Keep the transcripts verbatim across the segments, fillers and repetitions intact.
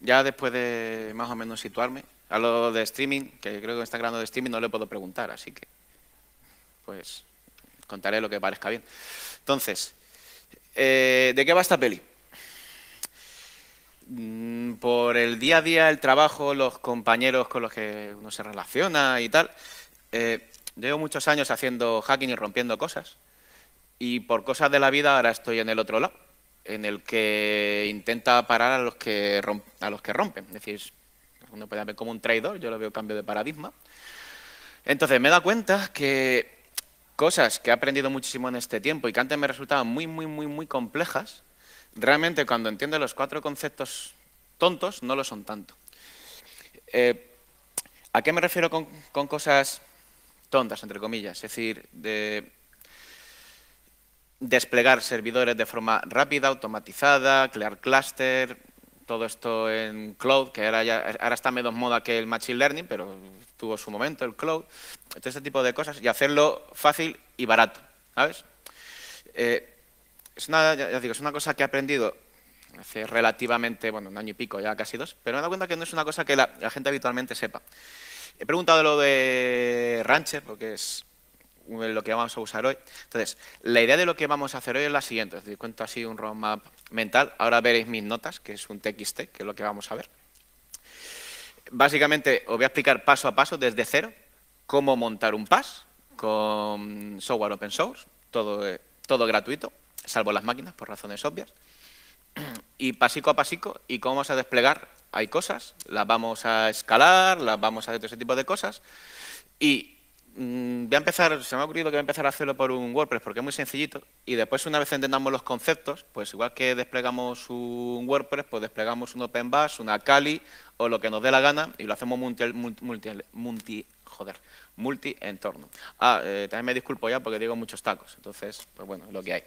ya después de más o menos situarme, a lo de streaming, que creo que está grabando de streaming, no le puedo preguntar, así que pues contaré lo que parezca bien. Entonces, eh, ¿de qué va esta peli? Mm, Por el día a día, el trabajo, los compañeros con los que uno se relaciona y tal, eh, llevo muchos años haciendo hacking y rompiendo cosas, y por cosas de la vida ahora estoy en el otro lado, en el que intenta parar a los que, romp- a los que rompen. Es decir, uno puede ver como un traidor, yo lo veo cambio de paradigma. Entonces me he dado cuenta que cosas que he aprendido muchísimo en este tiempo y que antes me resultaban muy, muy, muy, muy complejas, realmente cuando entiendo los cuatro conceptos tontos, no lo son tanto. Eh, ¿A qué me refiero con, con cosas tontas, entre comillas? Es decir, de desplegar servidores de forma rápida, automatizada, crear clúster, todo esto en cloud, que ahora, ya, ahora está menos moda que el machine learning, pero tuvo su momento el cloud, todo este tipo de cosas, y hacerlo fácil y barato, ¿sabes? Eh, es una, ya digo, es una cosa que he aprendido hace relativamente, bueno, un año y pico, ya casi dos, pero me he dado cuenta que no es una cosa que la, la gente habitualmente sepa. He preguntado lo de Rancher, lo que es lo que vamos a usar hoy. Entonces, la idea de lo que vamos a hacer hoy es la siguiente. Es decir, cuento así un roadmap mental. Ahora veréis mis notas, que es un T X T, que es lo que vamos a ver. Básicamente, os voy a explicar paso a paso, desde cero, cómo montar un P A S con software open source, todo, eh, todo gratuito, salvo las máquinas, por razones obvias. Y pasico a pasico, y cómo vamos a desplegar. Hay cosas, las vamos a escalar, las vamos a hacer todo ese tipo de cosas. Y mm, voy a empezar, se me ha ocurrido que voy a empezar a hacerlo por un WordPress porque es muy sencillito. Y después, una vez entendamos los conceptos, pues igual que desplegamos un WordPress, pues desplegamos un Open Bus, una Kali o lo que nos dé la gana y lo hacemos multi, multi, multi, multi joder, multi-entorno. Ah, eh, también me disculpo ya porque digo muchos tacos. Entonces, pues bueno, es lo que hay.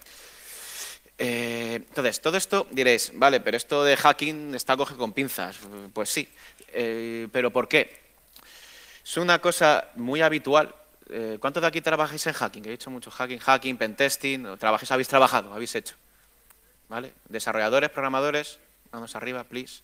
Eh, entonces, todo esto diréis, vale, pero esto de hacking está coge con pinzas. Pues sí, eh, pero ¿por qué? Es una cosa muy habitual. Eh, ¿Cuántos de aquí trabajáis en hacking? He dicho mucho hacking, hacking, pentesting. ¿Trabajáis? ¿Habéis trabajado? ¿Habéis hecho? ¿Vale? Desarrolladores, programadores, manos arriba, please.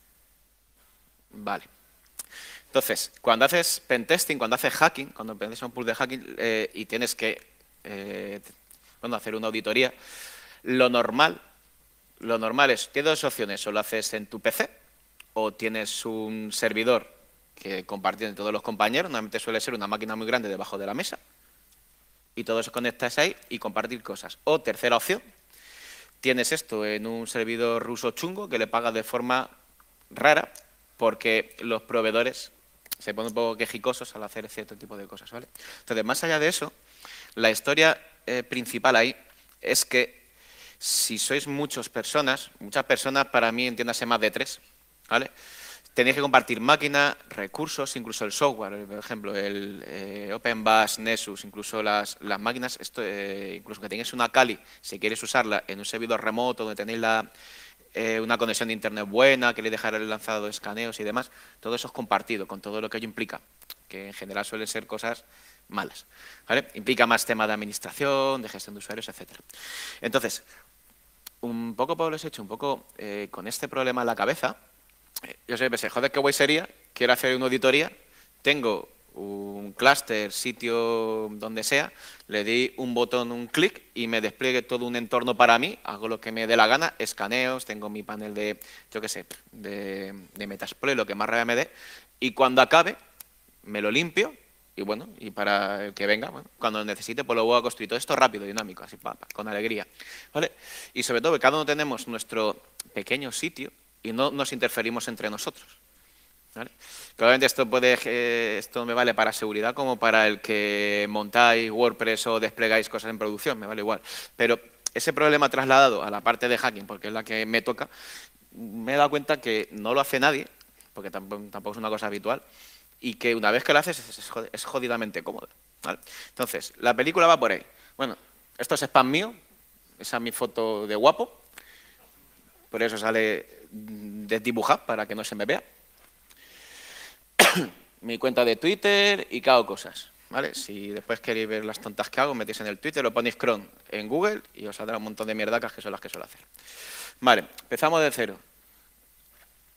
Vale. Entonces, cuando haces pentesting, cuando haces hacking, cuando emprendes un pool de hacking eh, y tienes que eh, bueno, hacer una auditoría, lo normal, lo normal es, tienes dos opciones, o lo haces en tu P C o tienes un servidor que compartiendo todos los compañeros, normalmente suele ser una máquina muy grande debajo de la mesa, y todos os conectáis ahí y compartir cosas. O tercera opción, tienes esto en un servidor ruso chungo que le pagas de forma rara porque los proveedores se ponen un poco quejicosos al hacer cierto tipo de cosas, ¿vale? Entonces, más allá de eso, la historia eh, principal ahí es que si sois muchas personas, muchas personas para mí entiéndase más de tres, ¿vale? Tenéis que compartir máquina, recursos, incluso el software, por ejemplo, el eh, Open Bus, Nessus, incluso las, las máquinas, esto, eh, incluso que tengáis una Kali, si queréis usarla en un servidor remoto donde tenéis la, eh, una conexión de internet buena, queréis dejar el lanzado de escaneos y demás, todo eso es compartido con todo lo que ello implica, que en general suelen ser cosas malas, ¿vale? Implica más tema de administración, de gestión de usuarios, etcétera. Entonces, un poco, Pablo, os he hecho un poco eh, con este problema en la cabeza. Yo sé, pensé, joder, qué guay sería, quiero hacer una auditoría, tengo un clúster, sitio donde sea, le di un botón, un clic y me despliegue todo un entorno para mí, hago lo que me dé la gana, escaneos, tengo mi panel de, yo qué sé, de, de Metasploit, lo que más rabia me dé, y cuando acabe, me lo limpio, y bueno, y para el que venga, bueno, cuando necesite, pues lo voy a construir. Todo esto rápido, dinámico, así, pa, pa, con alegría, ¿vale? Y sobre todo, que cada uno tenemos nuestro pequeño sitio, y no nos interferimos entre nosotros, ¿vale? Probablemente esto, puede, eh, esto me vale para seguridad como para el que montáis WordPress o desplegáis cosas en producción, me vale igual. Pero ese problema trasladado a la parte de hacking, porque es la que me toca, me he dado cuenta que no lo hace nadie, porque tampoco, tampoco es una cosa habitual, y que una vez que lo haces es, es jodidamente cómodo, ¿vale? Entonces, la película va por ahí. Bueno, esto es spam mío, esa es mi foto de guapo, por eso sale desdibujado para que no se me vea. Mi cuenta de Twitter y que hago cosas, ¿vale? Si después queréis ver las tontas que hago, metéis en el Twitter, lo ponéis cron en Google y os saldrá un montón de mierdacas que son las que suelo hacer. Vale, empezamos de cero.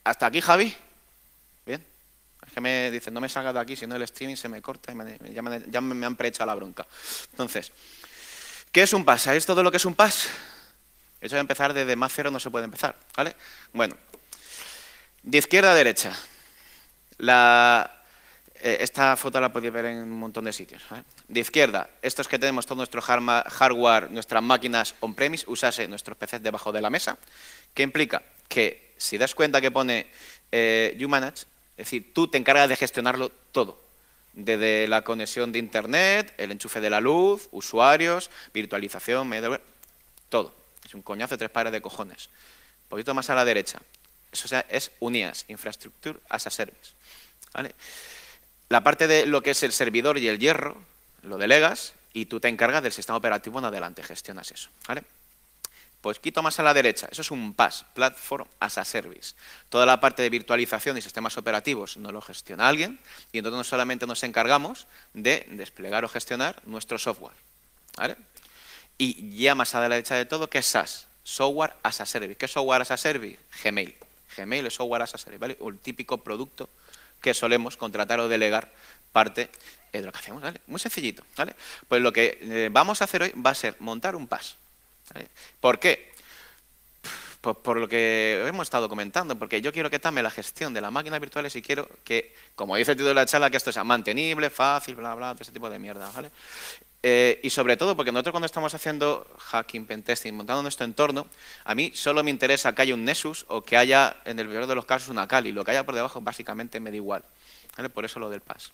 ¿Hasta aquí, Javi? Bien. Es que me dicen, no me salgas de aquí, si no el streaming se me corta y me, ya, me, ya me han prehecho la bronca. Entonces, ¿qué es un pass? ¿Sabéis todo lo que es un pass? Eso de empezar desde más cero no se puede empezar, ¿vale? Bueno, de izquierda a derecha. La... Esta foto la podéis ver en un montón de sitios, ¿vale? De izquierda, estos que tenemos todo nuestro hardware, nuestras máquinas on-premise, usase nuestros P Cs debajo de la mesa, que implica que, si das cuenta que pone eh, You Manage, es decir, tú te encargas de gestionarlo todo, desde la conexión de Internet, el enchufe de la luz, usuarios, virtualización, middleware, todo. Es un coñazo de tres pares de cojones. Un poquito más a la derecha, eso es U N I A S, Infrastructure as a Service, ¿vale? La parte de lo que es el servidor y el hierro, lo delegas y tú te encargas del sistema operativo en adelante, gestionas eso, ¿vale? Pues quito más a la derecha, eso es un PaaS, Platform as a Service. Toda la parte de virtualización y sistemas operativos nos lo gestiona alguien y entonces no solamente nos encargamos de desplegar o gestionar nuestro software, ¿vale? Y ya más a la derecha de todo, ¿qué es SaaS? Software as a Service. ¿Qué es Software as a Service? Gmail. Gmail es Software as a Service, ¿vale? O el típico producto que solemos contratar o delegar parte de lo que hacemos, ¿vale? Muy sencillito, ¿vale? Pues lo que eh, vamos a hacer hoy va a ser montar un PaaS, ¿vale? ¿Por qué? Pues por lo que hemos estado comentando, porque yo quiero que tome la gestión de las máquinas virtuales y quiero que, como dice el título de la charla, que esto sea mantenible, fácil, bla, bla, todo ese tipo de mierda, ¿vale? Eh, y sobre todo porque nosotros cuando estamos haciendo hacking, pentesting, montando nuestro entorno, a mí solo me interesa que haya un Nessus o que haya, en el peor de los casos, una Kali. Lo que haya por debajo básicamente me da igual, ¿vale? Por eso lo del PaaS.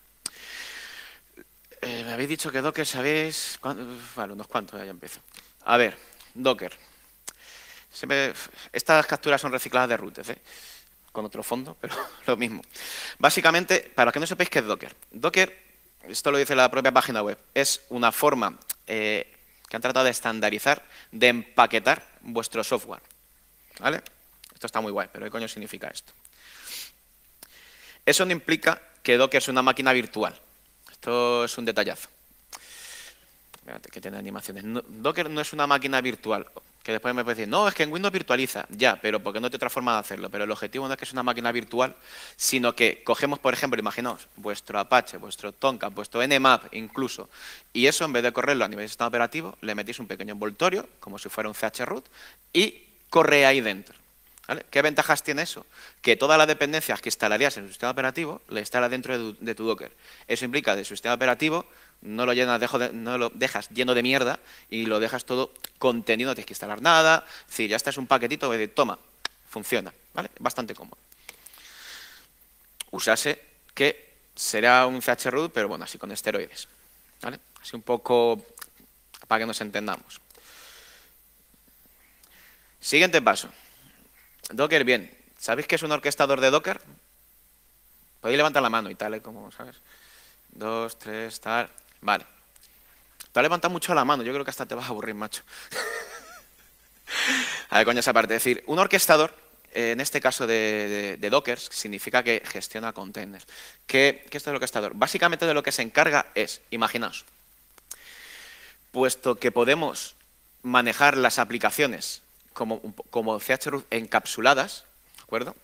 Eh, me habéis dicho que Docker, ¿sabéis? Vale, unos cuantos, ya empiezo. A ver, Docker. Siempre, estas capturas son recicladas de routes, ¿eh? Con otro fondo, pero lo mismo. Básicamente, para los que no sepáis qué es Docker. Docker, esto lo dice la propia página web, es una forma eh, que han tratado de estandarizar, de empaquetar vuestro software, ¿vale? Esto está muy guay, pero ¿qué coño significa esto? Eso no implica que Docker es una máquina virtual. Esto es un detallazo. Espérate, que tiene animaciones. No, Docker no es una máquina virtual, que después me puede decir, no, es que en Windows virtualiza. Ya, pero porque no hay otra forma de hacerlo. Pero el objetivo no es que sea una máquina virtual, sino que cogemos, por ejemplo, imaginaos, vuestro Apache, vuestro Tomcat, vuestro Nmap incluso, y eso, en vez de correrlo a nivel de sistema operativo, le metís un pequeño envoltorio, como si fuera un chroot, y corre ahí dentro, ¿vale? ¿Qué ventajas tiene eso? Que todas las dependencias que instalarías en tu sistema operativo, le instalas dentro de tu, de tu Docker. Eso implica que de su sistema operativo no lo, llenas, dejo de, no lo dejas lleno de mierda y lo dejas todo contenido, no tienes que instalar nada. Si ya está, es un paquetito de toma, funciona, ¿vale? Bastante cómodo. Usase que será un chroot, pero bueno, así con esteroides, ¿vale? Así un poco para que nos entendamos. Siguiente paso. Docker, bien. ¿Sabéis qué es un orquestador de Docker? Podéis levantar la mano y tal, ¿eh? Como, ¿sabes? Dos, tres, tal. Vale. Te has levantado mucho la mano, yo creo que hasta te vas a aburrir, macho. A ver, coño, esa parte. Es decir, un orquestador, eh, en este caso de, de, de Docker, significa que gestiona containers. ¿Qué, ¿Qué es el orquestador? Básicamente de lo que se encarga es, imaginaos, puesto que podemos manejar las aplicaciones como, como chroot encapsuladas, ¿de acuerdo?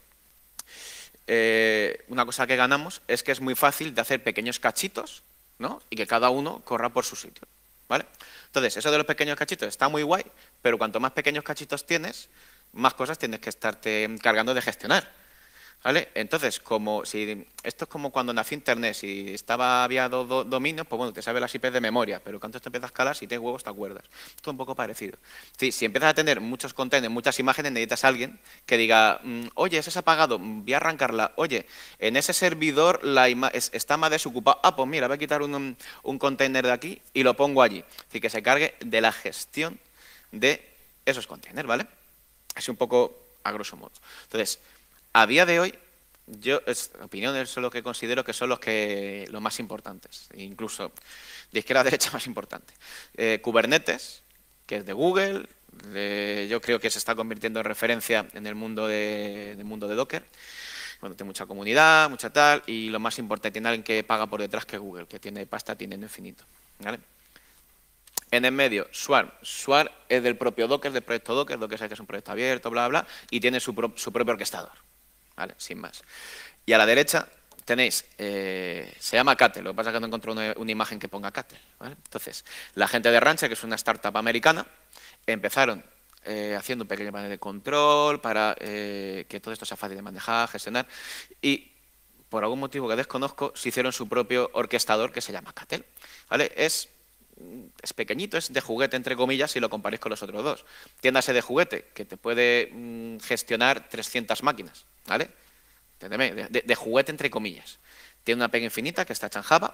Eh, una cosa que ganamos es que es muy fácil de hacer pequeños cachitos, ¿no? Y que cada uno corra por su sitio, ¿vale? Entonces, eso de los pequeños cachitos está muy guay, pero cuanto más pequeños cachitos tienes, más cosas tienes que estarte encargando de gestionar, ¿vale? Entonces, como si esto es como cuando nació Internet, si estaba, había dos do, dominios, pues bueno, te sabes las I Pes de memoria, pero cuando te empiezas a escalar, si tienes huevos, te acuerdas. Esto es un poco parecido. Sí, si empiezas a tener muchos contenedores, muchas imágenes, necesitas a alguien que diga, oye, ese se ha apagado, voy a arrancarla. Oye, en ese servidor la es, está más desocupado. Ah, pues mira, voy a quitar un, un container de aquí y lo pongo allí. Es decir, que se cargue de la gestión de esos containers, ¿vale? Así un poco a grosso modo. Entonces, a día de hoy, yo, es, opiniones son los que considero que son los, que, los más importantes, incluso de izquierda a derecha más importante. Eh, Kubernetes, que es de Google, de, yo creo que se está convirtiendo en referencia en el mundo de, del mundo de Docker. Bueno, tiene mucha comunidad, mucha tal, y lo más importante, tiene alguien que paga por detrás que Google, que tiene pasta, tiene infinito, ¿vale? En el medio, Swarm. Swarm es del propio Docker, del proyecto Docker, Docker sabe que es un proyecto abierto, bla, bla, y tiene su, pro, su propio orquestador. ¿vale? Sin más. Y a la derecha tenéis, eh, se llama Cattle, lo que pasa es que no encontré una, una imagen que ponga Cattle, ¿vale? Entonces, la gente de Rancher, que es una startup americana, empezaron eh, haciendo un pequeño panel de control para eh, que todo esto sea fácil de manejar, gestionar, y por algún motivo que desconozco, se hicieron su propio orquestador que se llama Cattle, ¿vale? Es, es pequeñito, es de juguete, entre comillas, si lo comparáis con los otros dos. Tiéndase de juguete, que te puede mm, gestionar trescientas máquinas, ¿vale? Entiéndeme, de, de, de juguete, entre comillas. Tiene una pega infinita que está hecha en Java.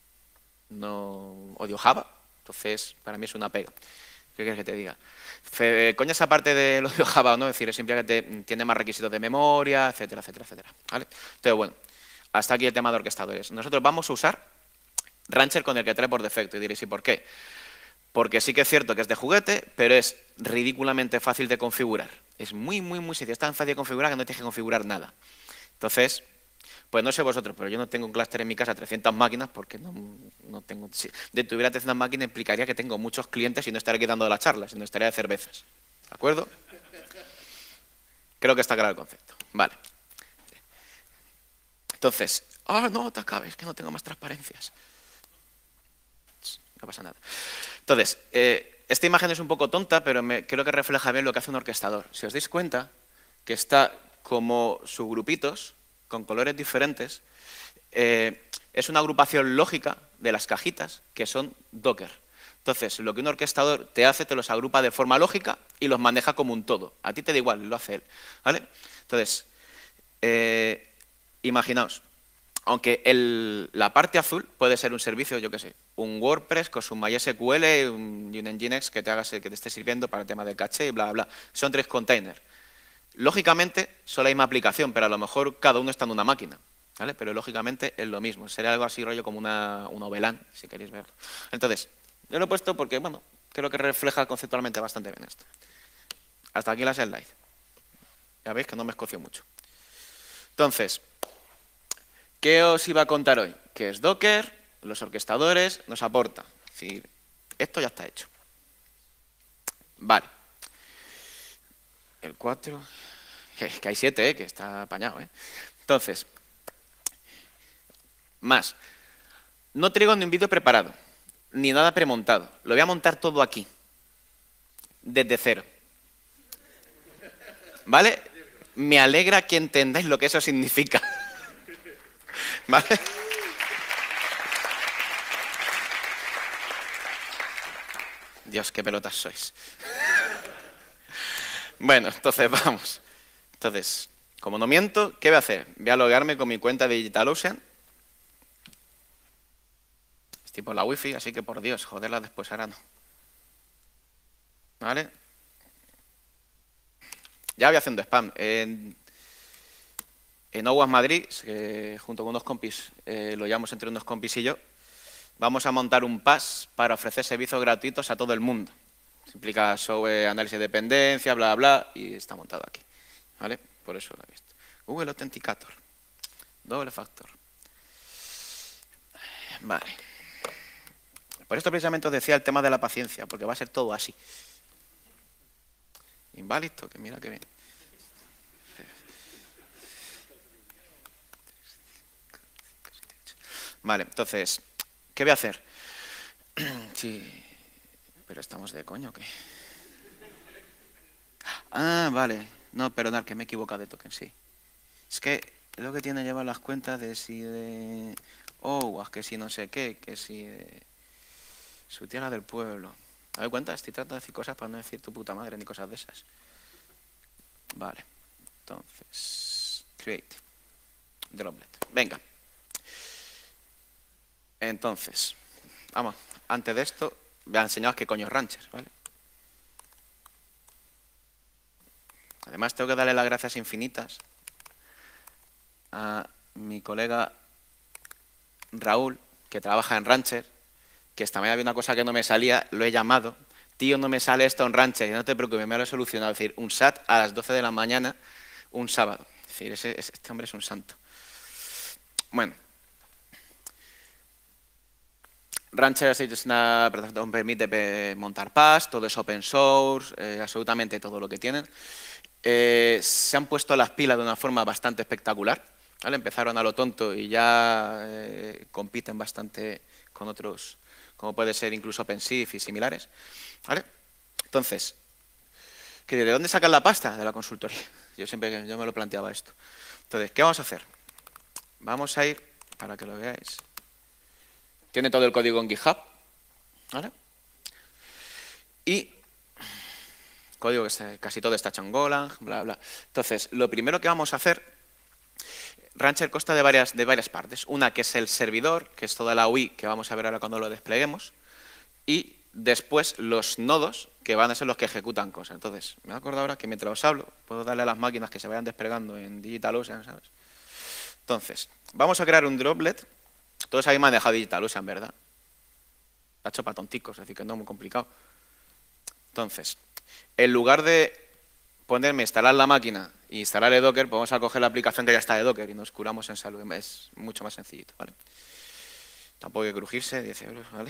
No odio Java, entonces para mí es una pega. ¿Qué quieres que te diga? Fe, coña esa parte de lo de Java, ¿no? Es decir, es simplemente tiene más requisitos de memoria, etcétera, etcétera, etcétera. ¿Vale? Entonces, bueno, hasta aquí el tema de orquestadores. Nosotros vamos a usar Rancher con el que trae por defecto. Y diréis, ¿y por qué? Porque sí que es cierto que es de juguete, pero es ridículamente fácil de configurar. Es muy, muy, muy sencillo. Es tan fácil de configurar que no tienes que configurar nada. Entonces, pues no sé vosotros, pero yo no tengo un clúster en mi casa, trescientas máquinas, porque no, no tengo... Si de tuviera trescientas máquinas implicaría que tengo muchos clientes y no estaría aquí dando las charlas, sino estaría de cervezas. ¿De acuerdo? Creo que está claro el concepto. Vale. Entonces, ah, no, te acabes, que no tengo más transparencias. No pasa nada. Entonces, eh, esta imagen es un poco tonta, pero me, creo que refleja bien lo que hace un orquestador. Si os dais cuenta que está como subgrupitos, con colores diferentes, eh, es una agrupación lógica de las cajitas que son Docker. Entonces, lo que un orquestador te hace, te los agrupa de forma lógica y los maneja como un todo. A ti te da igual, lo hace él. ¿Vale? Entonces, eh, imaginaos, aunque el, la parte azul puede ser un servicio, yo qué sé, un WordPress con su MySQL un, y un Nginx que te, haga, que te esté sirviendo para el tema del caché y bla, bla, bla. Son tres containers. Lógicamente, son la misma aplicación, pero a lo mejor cada uno está en una máquina, ¿vale? Pero lógicamente es lo mismo. Sería algo así, rollo como una, una V LAN, si queréis verlo. Entonces, yo lo he puesto porque, bueno, creo que refleja conceptualmente bastante bien esto. Hasta aquí la slide. Ya veis que no me escoció mucho. Entonces, ¿qué os iba a contar hoy? ¿Qué es Docker? Los orquestadores nos aporta. Es decir, esto ya está hecho. Vale. El cuatro... Que hay siete, ¿eh? Que está apañado, ¿eh? Entonces, más. No traigo ni un vídeo preparado, ni nada premontado. Lo voy a montar todo aquí, desde cero. ¿Vale? Me alegra que entendáis lo que eso significa. ¿Vale? Dios, qué pelotas sois. Bueno, entonces vamos. Entonces, como no miento, ¿qué voy a hacer? Voy a loguearme con mi cuenta de DigitalOcean. Estoy por la wifi, así que por Dios, joderla después ahora no. ¿Vale? Ya voy haciendo spam. En, en O W A S Madrid, eh, junto con unos compis, eh, lo llamamos entre unos compis y yo, vamos a montar un pass para ofrecer servicios gratuitos a todo el mundo. Se implica sobre análisis de dependencia, bla, bla, y está montado aquí. ¿Vale? Por eso lo he visto. Google Authenticator. Doble factor. Vale. Por esto precisamente os decía el tema de la paciencia, porque va a ser todo así. Inválido, que mira que bien. Vale, entonces, ¿qué voy a hacer? Sí, pero estamos de coño, ¿o qué? Ah, vale. No, perdonad, que me he equivocado de token, sí. Es que es lo que tiene llevar las cuentas de si de O W A S, que si no sé qué, que si de su tierra del pueblo. ¿Te das cuenta? Estoy tratando de decir cosas para no decir tu puta madre ni cosas de esas. Vale. Entonces, create. Droplet. Venga. Entonces, vamos, antes de esto, voy a enseñaros qué coño es Rancher, ¿vale? Además, tengo que darle las gracias infinitas a mi colega Raúl, que trabaja en Rancher, que esta mañana había una cosa que no me salía, lo he llamado, tío, no me sale esto en Rancher, y no te preocupes, me lo he solucionado. Es decir, un S A T a las doce de la mañana, un sábado. Es decir, ese, este hombre es un santo. Bueno. Rancher es una plataforma que permite montar P A S, todo es open source, eh, absolutamente todo lo que tienen. Eh, se han puesto las pilas de una forma bastante espectacular, ¿vale? Empezaron a lo tonto y ya eh, compiten bastante con otros, como puede ser incluso OpenShift y similares, ¿vale? Entonces, ¿de dónde sacan la pasta? De la consultoría. Yo siempre yo me lo planteaba esto. Entonces, ¿qué vamos a hacer? Vamos a ir, para que lo veáis. Tiene todo el código en GitHub, ¿vale? Y código que está, casi todo está hecho en Golang, bla, bla. Entonces, lo primero que vamos a hacer, Rancher consta de varias, de varias partes. Una que es el servidor, que es toda la U I, que vamos a ver ahora cuando lo despleguemos. Y después los nodos, que van a ser los que ejecutan cosas. Entonces, me acuerdo ahora que mientras os hablo, puedo darle a las máquinas que se vayan desplegando en DigitalOcean, ¿sabes? Entonces, vamos a crear un droplet. Todos habéis manejado DigitalOcean, ¿verdad? Está hecho para tonticos, es decir, que no es muy complicado. Entonces, en lugar de ponerme a instalar la máquina e instalar el Docker, podemos a coger la aplicación que ya está de Docker y nos curamos en salud. Es mucho más sencillito, ¿vale? Tampoco hay que crujirse, diez euros, ¿vale?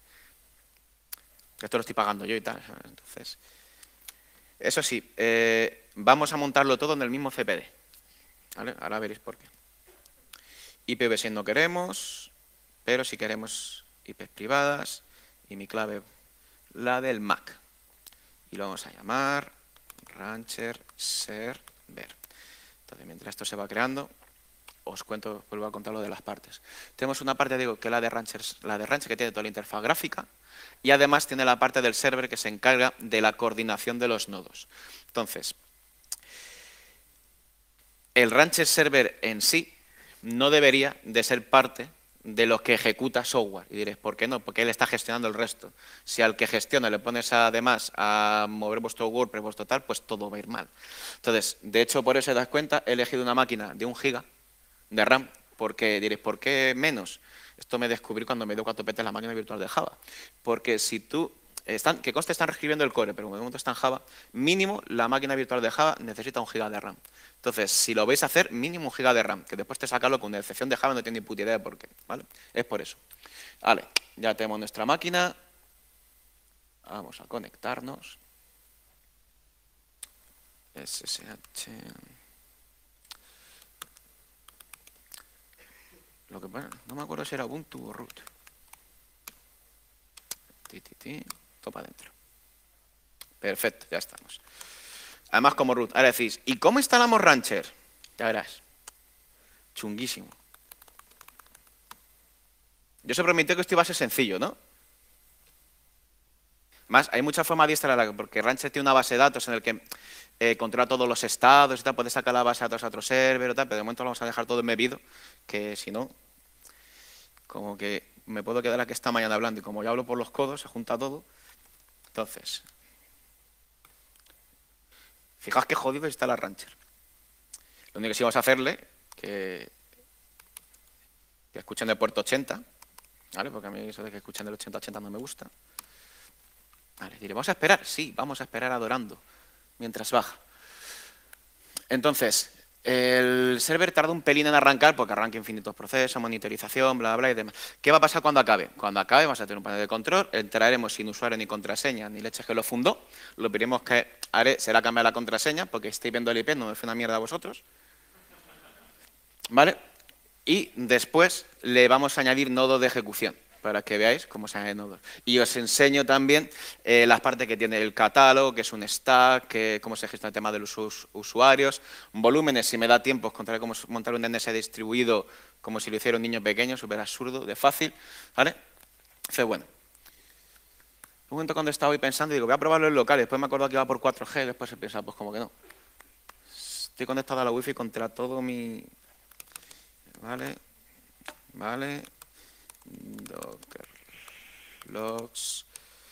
Esto lo estoy pagando yo y tal. Entonces, eso sí, eh, vamos a montarlo todo en el mismo C P D, ¿vale? Ahora veréis por qué. I P v seis no queremos, pero sí queremos I Pes privadas y mi clave, la del Mac. Y lo vamos a llamar Rancher Server. Entonces, mientras esto se va creando, os cuento, vuelvo a contar lo de las partes. Tenemos una parte, digo, que es la de Rancher, la de Rancher, que tiene toda la interfaz gráfica, y además tiene la parte del server que se encarga de la coordinación de los nodos. Entonces, el Rancher Server en sí no debería de ser parte de lo que ejecuta software. Y diréis, ¿por qué no? Porque él está gestionando el resto. Si al que gestiona le pones además a mover vuestro WordPress, vuestro tal, pues todo va a ir mal. Entonces, de hecho, por eso te das cuenta, he elegido una máquina de un giga de RAM, porque diréis, ¿por qué menos? Esto me descubrí cuando me dio cuatro petes la máquina virtual de Java. Porque si tú, están, que conste, están reescribiendo el core, pero como de momento está en Java, mínimo la máquina virtual de Java necesita un giga de RAM. Entonces, si lo vais a hacer, mínimo un giga de RAM, que después te sacarlo con una excepción de Java no tiene ni puta idea de por qué, ¿vale? Es por eso. Vale, ya tenemos nuestra máquina. Vamos a conectarnos. S S H. Lo que pasa, no me acuerdo si era Ubuntu o root. Ti, ti, ti. Todo para adentro. Perfecto, ya estamos. Además, como root. Ahora decís, ¿y cómo instalamos Rancher? Ya verás. Chunguísimo. Yo se prometí que esto iba a ser sencillo, ¿no? Más, hay muchas formas de instalarla, porque Rancher tiene una base de datos en el que eh, controla todos los estados y tal, puedes sacar la base de datos a otro server o tal, pero de momento lo vamos a dejar todo embebido, que si no, como que me puedo quedar aquí esta mañana hablando y como ya hablo por los codos, se junta todo. Entonces, fijaos qué jodido está la Rancher. Lo único que sí vamos a hacerle, que, que escuchen el puerto ochenta, ¿vale? Porque a mí eso de que escuchen del ochenta ochenta no me gusta. Vale, diré, ¿vamos a esperar? Sí, vamos a esperar adorando, mientras baja. Entonces, el server tarda un pelín en arrancar, porque arranca infinitos procesos, monitorización, bla, bla y demás. ¿Qué va a pasar cuando acabe? Cuando acabe vamos a tener un panel de control, entraremos sin usuario ni contraseña, ni leches que lo fundó. Lo primero que haré será cambiar la contraseña, porque estáis viendo el I P, no me fue una mierda a vosotros. ¿Vale? Y después le vamos a añadir nodo de ejecución, para que veáis cómo se añade nodos. Y os enseño también eh, las partes que tiene el catálogo, que es un stack, que, cómo se gestiona el tema de los us usuarios, volúmenes, si me da tiempo, os contaré cómo montar un D N S distribuido como si lo hiciera un niño pequeño, súper absurdo, de fácil, ¿vale? Entonces, bueno. Un momento cuando estaba hoy pensando, digo, voy a probarlo en local, después me acuerdo que iba por cuatro G, después se piensa, pues como que no. Estoy conectado a la wifi contra todo mi... Vale, vale... Docker logs,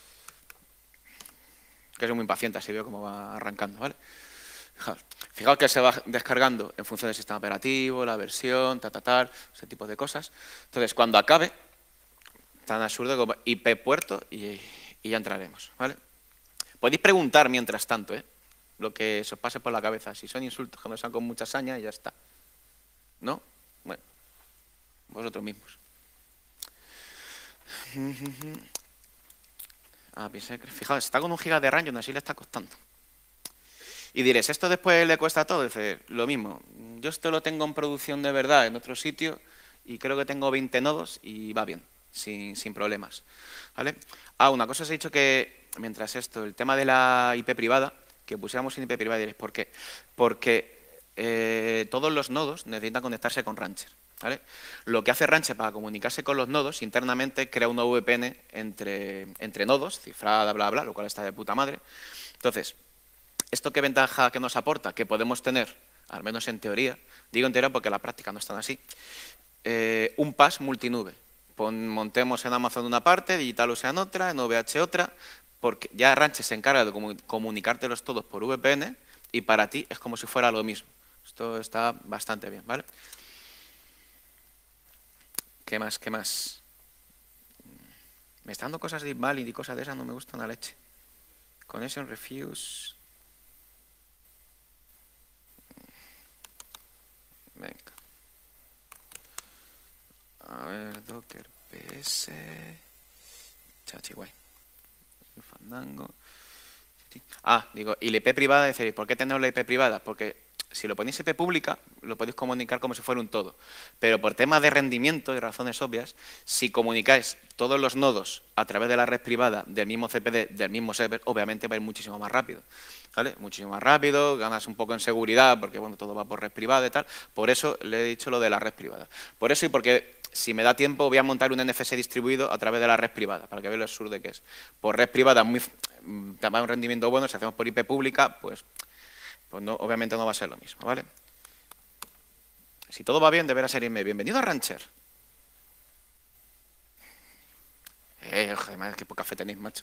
que soy muy impaciente, así veo cómo va arrancando, ¿vale? Fijaos, fijaos que se va descargando en función del sistema operativo, la versión, ta, ta, tal, ese tipo de cosas. Entonces, cuando acabe, tan absurdo como I P puerto y, y ya entraremos, ¿vale? Podéis preguntar mientras tanto, ¿eh? Lo que se os pase por la cabeza. Si son insultos que no sean con mucha saña, ya está. ¿No? Bueno, vosotros mismos. Ah, fijaos, está con un giga de RAM y aún así le está costando. Y diréis, ¿esto después le cuesta todo? Dice, lo mismo. Yo esto lo tengo en producción de verdad en otro sitio y creo que tengo veinte nodos y va bien, sin, sin problemas. ¿Vale? Ah, una cosa os he dicho que, mientras esto, el tema de la I P privada, que pusiéramos en I P privada, diréis, ¿por qué? Porque eh, todos los nodos necesitan conectarse con Rancher. ¿Vale? Lo que hace Rancher para comunicarse con los nodos, internamente crea una V P N entre, entre nodos, cifrada, bla, bla, lo cual está de puta madre. Entonces, ¿esto qué ventaja que nos aporta? Que podemos tener, al menos en teoría, digo en teoría porque en la práctica no están así, eh, un pass multinube. Pon, montemos en Amazon una parte, DigitalOcean en otra, en O V H otra, porque ya Rancher se encarga de comu comunicártelos todos por V P N y para ti es como si fuera lo mismo. Esto está bastante bien, ¿vale? ¿Qué más? ¿Qué más? Me está dando cosas de invalid y cosas de esas, no me gustan la leche. Connection refuse. Venga. A ver, Docker, P S. Chachi, guay. Fandango. Ah, digo, y la I P privada, decir, ¿por qué tenemos la I P privada? Porque si lo ponéis I P pública, lo podéis comunicar como si fuera un todo. Pero por temas de rendimiento y razones obvias, si comunicáis todos los nodos a través de la red privada del mismo C P D, del mismo server, obviamente va a ir muchísimo más rápido. ¿Vale? Muchísimo más rápido, ganas un poco en seguridad, porque bueno, todo va por red privada y tal. Por eso le he dicho lo de la red privada. Por eso y porque si me da tiempo voy a montar un N F S distribuido a través de la red privada, para que veáis lo absurdo que es. Por red privada, muy, también un rendimiento bueno, si hacemos por I P pública, pues, pues no, obviamente no va a ser lo mismo, ¿vale? Si todo va bien, deberá ser irme. Bienvenido a Rancher. Eh, joder, qué poca fe tenéis, macho.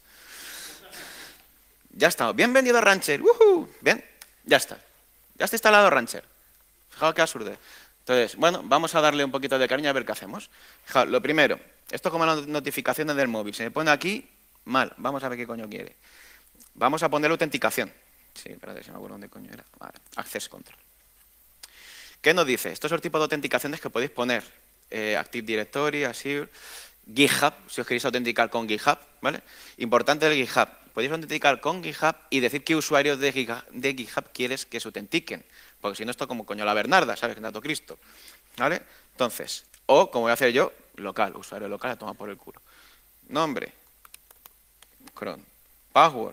Ya está. Bienvenido a Rancher. ¡Woohoo! Bien, ya está. Ya está instalado Rancher. Fijaos qué absurdo. Entonces, bueno, vamos a darle un poquito de cariño a ver qué hacemos. Fijaos, lo primero, esto es como las notificaciones del móvil. Se me pone aquí, mal. Vamos a ver qué coño quiere. Vamos a poner autenticación. Sí, espérate, si me acuerdo dónde coño era. Vale, Access Control. ¿Qué nos dice? Estos son el tipo de autenticaciones que podéis poner. Eh, Active Directory, Azure, GitHub, si os queréis autenticar con GitHub, ¿vale? Importante el GitHub. Podéis autenticar con GitHub y decir qué usuarios de GitHub, de GitHub quieres que se autentiquen. Porque si no, esto como coño la Bernarda, ¿sabes? Dato Cristo. ¿Vale? Entonces, o como voy a hacer yo, local, usuario local, a tomar por el culo. Nombre, cron, password.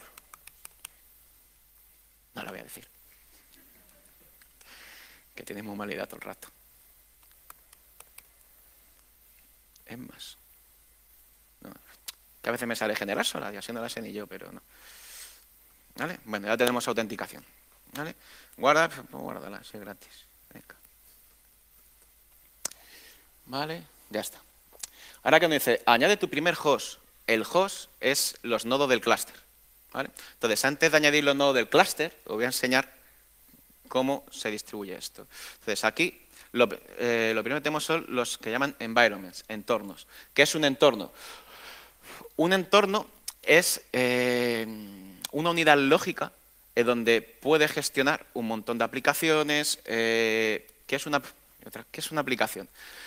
No la voy a decir. Que tienes muy mala idea todo el rato. Es más. No. Que a veces me sale generar sola, ya siendo la sé ni yo, pero no. ¿Vale? Bueno, ya tenemos autenticación. ¿Vale? Guarda, pues guárdala, es gratis. Venga. Vale, ya está. Ahora que nos dice, añade tu primer host. El host es los nodos del clúster. ¿Vale? Entonces, antes de añadir los nodos del clúster, os voy a enseñar cómo se distribuye esto. Entonces, aquí lo, eh, lo primero que tenemos son los que llaman environments, entornos. ¿Qué es un entorno? Un entorno es eh, una unidad lógica en donde puede gestionar un montón de aplicaciones. Eh, ¿qué es una, ¿Qué es una aplicación?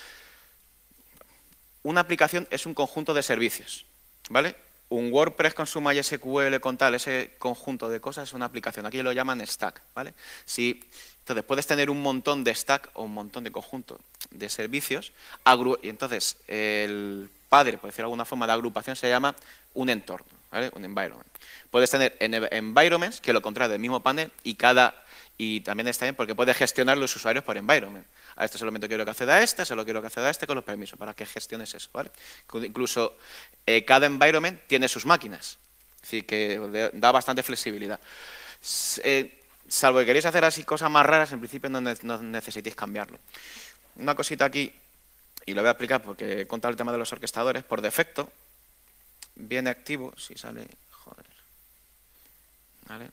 Una aplicación es un conjunto de servicios, ¿vale? Un WordPress con su MySQL, con tal, ese conjunto de cosas es una aplicación. Aquí lo llaman stack, ¿vale? Si, entonces, puedes tener un montón de stack o un montón de conjunto de servicios, y entonces el padre, por decirlo de alguna forma, de agrupación se llama un entorno, ¿vale? Un environment. Puedes tener environments, que lo contrario del mismo panel, y cada y también está bien porque puedes gestionar los usuarios por environment. A este solamente quiero que acceda a este, solo quiero que acceda a este con los permisos, para que gestiones eso, ¿vale? Incluso eh, cada environment tiene sus máquinas, es decir, que da bastante flexibilidad. Eh, salvo que queréis hacer así cosas más raras, en principio no, ne no necesitéis cambiarlo. Una cosita aquí, y lo voy a explicar porque he contado el tema de los orquestadores, por defecto viene activo, si sale, joder, ¿vale?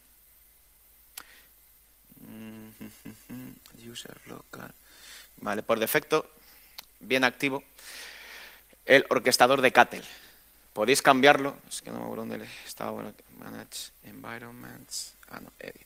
User local. Vale, por defecto viene activo el orquestador de Cattle. Podéis cambiarlo, es que no me acuerdo dónde estaba, bueno, Manage Environments, ah no, Edit.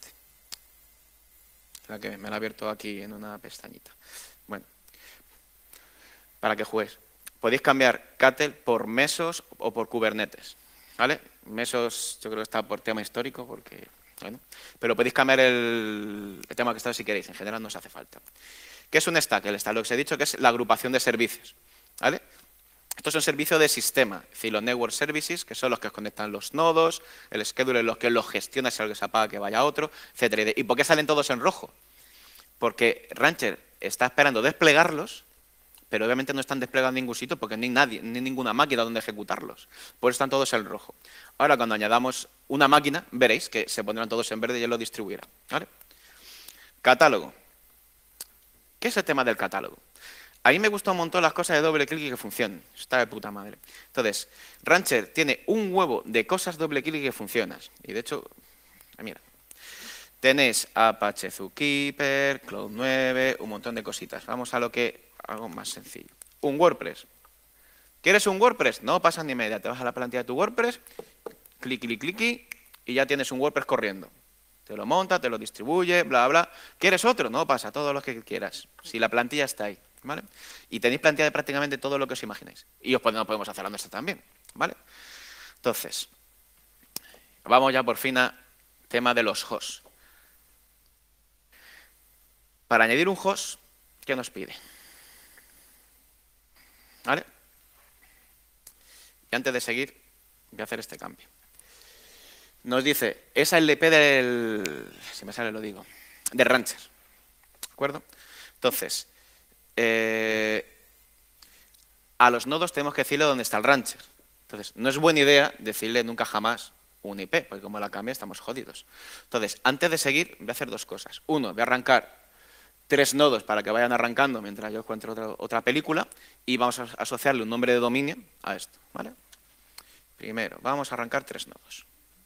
La que me la he abierto aquí en una pestañita. Bueno, para que juegues. podéis cambiar Cattle por Mesos o por Kubernetes, ¿vale? Mesos yo creo que está por tema histórico, porque, bueno, pero podéis cambiar el, el tema que está si queréis, en general no os hace falta. ¿Qué es un stack? El stack, lo que os he dicho, que es la agrupación de servicios, ¿vale? Esto es un servicio de sistema, es decir, los network services, que son los que conectan los nodos, el scheduler, los que los gestiona, si algo se apaga que vaya a otro, etcétera. ¿Y por qué salen todos en rojo? Porque Rancher está esperando desplegarlos, pero obviamente no están desplegados en ningún sitio porque ni nadie, ni ninguna máquina donde ejecutarlos. Por eso están todos en rojo. Ahora, cuando añadamos una máquina, veréis que se pondrán todos en verde y él lo distribuirá, ¿vale? Catálogo. ¿Qué es el tema del catálogo? A mí me gustan un montón las cosas de doble clic y que funcionen. Está de puta madre. Entonces, Rancher tiene un huevo de cosas doble clic y que funcionan. Y de hecho, mira, tenéis Apache Zookeeper, Cloud nueve, un montón de cositas. Vamos a lo que algo más sencillo. Un WordPress. ¿Quieres un WordPress? No pasa ni media. Te vas a la plantilla de tu WordPress, clic, clic, clic, y ya tienes un WordPress corriendo. Te lo monta, te lo distribuye, bla, bla. ¿Quieres otro? No pasa, todos los que quieras. Si la plantilla está ahí, ¿vale? Y tenéis plantilla de prácticamente todo lo que os imagináis. Y os podemos, podemos hacer la nuestra también, ¿vale? Entonces, vamos ya por fin a tema de los hosts. Para añadir un host, ¿qué nos pide? ¿Vale? Y antes de seguir, voy a hacer este cambio. Nos dice, esa L P del, si me sale lo digo, de Rancher, ¿de acuerdo? Entonces, eh, a los nodos tenemos que decirle dónde está el Rancher. Entonces, no es buena idea decirle nunca jamás un I P, porque como la cambie estamos jodidos. Entonces, antes de seguir, voy a hacer dos cosas. Uno, voy a arrancar tres nodos para que vayan arrancando mientras yo encuentro otra, otra película y vamos a asociarle un nombre de dominio a esto, ¿vale? Primero, vamos a arrancar tres nodos.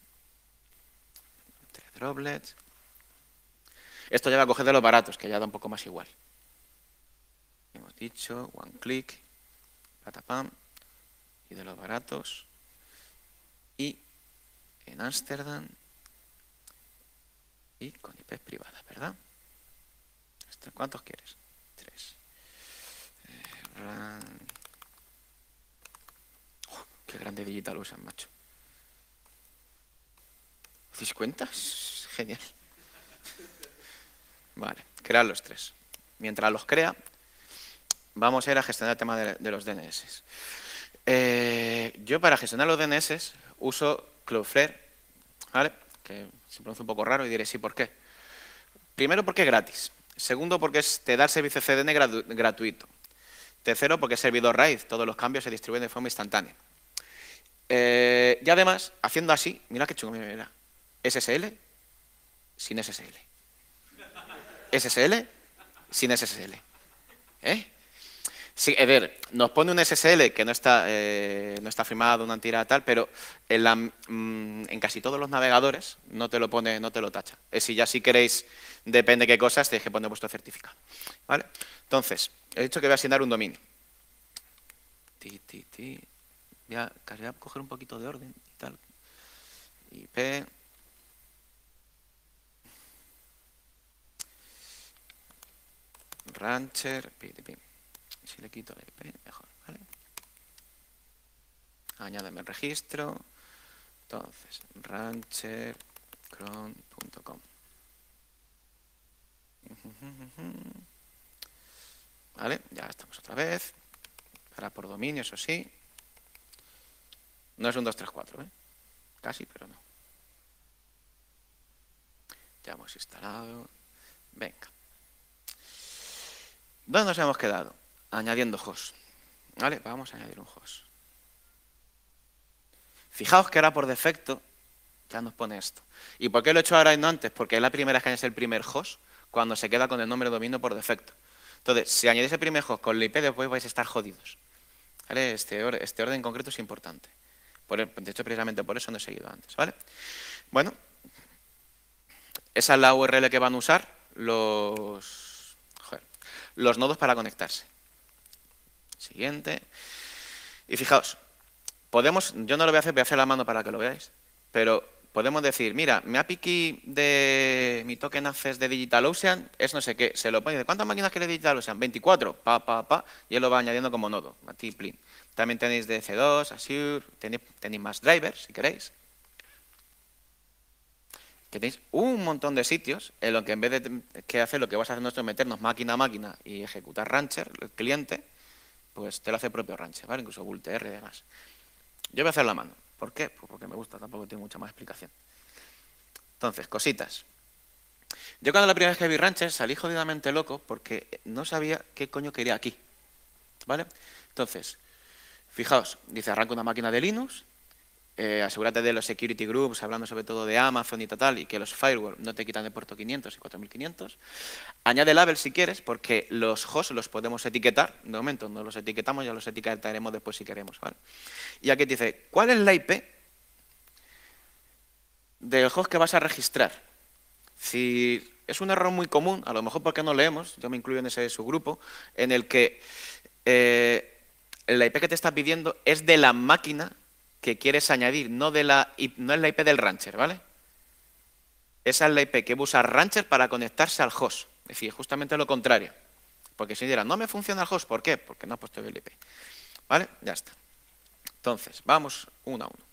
Tres droplets. Esto ya va a coger de los baratos, que ya da un poco más igual. Hemos dicho, one click, patapam, y de los baratos. Y en Ámsterdam y con I P privadas, ¿verdad? ¿Cuántos quieres? Tres. Eh, oh, qué grande digital usan, macho. ¿Hacéis cuenta? Genial. Vale, crear los tres. Mientras los crea, vamos a ir a gestionar el tema de, de los D N S. Eh, yo para gestionar los D N S uso Cloudflare, ¿vale? Que se pronuncia un poco raro y diré sí, ¿por qué? Primero, porque es gratis. Segundo, porque es, te da el servicio C D N gratu, gratuito. Tercero, porque es servidor RAID. Todos los cambios se distribuyen de forma instantánea. Eh, y además, haciendo así, mira qué chungo, mira, mira. S S L sin S S L. S S L sin S S L. ¿Eh? Sí, a ver, nos pone un S S L que no está, eh, no está firmado, una entidad tal, pero en, la, mm, en casi todos los navegadores no te lo pone, no te lo tacha. Es si ya si queréis, depende de qué cosas, tenéis que poner vuestro certificado. ¿Vale? Entonces, he dicho que voy a asignar un dominio. Ti, ti, ti. Voy a, voy a coger un poquito de orden y tal. I P. Rancher. Pi, pi, pi. Si le quito el I P, mejor, ¿vale? Añádeme el registro. Entonces, rancher cron punto com. ¿Vale? Ya estamos otra vez. Para por dominio, eso sí. No es un dos tres cuatro, ¿eh? Casi, pero no. Ya hemos instalado. Venga. ¿Dónde nos hemos quedado? Añadiendo host. ¿Vale? Vamos a añadir un host. Fijaos que ahora por defecto ya nos pone esto. ¿Y por qué lo he hecho ahora y no antes? Porque es la primera vez que añades el primer host cuando se queda con el nombre de dominio por defecto. Entonces, si añadís el primer host con el I P, después vais a estar jodidos. ¿Vale? Este, or este orden en concreto es importante. Por el, de hecho, precisamente por eso no he seguido antes. ¿Vale? Bueno, esa es la U R L que van a usar los, joder, los nodos para conectarse. Siguiente. Y fijaos, podemos, yo no lo voy a hacer, voy a hacer la mano para que lo veáis, pero podemos decir, mira, mi A P I key de mi token access de DigitalOcean es no sé qué. Se lo pone, ¿de cuántas máquinas quiere DigitalOcean? veinticuatro, pa, pa, pa, y él lo va añadiendo como nodo, aquí, plin. También tenéis de C dos, Azure, tenéis, tenéis más drivers, si queréis. Tenéis un montón de sitios en los que en vez de que hacer lo que vas a hacer nosotros, meternos máquina a máquina y ejecutar Rancher, el cliente, pues te lo hace el propio Rancher, ¿vale? Incluso BullTR y demás. Yo voy a hacer la mano. ¿Por qué? Pues porque me gusta, tampoco tiene mucha más explicación. Entonces, cositas. Yo cuando la primera vez que vi Rancher salí jodidamente loco porque no sabía qué coño quería aquí. ¿Vale? Entonces, fijaos, dice arranca una máquina de Linux, eh, asegúrate de los security groups, hablando sobre todo de Amazon y tal, y que los firewall no te quitan de puerto quinientos y cuatro mil quinientos. Añade label si quieres, porque los hosts los podemos etiquetar. De momento no los etiquetamos, ya los etiquetaremos después si queremos, ¿vale? Y aquí te dice, ¿cuál es la I P del host que vas a registrar? Si es un error muy común, a lo mejor porque no leemos, yo me incluyo en ese subgrupo, en el que eh, la I P que te está pidiendo es de la máquina que quieres añadir, no, de la, no es la I P del Rancher, ¿vale? Esa es la I P que usa Rancher para conectarse al host. Es decir, justamente lo contrario. Porque si dirán, no me funciona el host, ¿por qué? Porque no has puesto bien la I P. ¿Vale? Ya está. Entonces, vamos uno a uno.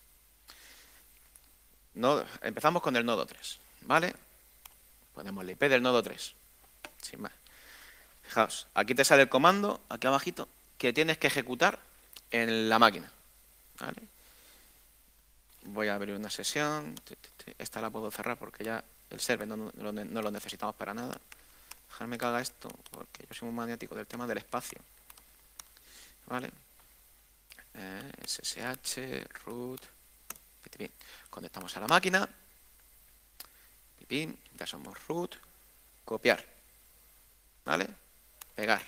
Nodo, empezamos con el nodo tres. ¿Vale? Ponemos la I P del nodo tres. Sin más. Fijaos, aquí te sale el comando, aquí abajito, que tienes que ejecutar en la máquina. ¿Vale? Voy a abrir una sesión. Esta la puedo cerrar porque ya el server no, no, no lo necesitamos para nada. Dejarme que haga esto porque yo soy muy maniático del tema del espacio. ¿Vale? Eh, S S H, root. Bien. Conectamos a la máquina. Pipín, ya somos root. Copiar. ¿Vale? Pegar.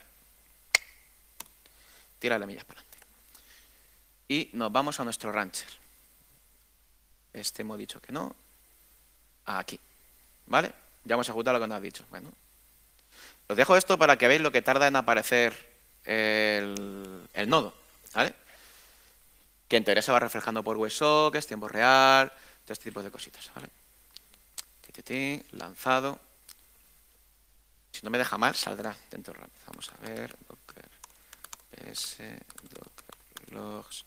Tira las millas para adelante. Y nos vamos a nuestro Rancher. Este hemos dicho que no. Aquí. ¿Vale? Ya hemos ejecutado lo que nos ha dicho. Bueno. Os dejo esto para que veáis lo que tarda en aparecer el, el nodo. ¿Vale? Que en teoría se va reflejando por WebSockets, tiempo real, todo este tipo de cositas. ¿Vale? Lanzado. Si no me deja mal, saldrá dentro. Vamos a ver. Docker. S. Docker. Logs.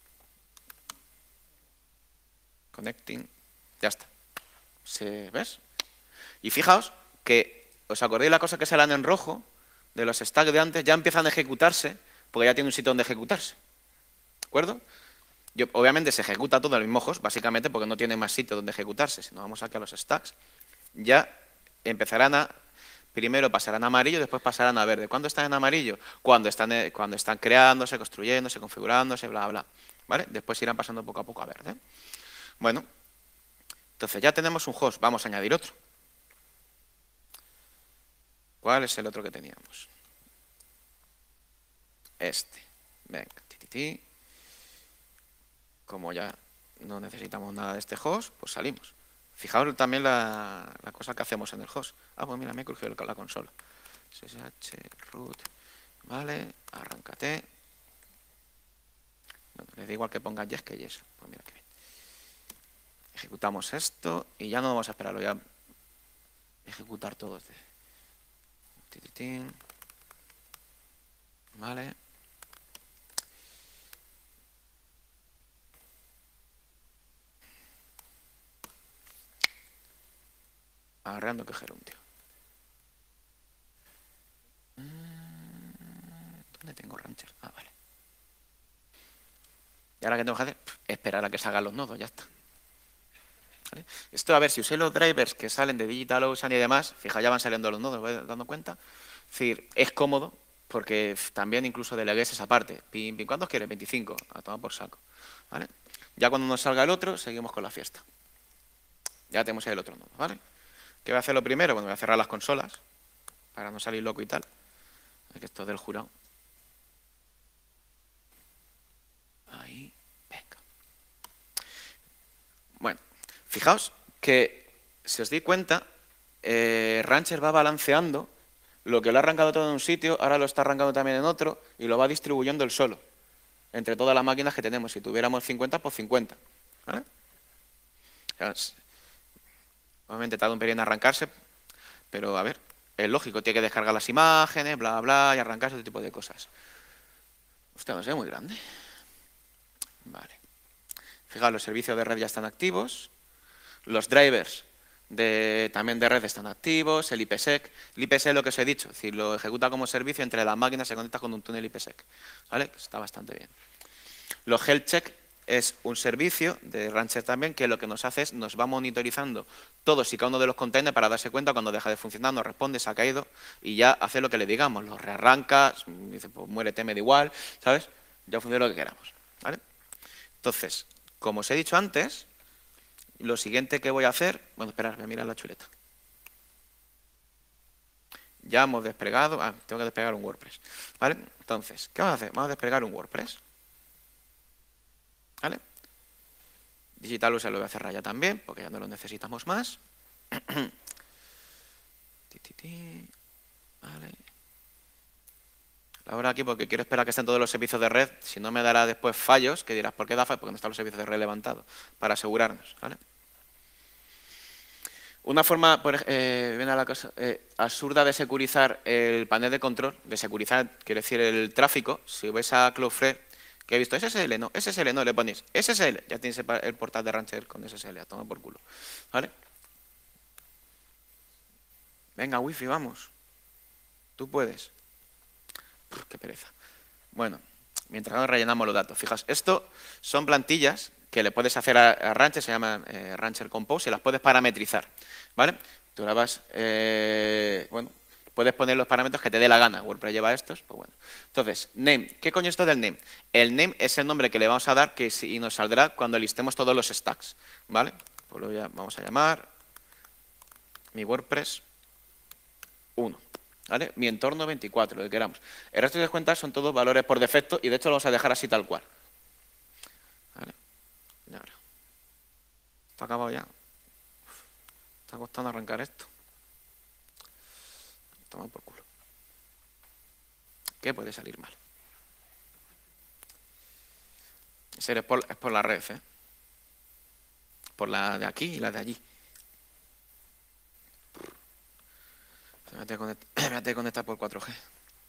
Connecting. Ya está. ¿Se ves? Y fijaos que, ¿os acordáis la cosa que salen en rojo? De los stacks de antes, ya empiezan a ejecutarse, porque ya tiene un sitio donde ejecutarse. ¿De acuerdo? Yo, obviamente se ejecuta todo en el mismo host, básicamente porque no tiene más sitio donde ejecutarse. Si nos vamos aquí a los stacks, ya empezarán a, primero pasarán a amarillo, después pasarán a verde. ¿Cuándo están en amarillo? Cuando están, cuando están creándose, construyéndose, configurándose, bla, bla. ¿Vale? Después irán pasando poco a poco a verde. Bueno, entonces ya tenemos un host, vamos a añadir otro. ¿Cuál es el otro que teníamos? Este. Venga, tititi. Como ya no necesitamos nada de este host, pues salimos. Fijaos también la, la cosa que hacemos en el host. Ah, pues mira, me he crujido la consola. S S H, root, vale, arráncate. Bueno, les da igual que ponga yes que yes. Pues mira que bien. Ejecutamos esto y ya no vamos a esperarlo, ya ejecutar todo. Tititín. Vale. Agarrando que gerundio. ¿Dónde tengo Rancher? Ah, vale. Y ahora, ¿qué tengo que hacer? Esperar a que salgan los nodos, ya está. ¿Vale? Esto, a ver, si usé los drivers que salen de DigitalOcean y demás, fija, ya van saliendo los nodos, ¿vais dando cuenta? Es decir, es cómodo, porque también incluso delegues esa parte. Pim, pim, ¿cuántos quieres? veinticinco. A tomar por saco. ¿Vale? Ya cuando nos salga el otro, seguimos con la fiesta. Ya tenemos ahí el otro nodo, ¿vale? ¿Qué voy a hacer lo primero? Bueno, voy a cerrar las consolas, para no salir loco y tal. Que esto es del jurado. Ahí, venga. Bueno, fijaos que, si os di cuenta, eh, Rancher va balanceando lo que lo ha arrancado todo en un sitio, ahora lo está arrancando también en otro y lo va distribuyendo él solo, entre todas las máquinas que tenemos. Si tuviéramos cincuenta, pues cincuenta. ¿Vale? Obviamente tarda un pelín en arrancarse, pero a ver, es lógico, tiene que descargar las imágenes, bla, bla, y arrancarse, ese tipo de cosas. Hostia, no sé, muy grande. Vale. Fijaos, los servicios de red ya están activos. Los drivers de, también de red están activos. El IPsec. El IPsec es lo que os he dicho. Es decir, lo ejecuta como servicio entre las máquinas, se conecta con un túnel IPsec. ¿Vale? Está bastante bien. Los health check es un servicio de Rancher también que lo que nos hace es nos va monitorizando todos y cada uno de los containers para darse cuenta cuando deja de funcionar, nos responde, se ha caído y ya hace lo que le digamos, lo rearranca, dice, pues muérete, me da igual, ¿sabes? Ya funciona lo que queramos, ¿vale? Entonces, como os he dicho antes, lo siguiente que voy a hacer, bueno, esperad, voy a mirar la chuleta. Ya hemos desplegado, ah, tengo que desplegar un WordPress, ¿vale? Entonces, ¿qué vamos a hacer? Vamos a desplegar un WordPress, ¿vale? DigitalOcean lo voy a cerrar ya también, porque ya no lo necesitamos más. Vale. Ahora aquí, porque quiero esperar que estén todos los servicios de red, si no me dará después fallos, que dirás, ¿por qué da fallos? Porque no están los servicios de red levantados, para asegurarnos, ¿vale? Una forma por, eh, viene a la cosa, eh, absurda de securizar el panel de control, de securizar, quiere decir el tráfico, si vais a Cloudflare, que he visto S S L, no, S S L no, le ponéis S S L, ya tienes el portal de Rancher con S S L, a tomar por culo, ¿vale? Venga, wifi, vamos. Tú puedes. Uf, qué pereza. Bueno, mientras no rellenamos los datos. Fijaos, esto son plantillas que le puedes hacer a, a Rancher, se llaman eh, Rancher Compose, y las puedes parametrizar, ¿vale? Tú la vas, eh, bueno, puedes poner los parámetros que te dé la gana. WordPress lleva estos, pues bueno. Entonces, name. ¿Qué coño es esto del name? El name es el nombre que le vamos a dar que y nos saldrá cuando listemos todos los stacks, ¿vale? Pues lo ya vamos a llamar mi WordPress uno. ¿Vale? Mi entorno veinticuatro, lo que queramos. El resto de cuentas son todos valores por defecto y de hecho lo vamos a dejar así tal cual. ¿Vale? Y ahora. Está acabado ya. Uf, está costando arrancar esto. Toma por culo. ¿Qué puede salir mal? En serio, es por, es por la red, ¿eh? Por la de aquí y la de allí. Me voy a tener que conectar por cuatro G.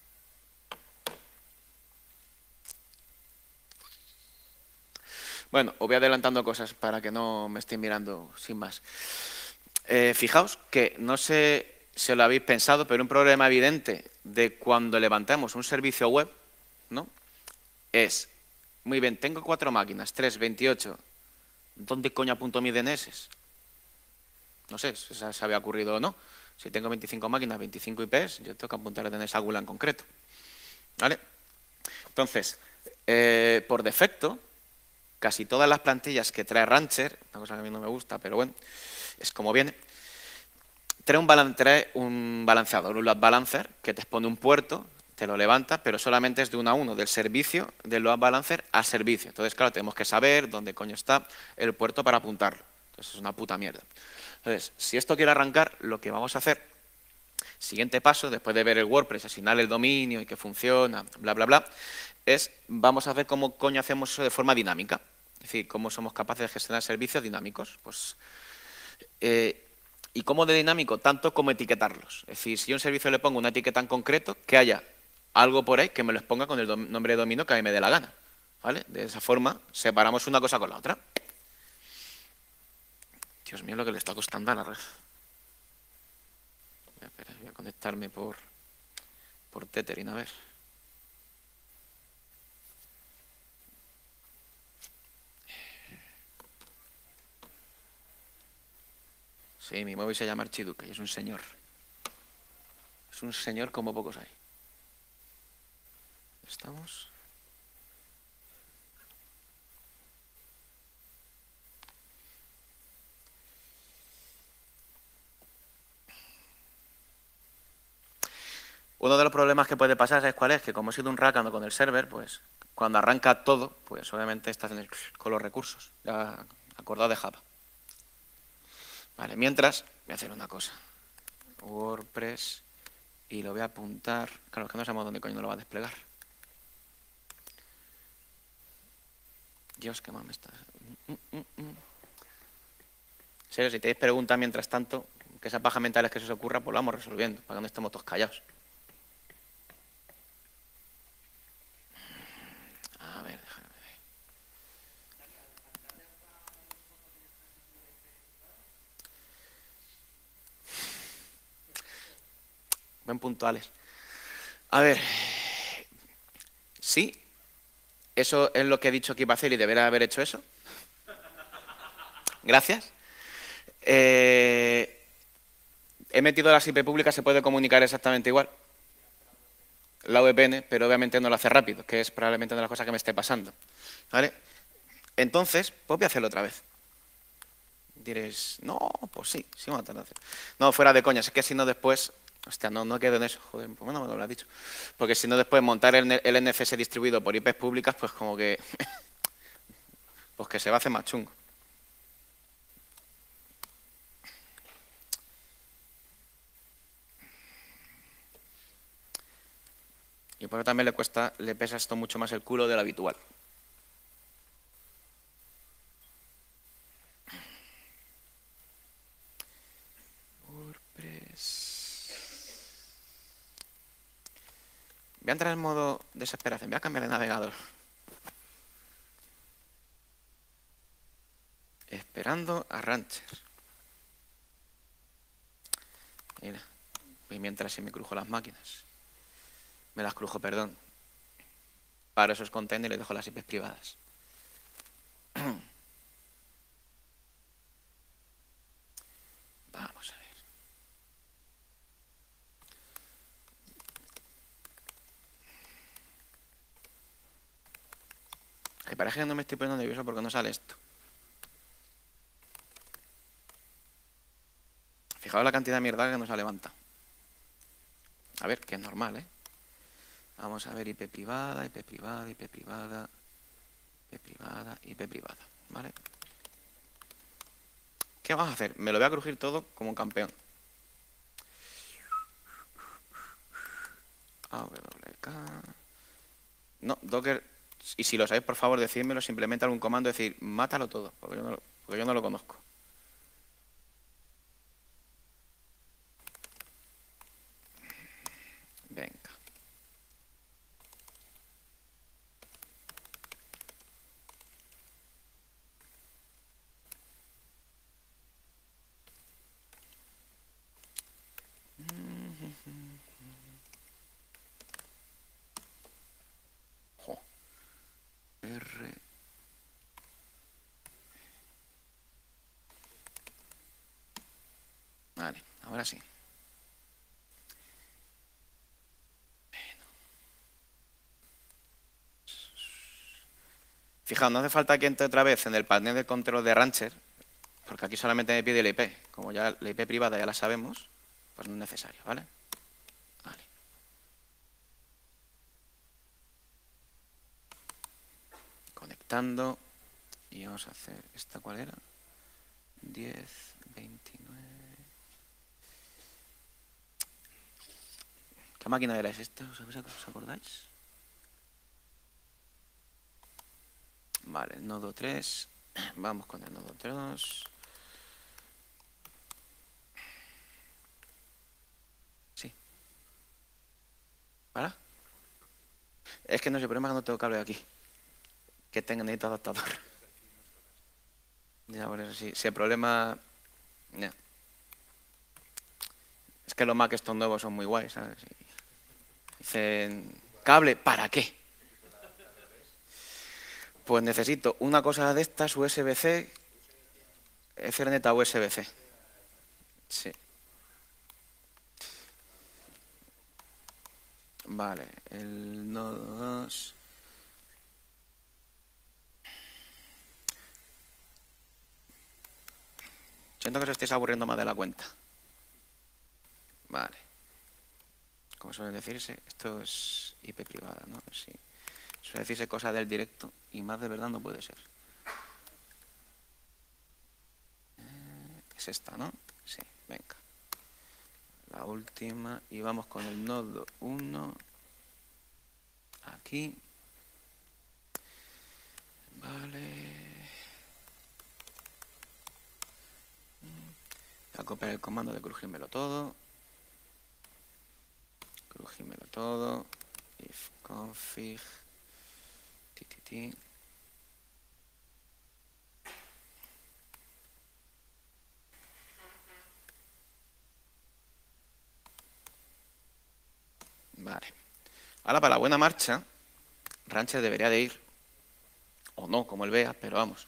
Bueno, os voy adelantando cosas para que no me estéis mirando sin más. Eh, fijaos que no sé si lo habéis pensado, pero un problema evidente de cuando levantamos un servicio web, ¿no? Es, muy bien, tengo cuatro máquinas, tres, veintiocho. ¿Dónde coño apunto mi D N S? No sé si se había ocurrido o no. Si tengo veinticinco máquinas, veinticinco I Ps, yo tengo que apuntar el D N S Agula en concreto. ¿Vale? Entonces, eh, por defecto, casi todas las plantillas que trae Rancher, una cosa que a mí no me gusta, pero bueno, es como viene, trae un, balan trae un balanceador, un load balancer, que te expone un puerto, te lo levanta, pero solamente es de uno a uno, del servicio, del load balancer a servicio. Entonces, claro, tenemos que saber dónde coño está el puerto para apuntarlo. Entonces, es una puta mierda. Entonces, si esto quiere arrancar, lo que vamos a hacer, siguiente paso, después de ver el WordPress, asignar el dominio y que funciona, bla, bla, bla, es, vamos a ver cómo coño hacemos eso de forma dinámica. Es decir, cómo somos capaces de gestionar servicios dinámicos. Pues, eh, ¿y cómo de dinámico? Tanto como etiquetarlos. Es decir, si yo a un servicio le pongo una etiqueta en concreto, que haya algo por ahí que me lo exponga con el nombre de dominio que a mí me dé la gana. ¿Vale? De esa forma separamos una cosa con la otra. Dios mío, lo que le está costando a la red. Espera, voy a conectarme por, por Tethering, a ver. Sí, mi móvil se llama Archiduque y es un señor. Es un señor como pocos hay. ¿Estamos? Uno de los problemas que puede pasar, ¿sabes cuál es? Que como he sido un rácano con el server, pues cuando arranca todo, pues obviamente estás en el, con los recursos. Ya acordado de Java. Vale, mientras voy a hacer una cosa. WordPress y lo voy a apuntar. Claro, es que no sabemos dónde coño lo va a desplegar. Dios, qué mal me está. Mm, mm, mm. serio, si tenéis preguntas mientras tanto, que esas pajas mentales que se os ocurra, pues lo vamos resolviendo, para que no estemos todos callados. A ver, déjame ver. Buen punto, Alex. A ver, sí, eso es lo que he dicho que iba a hacer y debería haber hecho eso. Gracias. Eh, he metido las I P públicas, se puede comunicar exactamente igual. La V P N, pero obviamente no lo hace rápido, que es probablemente una de las cosas que me esté pasando. ¿Vale? Entonces, pues voy a hacerlo otra vez. Diréis, no, pues sí, sí vamos a tardar. No, fuera de coña, es que si no después, hostia, no, no quedo en eso, joder, pues bueno, me lo habrás dicho. Porque si no después montar el, el N F S distribuido por I Ps públicas, pues como que, pues que se va a hacer más chungo. Y por eso también le cuesta, le pesa esto mucho más el culo del habitual. WordPress. Voy a entrar en modo desesperación, voy a cambiar de navegador. Esperando a Rancher. Mira, y mientras se me crujo las máquinas. Me las crujo, perdón. Para esos containers les dejo las I Ps privadas. Vamos a ver. Que parece que no me estoy poniendo nervioso porque no sale esto. Fijaos la cantidad de mierda que nos ha levantado. A ver, que es normal, ¿eh? Vamos a ver I P privada, I P privada, I P privada, I P privada, I P privada, ¿vale? ¿Qué vamos a hacer? Me lo voy a crujir todo como un campeón. A W K. No, Docker. Y si lo sabéis, por favor, decídmelo. Simplemente algún comando, decir, mátalo todo, porque yo no, porque yo no lo conozco. Venga. Jo. R. Vale, ahora sí. Fijaos, no hace falta que entre otra vez en el panel de control de Rancher, porque aquí solamente me pide la I P. Como ya la I P privada ya la sabemos, pues no es necesario, ¿vale? Vale. Conectando. Y vamos a hacer, ¿esta cuál era? diez, veintinueve. ¿Qué máquina era esta? ¿Os acordáis? Vale, nodo tres. Vamos con el nodo tres. Sí. ¿Para? Es que no sé, el problema es que no tengo cable aquí. Que tenga necesito adaptador. Ya, por eso sí. Si el problema... Ya. Es que los Mac estos nuevos son muy guays, ¿sabes? Y dicen, ¿cable? ¿Para qué? Pues necesito una cosa de estas, U S B C, Ethernet a U S B C. Sí. Vale, el nodo dos. Siento que os estáis aburriendo más de la cuenta. Vale. Como suele decirse, esto es I P privada, ¿no? Sí. Suele decirse cosas del directo y más de verdad no puede ser. Es esta, ¿no? Sí, venga. La última. Y vamos con el nodo uno. Aquí. Vale. Voy a copiar el comando de crujírmelo todo. Crujírmelo todo. If config. Ti, ti, ti. Vale. Ahora, para la buena marcha, Rancher debería de ir. O no, como él vea, pero vamos.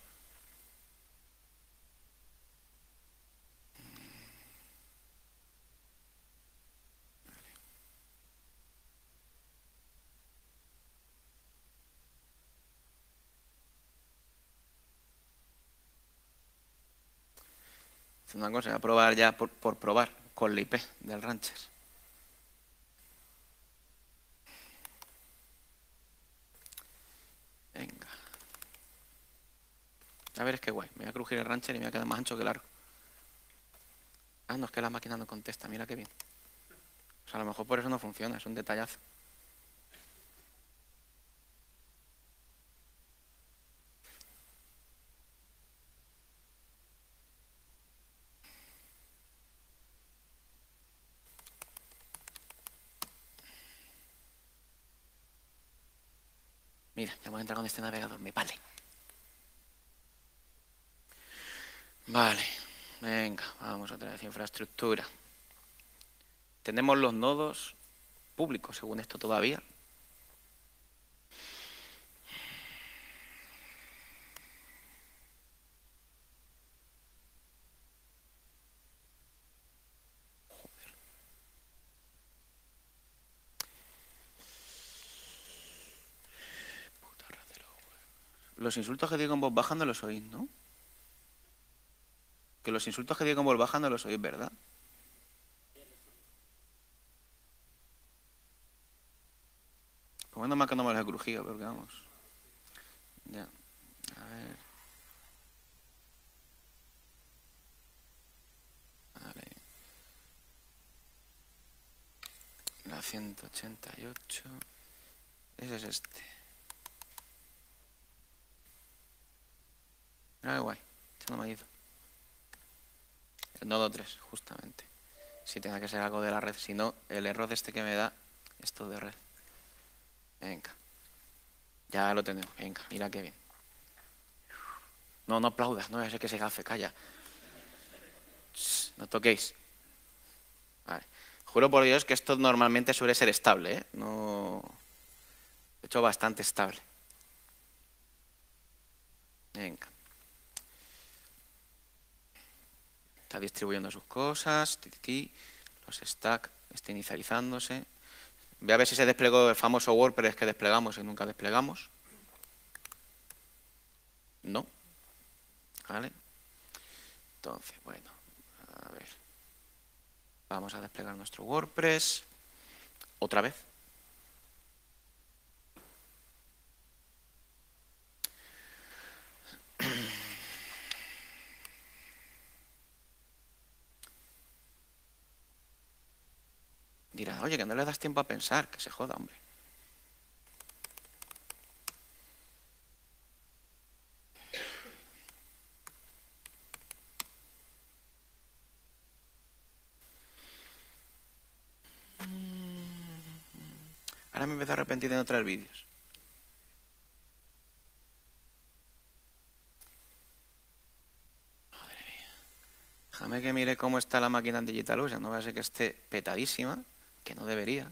Una cosa, voy a probar ya por, por probar con la I P del Rancher. Venga. A ver, es que guay. Me voy a crujir el Rancher y me va a quedar más ancho que largo. Ah, no, es que la máquina no contesta. Mira qué bien. O sea, a lo mejor por eso no funciona. Es un detallazo. Mira, ya voy a entrar con este navegador. Me vale. Vale. Venga, vamos otra vez. Infraestructura. Tenemos los nodos públicos, según esto todavía. Los insultos que digo en voz baja no los oís, ¿no? Que los insultos que digo en voz baja no los oís, ¿verdad? Pues menos mal que no me los he crujido, porque vamos. Ya. A ver. Vale. La ciento ochenta y ocho. Ese es este. Mira qué guay. Este no me ha ido. El nodo tres, justamente. Si tenga que ser algo de la red. Si no, el error de este que me da es todo de red. Venga. Ya lo tenemos. Venga, mira qué bien. No, no aplaudas. No voy a ser que se gafe. Calla. Shh, no toquéis. Vale. Juro por Dios que esto normalmente suele ser estable, ¿eh? No... De hecho, bastante estable. Venga. Está distribuyendo sus cosas. Ti, ti, ti. Los stacks está inicializándose. Voy a ver si se desplegó el famoso WordPress que desplegamos y nunca desplegamos. No. ¿Vale? Entonces, bueno. A ver. Vamos a desplegar nuestro WordPress. Otra vez. Dirá, oye, que no le das tiempo a pensar. Que se joda, hombre. Ahora me empiezo a arrepentir de no traer vídeos. Madre mía. Déjame que mire cómo está la máquina en DigitalOcean. No va a ser que esté petadísima, que no debería.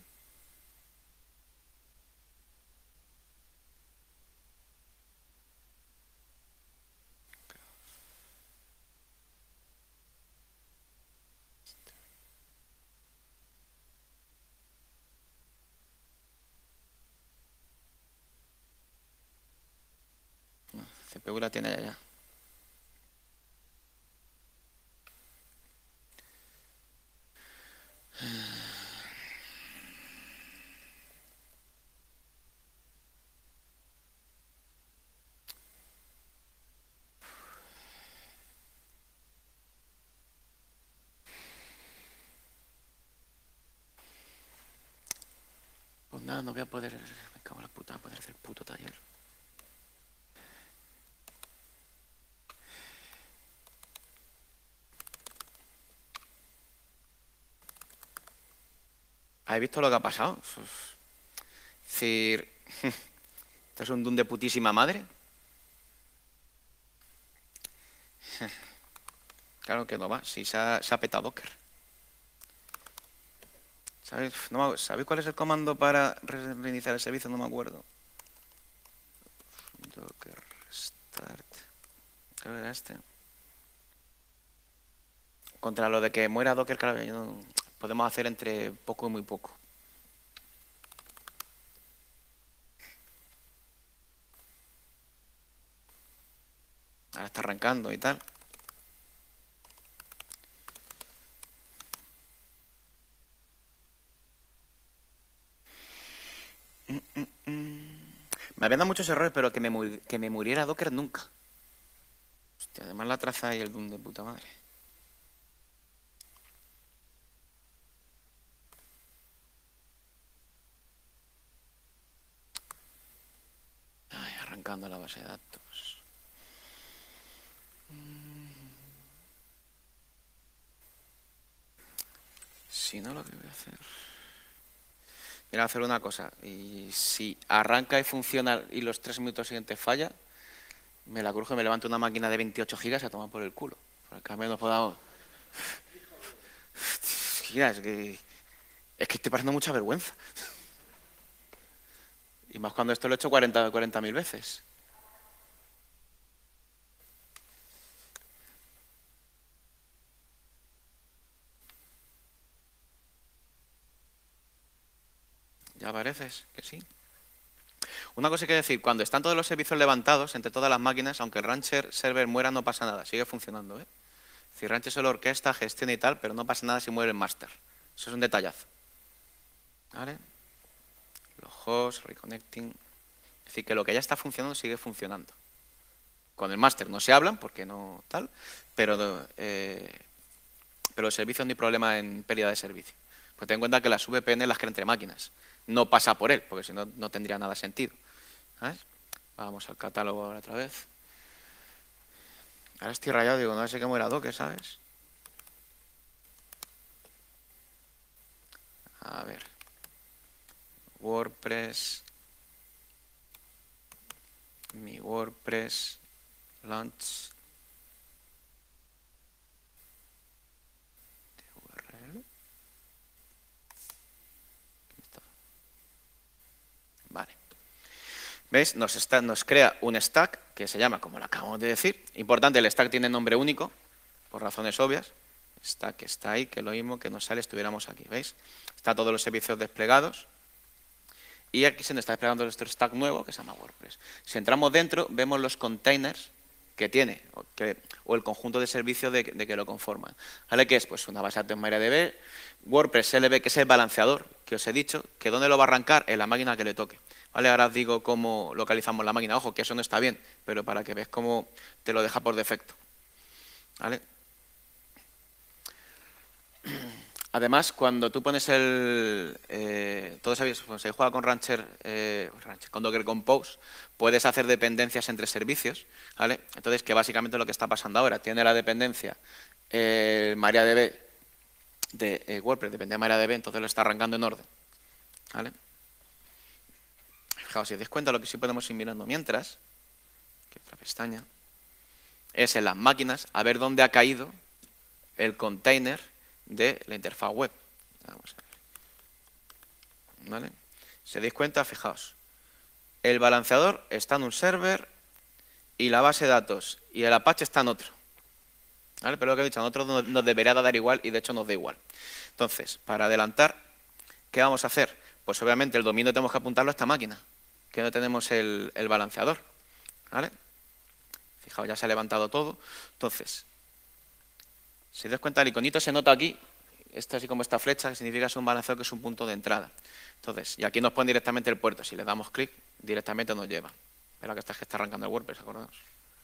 No, C P U la tiene ya. Pues nada, no voy a poder... Me cago en la puta, no voy a poder hacer puto taller. ¿Habéis visto lo que ha pasado? Es decir, esto es un doom de putísima madre. Claro que no va, si se ha, se ha petado Docker. ¿Sabéis? No, ¿sabéis cuál es el comando para reiniciar el servicio? No me acuerdo. Docker start. Creo que era este. Contra lo de que muera Docker, claro, no, podemos hacer entre poco y muy poco. Ahora está arrancando y tal. Mm, mm, mm. Me habían dado muchos errores, pero que me, que me muriera Docker nunca. Hostia, además la traza y el doom de puta madre. Ay, arrancando la base de datos. Si no, lo que voy a hacer... Mira, voy a hacer una cosa. Y si arranca y funciona y los tres minutos siguientes falla, me la crujo y me levanto una máquina de veintiocho gigas a tomar por el culo. Porque al menos podamos... Mira, es que... Es que estoy pasando mucha vergüenza. Y más cuando esto lo he hecho cuarenta mil veces. Ya pareces que sí. Una cosa que decir, cuando están todos los servicios levantados entre todas las máquinas, aunque el Rancher server muera, no pasa nada, sigue funcionando, ¿eh? Es decir, Rancher solo orquesta, gestiona y tal, pero no pasa nada si muere el master. Eso es un detallazo. ¿Vale? Los hosts, reconnecting. Es decir, que lo que ya está funcionando sigue funcionando. Con el master no se hablan porque no tal, pero, eh, pero los servicios no hay problema en pérdida de servicio. Pues ten en cuenta que las V P N las crea entre máquinas. No pasa por él, porque si no, no tendría nada sentido. ¿Sabes? Vamos al catálogo ahora otra vez. Ahora estoy rayado, digo, no sé qué muera Docker, ¿sabes? A ver. WordPress. Mi WordPress. Launch. U R L. Aquí está. Vale. ¿Veis? Nos, está, nos crea un stack que se llama, como lo acabamos de decir. Importante, el stack tiene nombre único, por razones obvias. Stack está ahí, que lo mismo que nos sale estuviéramos aquí, ¿veis? Está todos los servicios desplegados. Y aquí se nos está desplegando nuestro stack nuevo, que se llama WordPress. Si entramos dentro, vemos los containers que tiene, o, que, o el conjunto de servicios de, de que lo conforman. ¿Vale? ¿Qué es? Pues una base de datos MariaDB, WordPress L B, que es el balanceador que os he dicho, que dónde lo va a arrancar, en la máquina que le toque. ¿Vale? Ahora os digo cómo localizamos la máquina. Ojo, que eso no está bien, pero para que veas cómo te lo deja por defecto. ¿Vale? Además, cuando tú pones el... Eh, todos sabéis, cuando se juega con Rancher, eh, Rancher, con Docker Compose, puedes hacer dependencias entre servicios, ¿vale? Entonces, que básicamente lo que está pasando ahora, tiene la dependencia eh, MariaDB de eh, WordPress, depende de MariaDB, entonces lo está arrancando en orden, ¿vale? Fijaos, si os dais cuenta, lo que sí podemos ir mirando mientras, que otra pestaña, es en las máquinas, a ver dónde ha caído el container de la interfaz web. Vamos a ver. ¿Vale? Si os dais cuenta, fijaos, el balanceador está en un server y la base de datos y el Apache está en otro. ¿Vale? Pero lo que he dicho, a nosotros nos, nos debería dar igual y de hecho nos da igual. Entonces, para adelantar, ¿qué vamos a hacer? Pues obviamente el dominio tenemos que apuntarlo a esta máquina, que no tenemos el, el balanceador. ¿Vale? Fijaos, ya se ha levantado todo. Entonces, si os das cuenta, el iconito se nota aquí, esto así como esta flecha, que significa que es un balanceador, que es un punto de entrada. Entonces, y aquí nos pone directamente el puerto. Si le damos clic, directamente nos lleva. Espera que está, que está arrancando el WordPress, acordaos.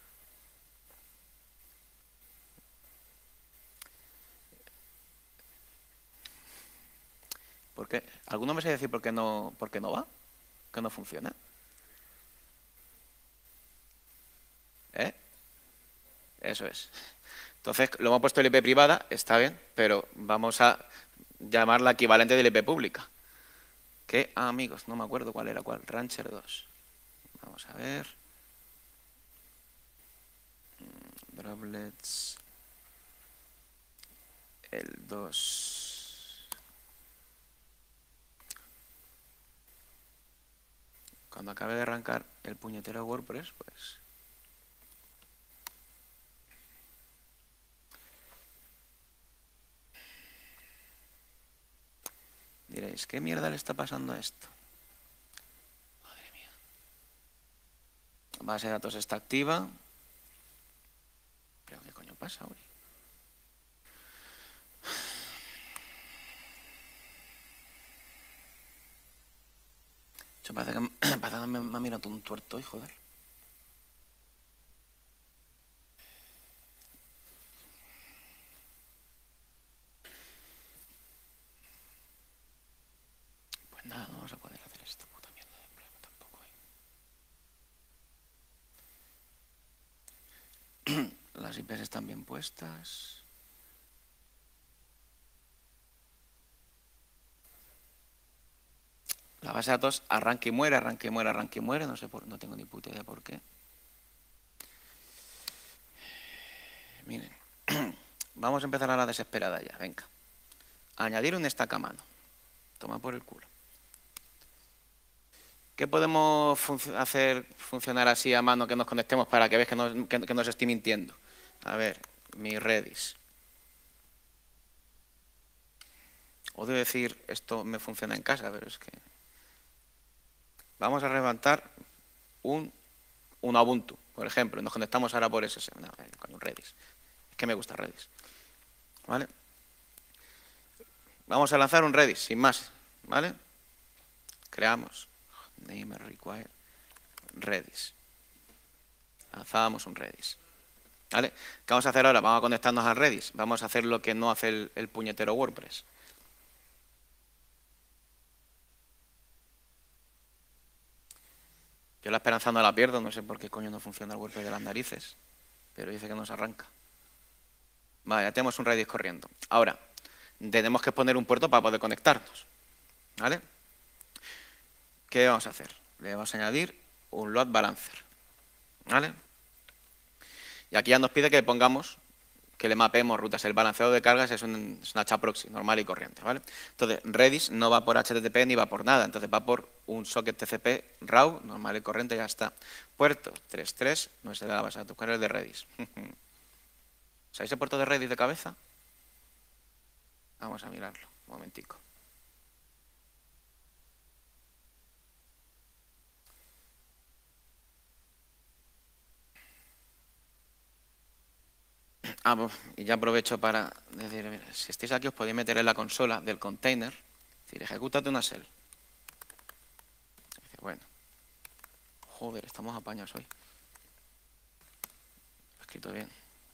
¿Por qué? ¿Alguno me sabe decir por qué no, por qué no va? ¿Por qué no funciona? ¿Eh? Eso es. Entonces, lo hemos puesto en I P privada, está bien, pero vamos a llamarla equivalente de la I P pública. que, ah, amigos, no me acuerdo cuál era cuál, Rancher dos. Vamos a ver. Droplets. El dos. Cuando acabe de arrancar el puñetero WordPress, pues... diréis, ¿qué mierda le está pasando a esto? Madre mía. La base de datos está activa. ¿Pero qué coño pasa hoy? Yo parece que, parece que me, me ha mirado un tuerto y joder. Pues nada, no vamos a poder hacer esta puta mierda de prueba tampoco. ¿eh? Las I Pes están bien puestas. La base de datos arranca y muere, arranca y muere, arranca y muere. No sé por, no tengo ni puta idea por qué. Miren, vamos a empezar a la desesperada ya, venga. Añadir un stack a mano. Toma por el culo. ¿Qué podemos fun hacer funcionar así a mano que nos conectemos para que veas que, no, que, que nos estoy mintiendo? A ver, mi Redis. Odio decir esto me funciona en casa, pero es que... Vamos a levantar un, un Ubuntu, por ejemplo. Nos conectamos ahora por S S. No, con un Redis. Es que me gusta Redis. ¿Vale? Vamos a lanzar un Redis, sin más. ¿Vale? Creamos. Name require Redis. Lanzamos un Redis. ¿Vale? ¿Qué vamos a hacer ahora? Vamos a conectarnos al Redis. Vamos a hacer lo que no hace el, el puñetero WordPress. Yo la esperanza no la pierdo, no sé por qué coño no funciona el WordPress de las narices, pero dice que nos arranca. Vale, ya tenemos un Redis corriendo. Ahora, tenemos que poner un puerto para poder conectarnos. ¿Vale? ¿Qué vamos a hacer? Le vamos a añadir un load balancer. ¿Vale? Y aquí ya nos pide que pongamos, que le mapeemos rutas. El balanceado de cargas es, un, es una H A proxy, normal y corriente. ¿Vale? Entonces, Redis no va por H T T P ni va por nada. Entonces va por un socket T C P raw, normal y corriente, ya está. Puerto treinta y tres, no es de la base de datos, ¿cuál es el de Redis? ¿Sabéis el puerto de Redis de cabeza? Vamos a mirarlo, un momentico. Ah, pues, y ya aprovecho para decir, mira, si estáis aquí os podéis meter en la consola del container, es decir, ejecútate una shell. Dice, bueno, joder, estamos apañados hoy. Lo he escrito bien.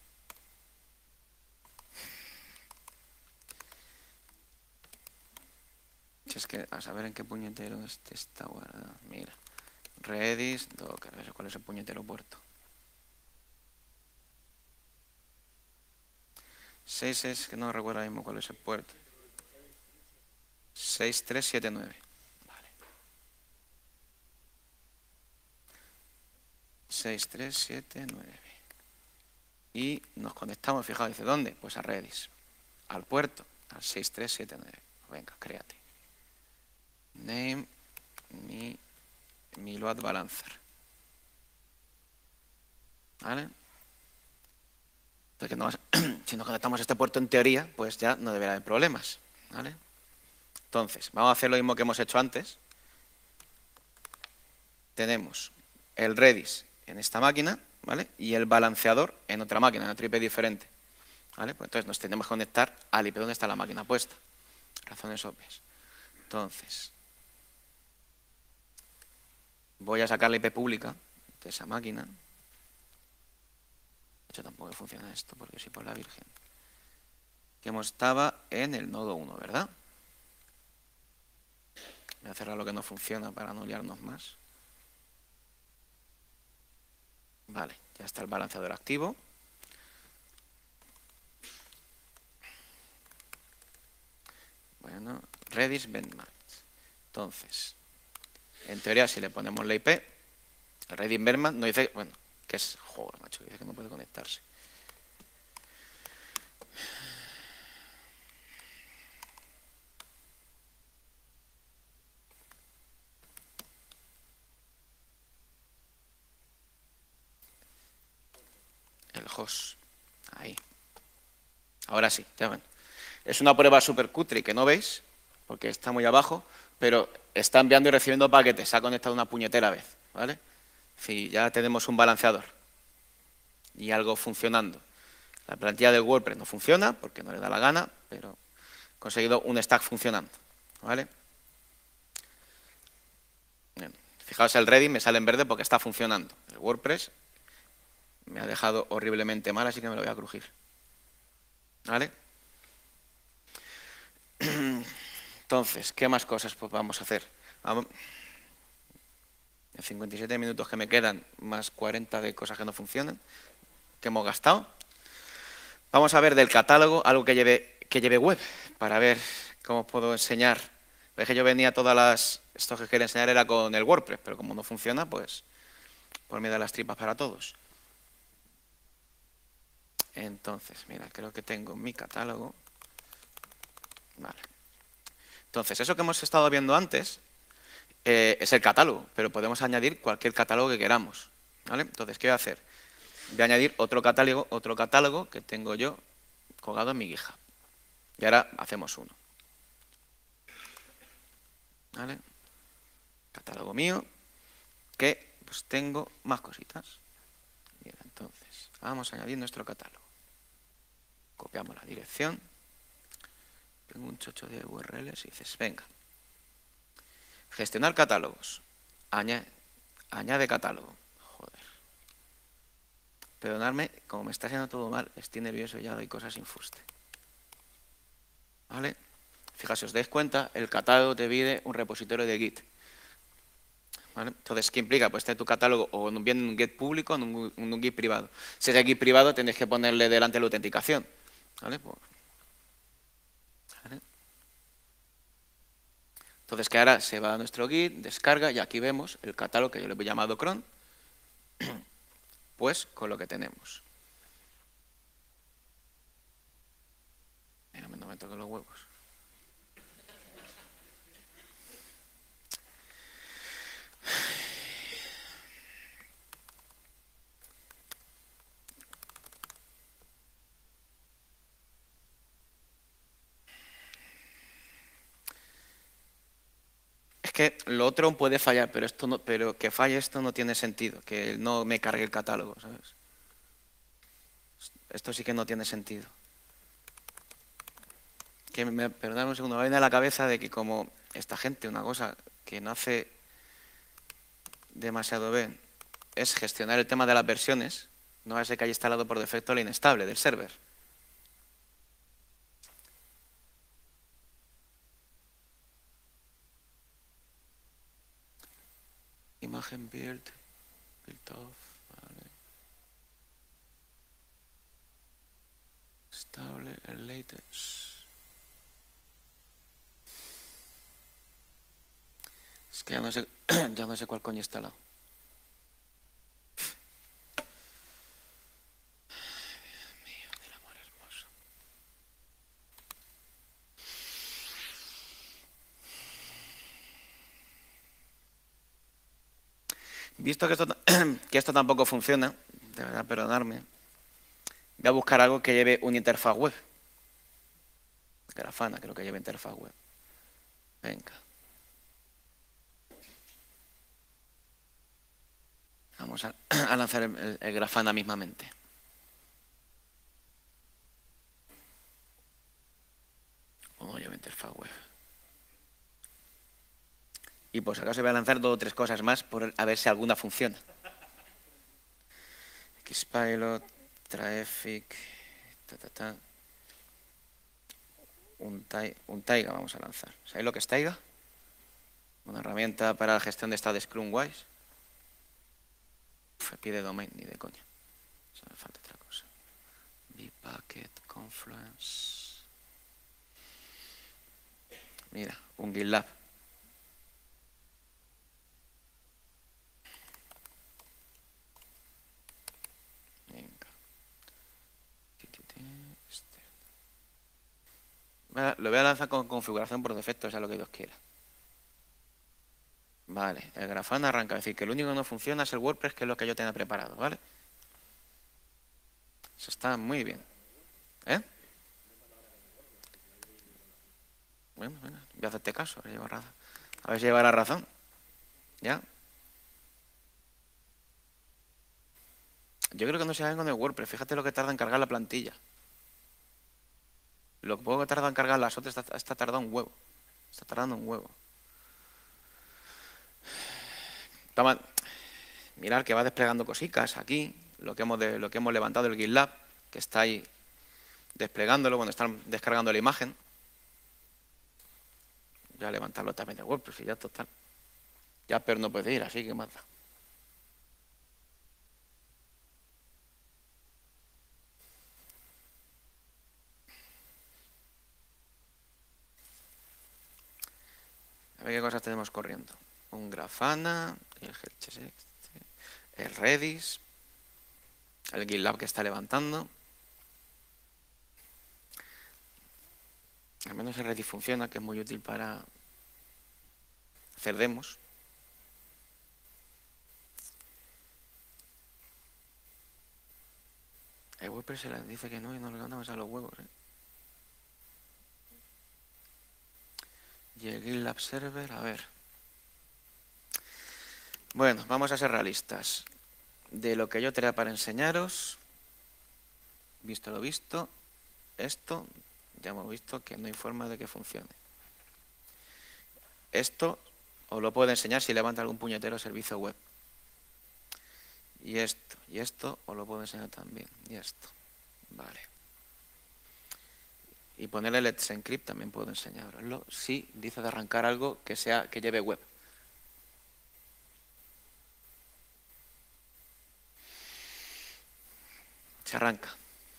Si es que a saber en qué puñetero este está guardado. Mira, Redis, Docker, a ver cuál es el puñetero puerto. seis es que no recuerdo ahora mismo cuál es el puerto. seis tres siete nueve. Vale. seis tres siete nueve. Y nos conectamos, fijaos, dice, ¿dónde? Pues a Redis. Al puerto, al seis tres siete nueve. Venga, créate. Name mi, mi load balancer. ¿Vale? Porque no, si nos conectamos a este puerto en teoría, pues ya no deberá haber problemas. ¿Vale? Entonces, vamos a hacer lo mismo que hemos hecho antes. Tenemos el Redis en esta máquina, ¿vale? Y el balanceador en otra máquina, en otra I P diferente. ¿Vale? Pues entonces nos tenemos que conectar al I P donde está la máquina puesta. Razones obvias. Entonces, voy a sacar la I P pública de esa máquina. De hecho, tampoco funciona esto, porque sí por la Virgen. Que hemos estaba en el nodo uno, ¿verdad? Voy a cerrar lo que no funciona para no liarnos más. Vale, ya está el balanceador activo. Bueno, Redis benchmark. Entonces, en teoría, si le ponemos la I P, el Reddit Berman nos dice, bueno, que es, joder, macho, dice que no puede conectarse. El host, ahí. Ahora sí, ya ven. Es una prueba súper cutre que no veis, porque está muy abajo, pero está enviando y recibiendo paquetes, se ha conectado una puñetera vez, ¿vale? Sí, ya tenemos un balanceador y algo funcionando. La plantilla de WordPress no funciona porque no le da la gana, pero he conseguido un stack funcionando, ¿vale? Bien. Fijaos, el Reddit me sale en verde porque está funcionando. El WordPress me ha dejado horriblemente mal, así que me lo voy a crujir, ¿vale? Entonces, ¿qué más cosas pues vamos a hacer? Vamos. En cincuenta y siete minutos que me quedan, más cuarenta de cosas que no funcionan, que hemos gastado. Vamos a ver del catálogo algo que lleve, que lleve web, para ver cómo os puedo enseñar. Veis que yo venía todas las... Esto que quería enseñar era con el WordPress, pero como no funciona, pues por mí da las tripas para todos. Entonces, mira, creo que tengo mi catálogo. Vale. Entonces, eso que hemos estado viendo antes eh, es el catálogo, pero podemos añadir cualquier catálogo que queramos, ¿vale? Entonces, ¿qué voy a hacer? Voy a añadir otro catálogo, otro catálogo que tengo yo colgado en mi GitHub. Y ahora hacemos uno. ¿Vale? Catálogo mío, que pues tengo más cositas. Bien, entonces, vamos a añadir nuestro catálogo. Copiamos la dirección. Tengo un chocho de U R Ls y dices, venga. Gestionar catálogos. Añade, añade catálogo. Joder. Perdonadme, como me está haciendo todo mal, estoy nervioso ya, doy cosas sin fuste. ¿Vale? Fijaos, si os dais cuenta, el catálogo te pide un repositorio de Git. ¿Vale? Entonces, ¿qué implica? Pues tener tu catálogo o bien en un Git público o en un, en un Git privado. Si es de Git privado, tendréis que ponerle delante la autenticación. ¿Vale? Pues, ¿vale? Entonces, que ahora se va a nuestro Git, descarga, y aquí vemos el catálogo que yo le he llamado cron, pues con lo que tenemos. Mira, no me toquen los huevos. Es que lo otro puede fallar, pero esto no, pero que falle esto no tiene sentido, que no me cargue el catálogo, ¿sabes? Esto sí que no tiene sentido. Que me, perdóname un segundo, me viene a la cabeza de que como esta gente, una cosa que no hace demasiado bien, es gestionar el tema de las versiones, no va a ser que haya instalado por defecto la inestable del server. Imagen build, build off, vale. Estable, el latest. Es que ya no sé, ya no sé cuál coño he instalado. Dios mío, del amor hermoso. Visto que esto, que esto tampoco funciona, de verdad, perdonadme, voy a buscar algo que lleve una interfaz web. Grafana, creo que lleva interfaz web. Venga. Vamos a, a lanzar el, el, el Grafana mismamente. Oh, lleva interfaz web. Y por si acaso voy a lanzar dos o tres cosas más por a ver si alguna funciona. Xpilot, Traffic, ta, ta, ta. Un, tai, un Taiga vamos a lanzar. ¿Sabéis lo que es Taiga? Una herramienta para la gestión de estado de Scrumwise. Uf, pide domain, ni de coña. O sea, me falta otra cosa. Bitbucket, Confluence. Mira, un GitLab. a, lo voy a lanzar con configuración por defecto, sea lo que Dios quiera. Vale, el Grafana arranca. Es decir, que el único que no funciona es el WordPress, que es lo que yo tenía preparado, ¿vale? Eso está muy bien. ¿Eh? Bueno, venga, voy a hacerte caso, a ver si lleva razón. A ver si lleva la razón. ¿Ya? Yo creo que no se hagan con el WordPress. Fíjate lo que tarda en cargar la plantilla. Lo poco que tarda en cargar las otras está, está tardando un huevo. Está tardando un huevo. Toma, mirad que va desplegando cositas aquí. Lo que hemos, de, lo que hemos levantado del GitLab, que está ahí desplegándolo cuando están descargando la imagen. Ya levantarlo también de WordPress y ya total. Ya pero no puede ir, así que más da. A ver qué cosas tenemos corriendo. Un Grafana, el G H S, el Redis, el GitLab que está levantando. Al menos el Redis funciona, que es muy útil para hacer demos. El WordPress se les dice que no y no le mandamos a los huevos, ¿eh? Y el GitLab Server, a ver. Bueno, vamos a ser realistas. De lo que yo tenía para enseñaros, visto lo visto, esto ya hemos visto que no hay forma de que funcione. Esto os lo puedo enseñar si levanta algún puñetero servicio web. Y esto, y esto os lo puedo enseñar también. Y esto, vale. Y ponerle Let's Encrypt también puedo enseñaroslo. Si dice de arrancar algo que sea que lleve web. Se arranca.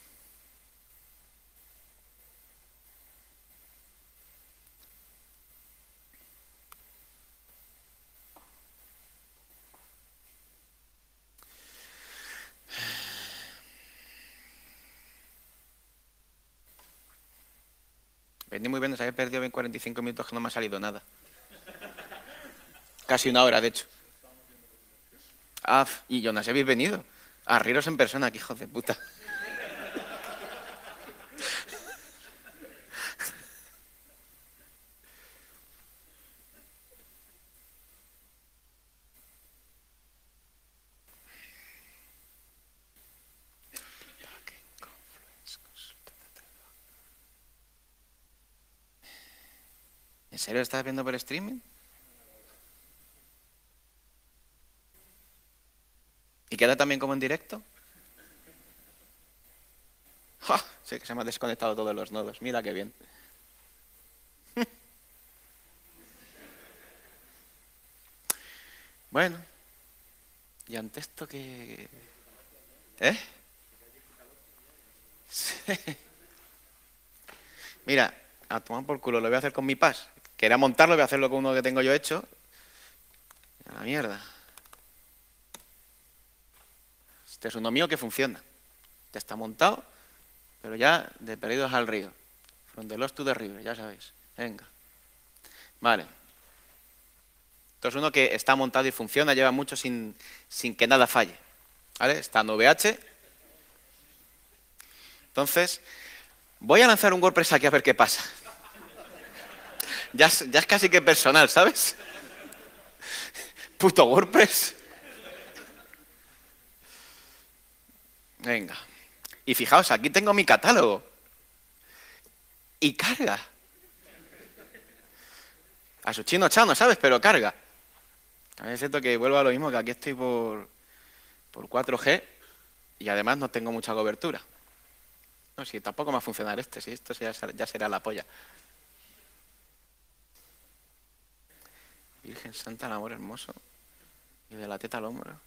Vení muy bien, os habéis perdido bien cuarenta y cinco minutos que no me ha salido nada. Casi una hora, de hecho. Ah, y yo no sé, habéis venido. A riros en persona, que hijos de puta. ¿En serio estás viendo por streaming? ¿Y queda también como en directo? ¡Ja! Sí, que se me han desconectado todos los nodos. Mira qué bien. Bueno. Y ante esto que... ¿Eh? Sí. Mira, a tomar por culo, lo voy a hacer con mi pas. Quería montarlo, voy a hacerlo con uno que tengo yo hecho. A la mierda. Este es uno mío que funciona. Ya está montado, pero ya de perdidos al río. From the lost to the river, ya sabéis. Venga. Vale. Esto es uno que está montado y funciona, lleva mucho sin, sin que nada falle. ¿Vale? Está en V H. Entonces, voy a lanzar un WordPress aquí a ver qué pasa. Ya es, ya es casi que personal, ¿sabes? Puto WordPress. Venga. Y fijaos, aquí tengo mi catálogo. Y carga. A su chino chano, ¿sabes? Pero carga. A mí es cierto que vuelvo a lo mismo, que aquí estoy por, por cuatro G y además no tengo mucha cobertura. No, sí, tampoco me va a funcionar este, sí, esto ya, ya será la polla. Virgen Santa, el amor hermoso. Y de la teta al hombro.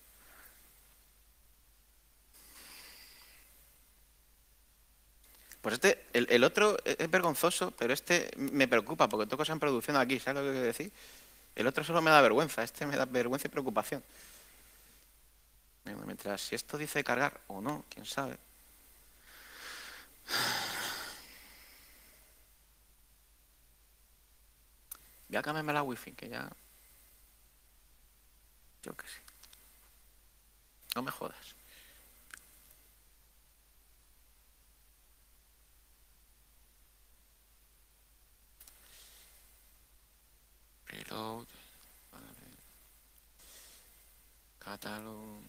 Pues este, el, el otro es vergonzoso, pero este me preocupa, porque tengo cosas en producción aquí, ¿sabes lo que quiero decir? El otro solo me da vergüenza, este me da vergüenza y preocupación. Mientras, si esto dice cargar o no, quién sabe. Voy a cambiarme la wifi, que ya... Yo qué sé. No me jodas. Reload. Catálogo.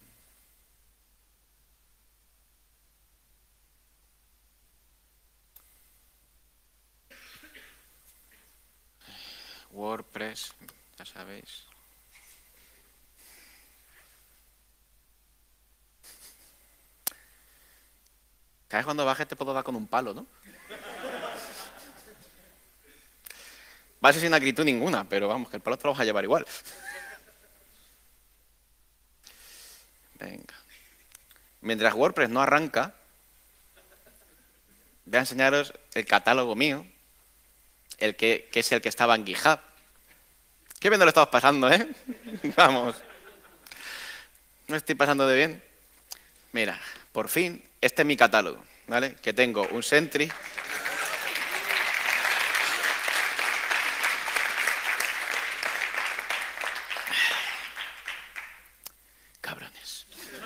WordPress, ya sabéis. Cada vez cuando bajes te puedo dar con un palo, ¿no? Va a ser sin acritud ninguna, pero vamos, que el palo te lo vas a llevar igual. Venga. Mientras WordPress no arranca, voy a enseñaros el catálogo mío, el que, que es el que estaba en GitHub. Qué bien lo estamos pasando, ¿eh? Vamos. No estoy pasando de bien. Mira, por fin, este es mi catálogo, ¿vale? Que tengo un Sentry. Cabrones.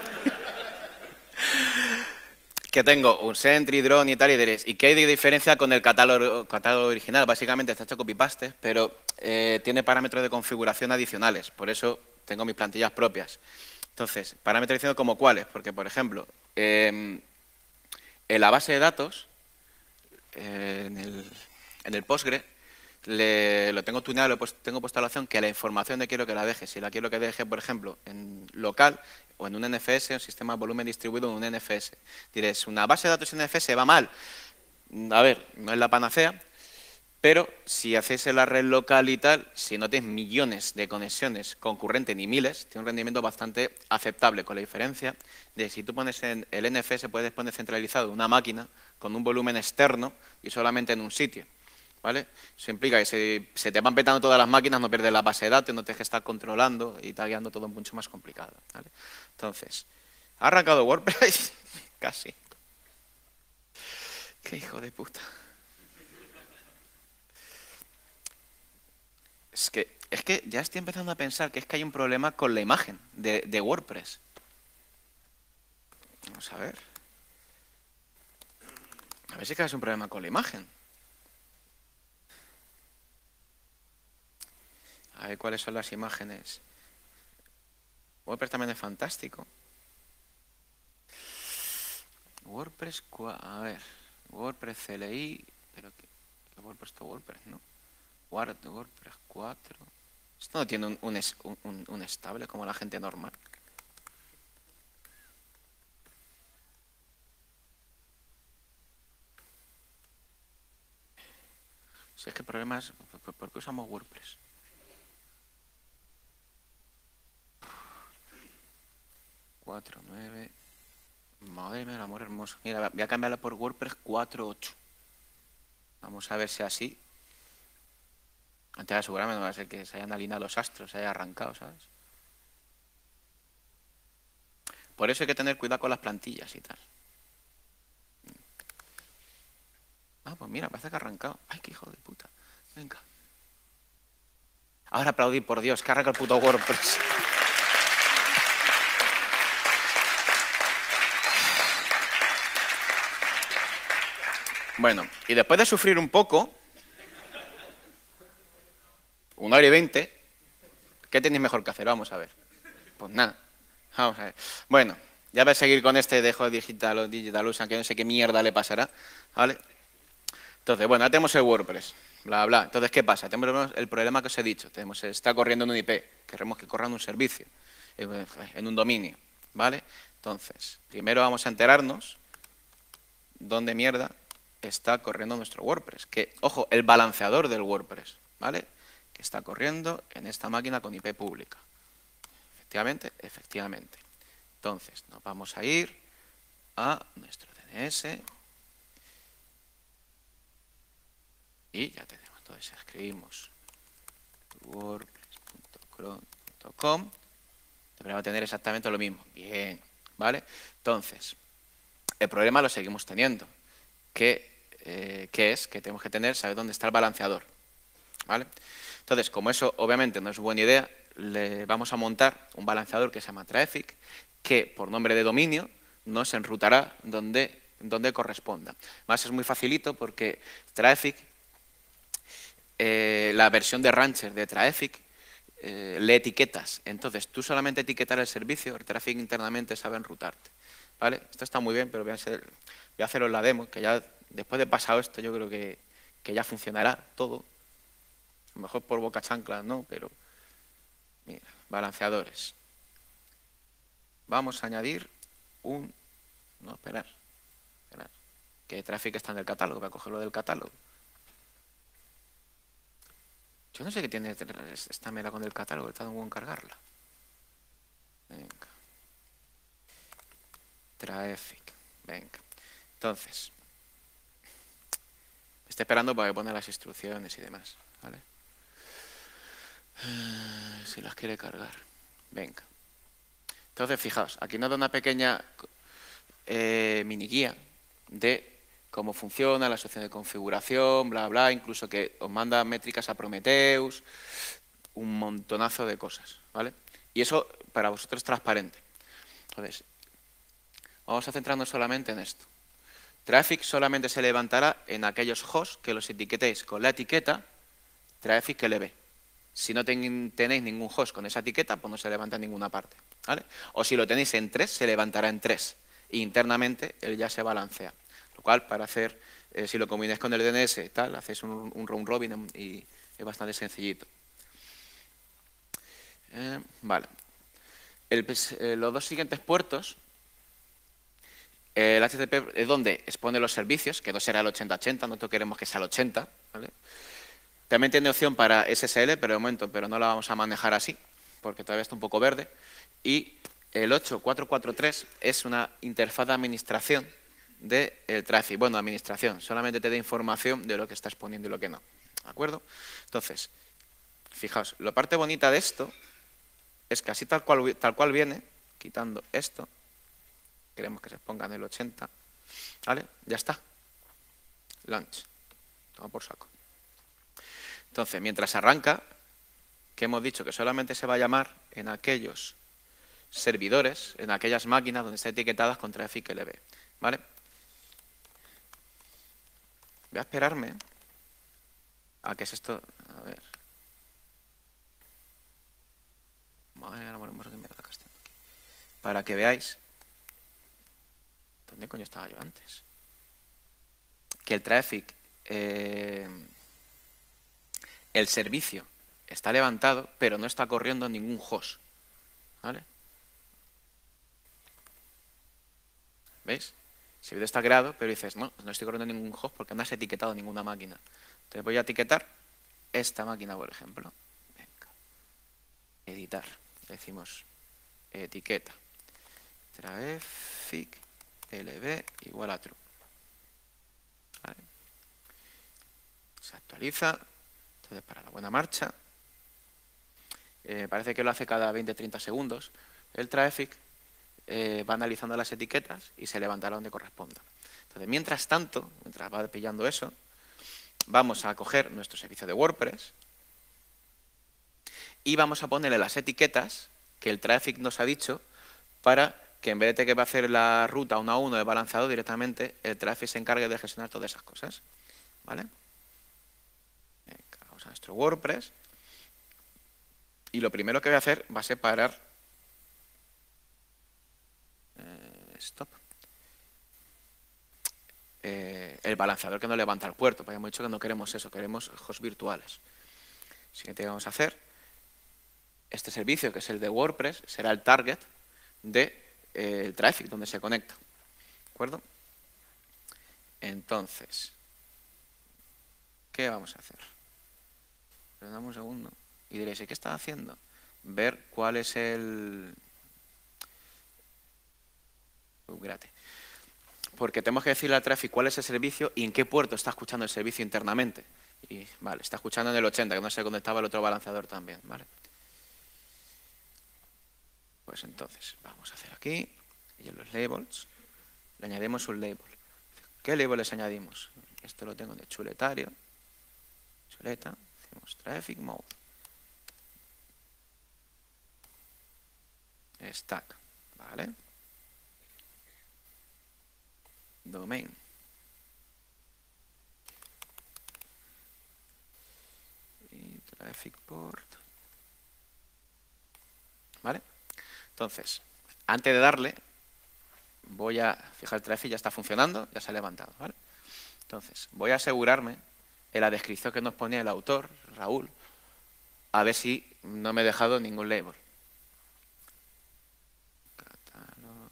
Que tengo un Sentry, Drone y tal, y diréis, ¿y qué hay de diferencia con el catálogo, catálogo original? Básicamente está hecho copy-paste, pero eh, tiene parámetros de configuración adicionales, por eso tengo mis plantillas propias. Entonces, parámetros diciendo como cuáles, porque, por ejemplo, eh, en la base de datos, eh, en, el, en el Postgre, le, lo tengo tuneado, lo he puesto, tengo puesto la opción que la información de quiero que la deje. Si la quiero que deje, por ejemplo, en local o en un N F S, un sistema de volumen distribuido en un N F S. Diréis, ¿una base de datos N F S va mal? A ver, no es la panacea, pero si hacéis en la red local y tal, si no tenéis millones de conexiones concurrentes ni miles, tiene un rendimiento bastante aceptable, con la diferencia de si tú pones en el N F S, puedes poner centralizado una máquina con un volumen externo y solamente en un sitio. ¿Vale? Eso implica que si se te van petando todas las máquinas, no pierdes la base de datos, no tienes que estar controlando y tagueando todo mucho más complicado. ¿Vale? Entonces, ¿ha arrancado WordPress? Casi. ¡Qué hijo de puta! Es que, es que ya estoy empezando a pensar que es que hay un problema con la imagen de, de WordPress. Vamos a ver. A ver si es un problema con la imagen. A ver cuáles son las imágenes. WordPress también es fantástico. WordPress, a ver, WordPress C L I, pero que, que WordPress to WordPress, ¿no? WordPress cuatro. Esto no tiene un, un, un, un estable como la gente normal. Si es que el problema es, ¿por qué usamos WordPress? cuatro, nueve. Madre mía, el amor hermoso. Mira, voy a cambiarla por WordPress cuatro punto ocho. Vamos a ver si así. Antes de asegurarme, no va a ser que se hayan alineado los astros, se haya arrancado, ¿sabes? Por eso hay que tener cuidado con las plantillas y tal. Ah, pues mira, parece que ha arrancado. Ay, qué hijo de puta. Venga. Ahora aplaudí, por Dios, que arranca el puto WordPress. Bueno, y después de sufrir un poco, una hora y veinte, ¿qué tenéis mejor que hacer? Vamos a ver. Pues nada, vamos a ver. Bueno, ya voy a seguir con este dejo digital o digital usa, que no sé qué mierda le pasará, ¿vale? Entonces, bueno, ya tenemos el WordPress, bla, bla. Entonces, ¿qué pasa? Tenemos el problema que os he dicho. Tenemos, está corriendo en un I P, queremos que corra en un servicio, en un dominio, ¿vale? Entonces, primero vamos a enterarnos dónde mierda está corriendo nuestro WordPress. Que, ojo, el balanceador del WordPress, ¿vale? Que está corriendo en esta máquina con I P pública. Efectivamente, efectivamente. Entonces, nos vamos a ir a nuestro D N S y ya tenemos. Entonces, escribimos wordpress punto cron punto com. Deberíamos tener exactamente lo mismo. Bien, ¿vale? Entonces, el problema lo seguimos teniendo. Que, eh, que es que tenemos que tener, saber dónde está el balanceador, ¿vale? Entonces, como eso obviamente no es buena idea, le vamos a montar un balanceador que se llama Traffic, que por nombre de dominio nos enrutará donde, donde corresponda. Más es muy facilito porque Traffic, eh, la versión de Rancher de Traffic, eh, lee etiquetas. Entonces, tú solamente etiquetar el servicio, el Traffic internamente sabe enrutarte. ¿Vale? Esto está muy bien, pero voy a, hacer, voy a haceros la demo, que ya después de pasado esto yo creo que, que ya funcionará todo. A lo mejor por boca chancla, no, pero mira, balanceadores. Vamos a añadir un... No, esperar. esperar que Traffic está en el catálogo, voy a cogerlo del catálogo. Yo no sé qué tiene esta mela con el catálogo, está en cargarla. Venga. Traffic. Venga. Entonces, estoy esperando para que ponga las instrucciones y demás, ¿vale? Si las quiere cargar. Venga. Entonces, fijaos, aquí nos da una pequeña eh, mini guía de cómo funciona la sección de configuración, bla, bla, incluso que os manda métricas a Prometheus, un montonazo de cosas, ¿vale? Y eso para vosotros es transparente. Entonces, vamos a centrarnos solamente en esto. Traffic solamente se levantará en aquellos hosts que los etiquetéis con la etiqueta Traffic L B. Si no ten, tenéis ningún host con esa etiqueta, pues no se levanta en ninguna parte, ¿vale? O si lo tenéis en tres, se levantará en tres. E internamente él ya se balancea. Lo cual, para hacer, eh, si lo combináis con el D N S, tal, hacéis un, un round robin y es bastante sencillito. Eh, vale. El, eh, los dos siguientes puertos, eh, el H T T P es donde expone los servicios, que no será el ochenta ochenta, nosotros queremos que sea el ochenta, ¿vale? También tiene opción para S S L, pero de momento, pero no la vamos a manejar así, porque todavía está un poco verde. Y el ocho cuatro cuatro tres es una interfaz de administración del tráfico. Bueno, administración, solamente te da información de lo que estás poniendo y lo que no. ¿De acuerdo? Entonces, fijaos, la parte bonita de esto es que así tal cual, tal cual viene, quitando esto, queremos que se ponga en el ochenta, ¿vale? Ya está. Launch. Toma por saco. Entonces, mientras arranca, que hemos dicho que solamente se va a llamar en aquellos servidores, en aquellas máquinas donde están etiquetadas con Traffic L B, ¿vale? Voy a esperarme a que es esto, a ver. Para que veáis, ¿dónde coño estaba yo antes? Que el Traffic, eh, el servicio está levantado, pero no está corriendo ningún host, ¿vale? ¿Veis? El servidor está creado, pero dices, no, no estoy corriendo ningún host porque no has etiquetado ninguna máquina. Entonces voy a etiquetar esta máquina, por ejemplo. Venga. Editar. Decimos etiqueta. Traffic L B igual a true. ¿Vale? Se actualiza. Entonces, para la buena marcha, eh, parece que lo hace cada veinte a treinta segundos. El Traffic eh, va analizando las etiquetas y se levantará donde corresponda. Entonces, mientras tanto, mientras va pillando eso, vamos a coger nuestro servicio de WordPress y vamos a ponerle las etiquetas que el Traffic nos ha dicho para que en vez de que va a hacer la ruta uno a uno de balanceado directamente, el Traffic se encargue de gestionar todas esas cosas. ¿Vale? Venga, vamos a nuestro WordPress. Y lo primero que voy a hacer va a separar eh, stop. Eh, el balanceador que no levanta el puerto, porque hemos dicho que no queremos eso, queremos hosts virtuales. Siguiente que vamos a hacer, este servicio, que es el de WordPress, será el target del de, eh, Traffic, donde se conecta. ¿De acuerdo? Entonces, ¿qué vamos a hacer? Perdón un segundo. Y diréis, ¿qué está haciendo? Ver cuál es el... Uh, espérate. Porque tenemos que decirle al Traffic cuál es el servicio y en qué puerto está escuchando el servicio internamente. Y, vale, está escuchando en el ochenta, que no sé dónde estaba el otro balanceador también, ¿vale? Pues entonces, vamos a hacer aquí, y en los labels, le añadimos un label. ¿Qué label les añadimos? Esto lo tengo de chuletario, chuleta, Decimos traffic mode. Stack, ¿vale? Domain. Y traffic port. ¿Vale? Entonces, antes de darle, voy a fijar el traffic, ya está funcionando, ya se ha levantado, ¿vale? Entonces, voy a asegurarme en la descripción que nos ponía el autor, Raúl, a ver si no me he dejado ningún label. Catálogo.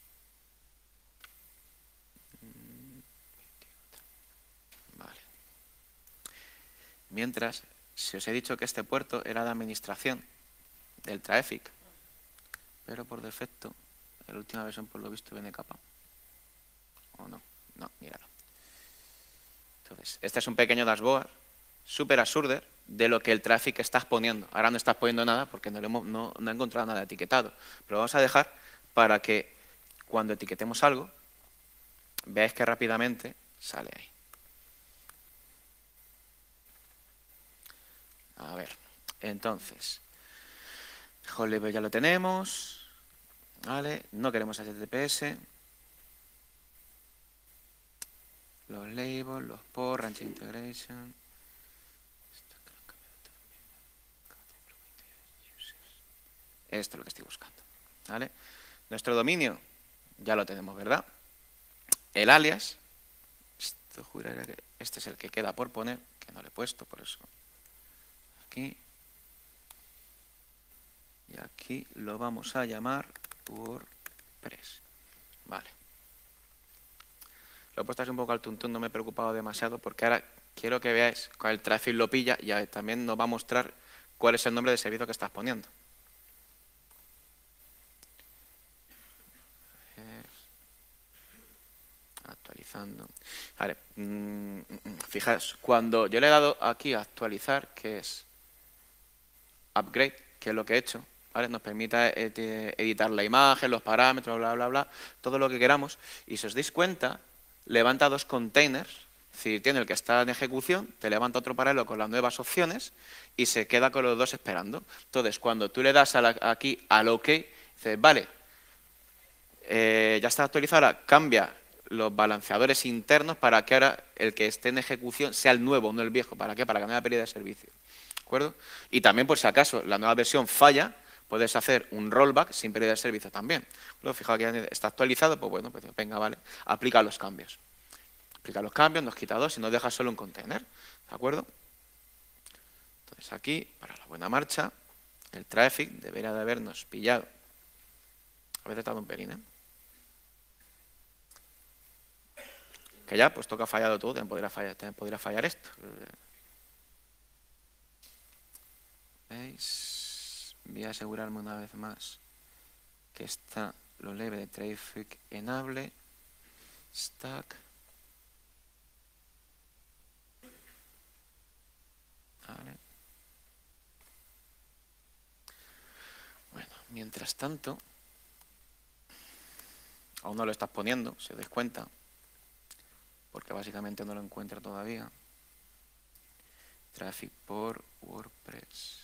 Vale. Mientras, si os he dicho que este puerto era de administración del traffic, pero por defecto, en la última versión por lo visto viene capa. ¿O no? No, míralo. Entonces, este es un pequeño dashboard súper absurdo de lo que el traffic estás poniendo. Ahora no estás poniendo nada porque no, hemos, no, no he encontrado nada etiquetado. Pero vamos a dejar para que cuando etiquetemos algo, veáis que rápidamente sale ahí. A ver, entonces, hot label ya lo tenemos. Vale, no queremos H T T P S. Los labels, los por, range integration. Esto es lo que estoy buscando. ¿Vale? Nuestro dominio ya lo tenemos, ¿verdad? El alias, esto juraría que este es el que queda por poner, que no le he puesto, por eso. Aquí. Y aquí lo vamos a llamar WordPress. Vale. Lo he puesto así un poco al tuntún, no me he preocupado demasiado porque ahora quiero que veáis con el traffic lo pilla y también nos va a mostrar cuál es el nombre del servicio que estás poniendo. Actualizando. Vale. Mm, fijaos, cuando yo le he dado aquí a actualizar, que es upgrade, que es lo que he hecho, ¿vale? Nos permite editar la imagen, los parámetros, bla, bla, bla, todo lo que queramos. Y si os dais cuenta, levanta dos containers, es decir, tiene el que está en ejecución, te levanta otro paralelo con las nuevas opciones y se queda con los dos esperando. Entonces, cuando tú le das a la, aquí al OK, dices, vale, eh, ya está actualizado, ahora cambia los balanceadores internos para que ahora el que esté en ejecución sea el nuevo, no el viejo. ¿Para qué? Para que no haya pérdida de servicio. ¿De acuerdo? Y también, por si acaso la nueva versión falla, puedes hacer un rollback sin pérdida de servicio también. Luego, fijaos que está actualizado, pues bueno, pues venga, vale, aplica los cambios. Aplica los cambios, nos quita dos y nos deja solo un container. ¿De acuerdo? Entonces aquí, para la buena marcha, el traffic debería de habernos pillado. Haber tratado un pelín, ¿eh? Que ya, pues toca fallado todo, también podría fallar, también podría fallar esto. ¿Veis? Voy a asegurarme una vez más que está lo leve de traffic enable, stack. Vale. Bueno, mientras tanto, aún no lo estás poniendo, si os dais cuenta, porque básicamente no lo encuentra todavía. Traffic por WordPress.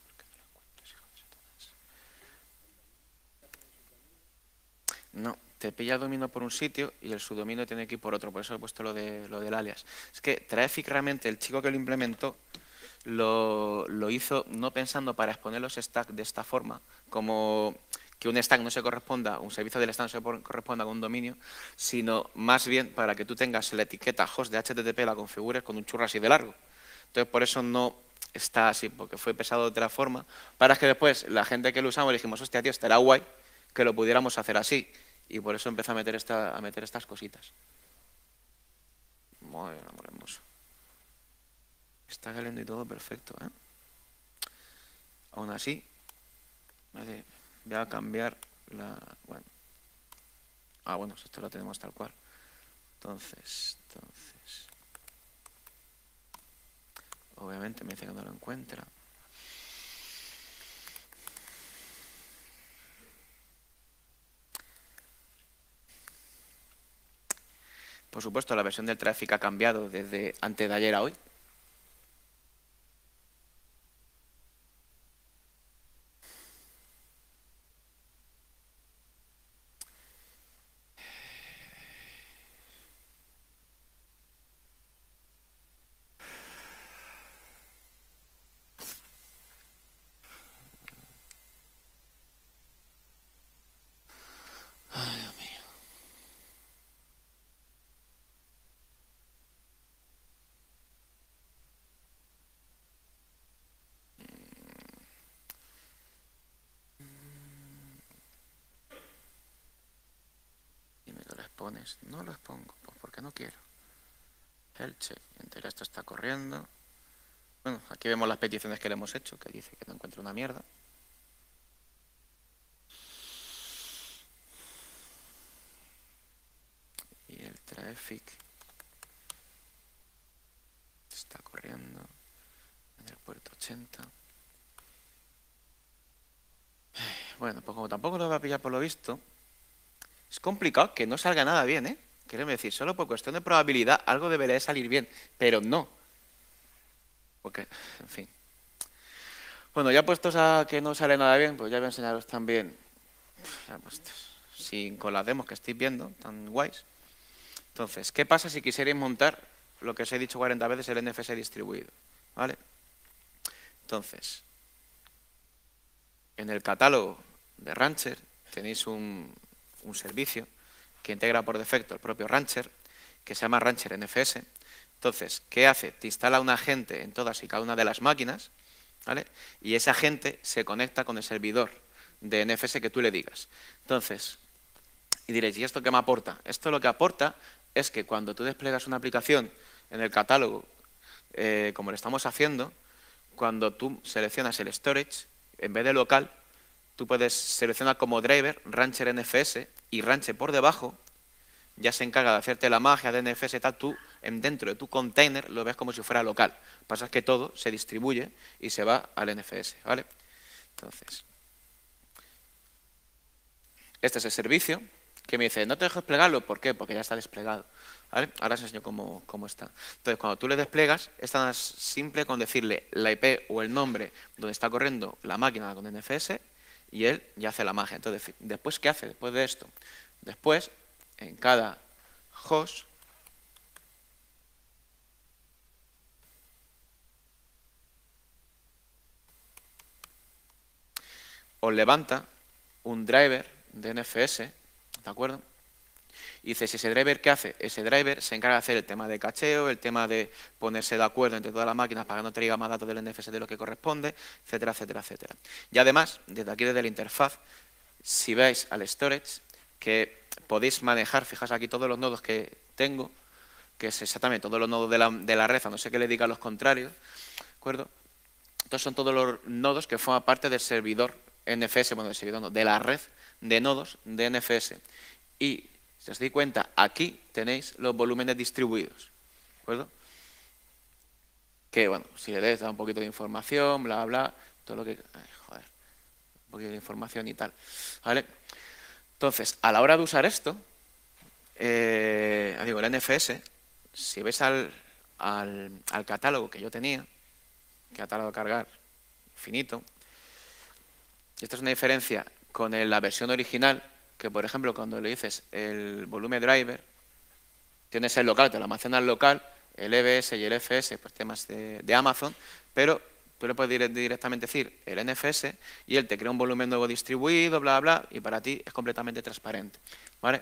No, te pilla el dominio por un sitio y el subdominio tiene que ir por otro, por eso he puesto lo, de, lo del alias. Es que Traffic realmente, el chico que lo implementó, lo, lo hizo no pensando para exponer los stacks de esta forma, como que un stack no se corresponda, un servicio del stack no se corresponda con un dominio, sino más bien para que tú tengas la etiqueta host de H T T P, la configures con un churro así de largo. Entonces, por eso no está así, porque fue pesado de otra forma, para que después la gente que lo usamos le dijimos, hostia, tío, estará guay que lo pudiéramos hacer así. Y por eso empecé a meter, esta, a meter estas cositas. Muy bien, amor hermoso. Está caliente y todo perfecto, ¿eh? Aún así, vale, voy a cambiar la... Bueno. Ah, bueno, esto lo tenemos tal cual. Entonces, entonces... Obviamente me dice que no lo encuentra. Por supuesto, la versión del tráfico ha cambiado desde antes de ayer a hoy. pones? No los pongo, pues porque no quiero. Elche, entera, esto está corriendo. Bueno, aquí vemos las peticiones que le hemos hecho, que dice que no encuentra una mierda. Y el traffic está corriendo en el puerto ochenta. Bueno, pues como tampoco lo va a pillar por lo visto, es complicado que no salga nada bien, ¿eh? Quiero decir, solo por cuestión de probabilidad algo debería de salir bien, pero no. Porque, en fin. Bueno, ya puestos a que no sale nada bien, pues ya voy a enseñaros también, ya puestos, sin con las demos que estáis viendo, tan guays. Entonces, ¿qué pasa si quisierais montar lo que os he dicho cuarenta veces, el N F S distribuido? ¿Vale? Entonces, en el catálogo de Rancher tenéis un, un servicio que integra por defecto el propio Rancher, que se llama Rancher N F S. Entonces, ¿qué hace? Te instala un agente en todas y cada una de las máquinas, ¿vale? Y ese agente se conecta con el servidor de N F S que tú le digas. Entonces, y diréis, ¿y esto qué me aporta? Esto lo que aporta es que cuando tú desplegas una aplicación en el catálogo, eh, como lo estamos haciendo, cuando tú seleccionas el storage, en vez de local, tú puedes seleccionar como driver Rancher N F S y Rancher por debajo ya se encarga de hacerte la magia de N F S, tal, tú en dentro de tu container lo ves como si fuera local. Lo que pasa es que todo se distribuye y se va al N F S, ¿vale? Entonces, este es el servicio que me dice, no te dejo desplegarlo, ¿por qué? Porque ya está desplegado, ¿vale? Ahora os enseño cómo, cómo está. Entonces, cuando tú le desplegas, es tan simple con decirle la I P o el nombre donde está corriendo la máquina con N F S y él ya hace la magia. Entonces, ¿después qué hace? Después de esto, después, en cada host, os levanta un driver de N F S, ¿de acuerdo? Y dice, si ese driver, ¿qué hace? Ese driver se encarga de hacer el tema de cacheo, el tema de ponerse de acuerdo entre todas las máquinas para que no traiga más datos del N F S de lo que corresponde, etcétera, etcétera, etcétera. Y además, desde aquí, desde la interfaz, si veis al storage, que podéis manejar, fijaos aquí todos los nodos que tengo, que es exactamente todos los nodos de la, de la red, a no sé qué le diga a los contrarios, ¿de acuerdo? Estos son todos los nodos que forman parte del servidor N F S, bueno, del servidor no, de la red de nodos de N F S. Y, si os dais cuenta, aquí tenéis los volúmenes distribuidos, ¿de acuerdo? Que, bueno, si le des, da un poquito de información, bla, bla, todo lo que... Ay, joder, un poquito de información y tal, ¿vale? Entonces, a la hora de usar esto, eh, digo, el N F S, si ves al, al, al catálogo que yo tenía, que ha tardado a cargar infinito, y esto es una diferencia con el, la versión original, que por ejemplo cuando le dices el volumen driver, tienes el local, te lo almacenas local, el E B S y el F S, pues temas de, de Amazon, pero tú le puedes dire, directamente decir el N F S y él te crea un volumen nuevo distribuido, bla, bla, y para ti es completamente transparente, ¿vale?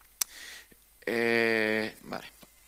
Eh, vale.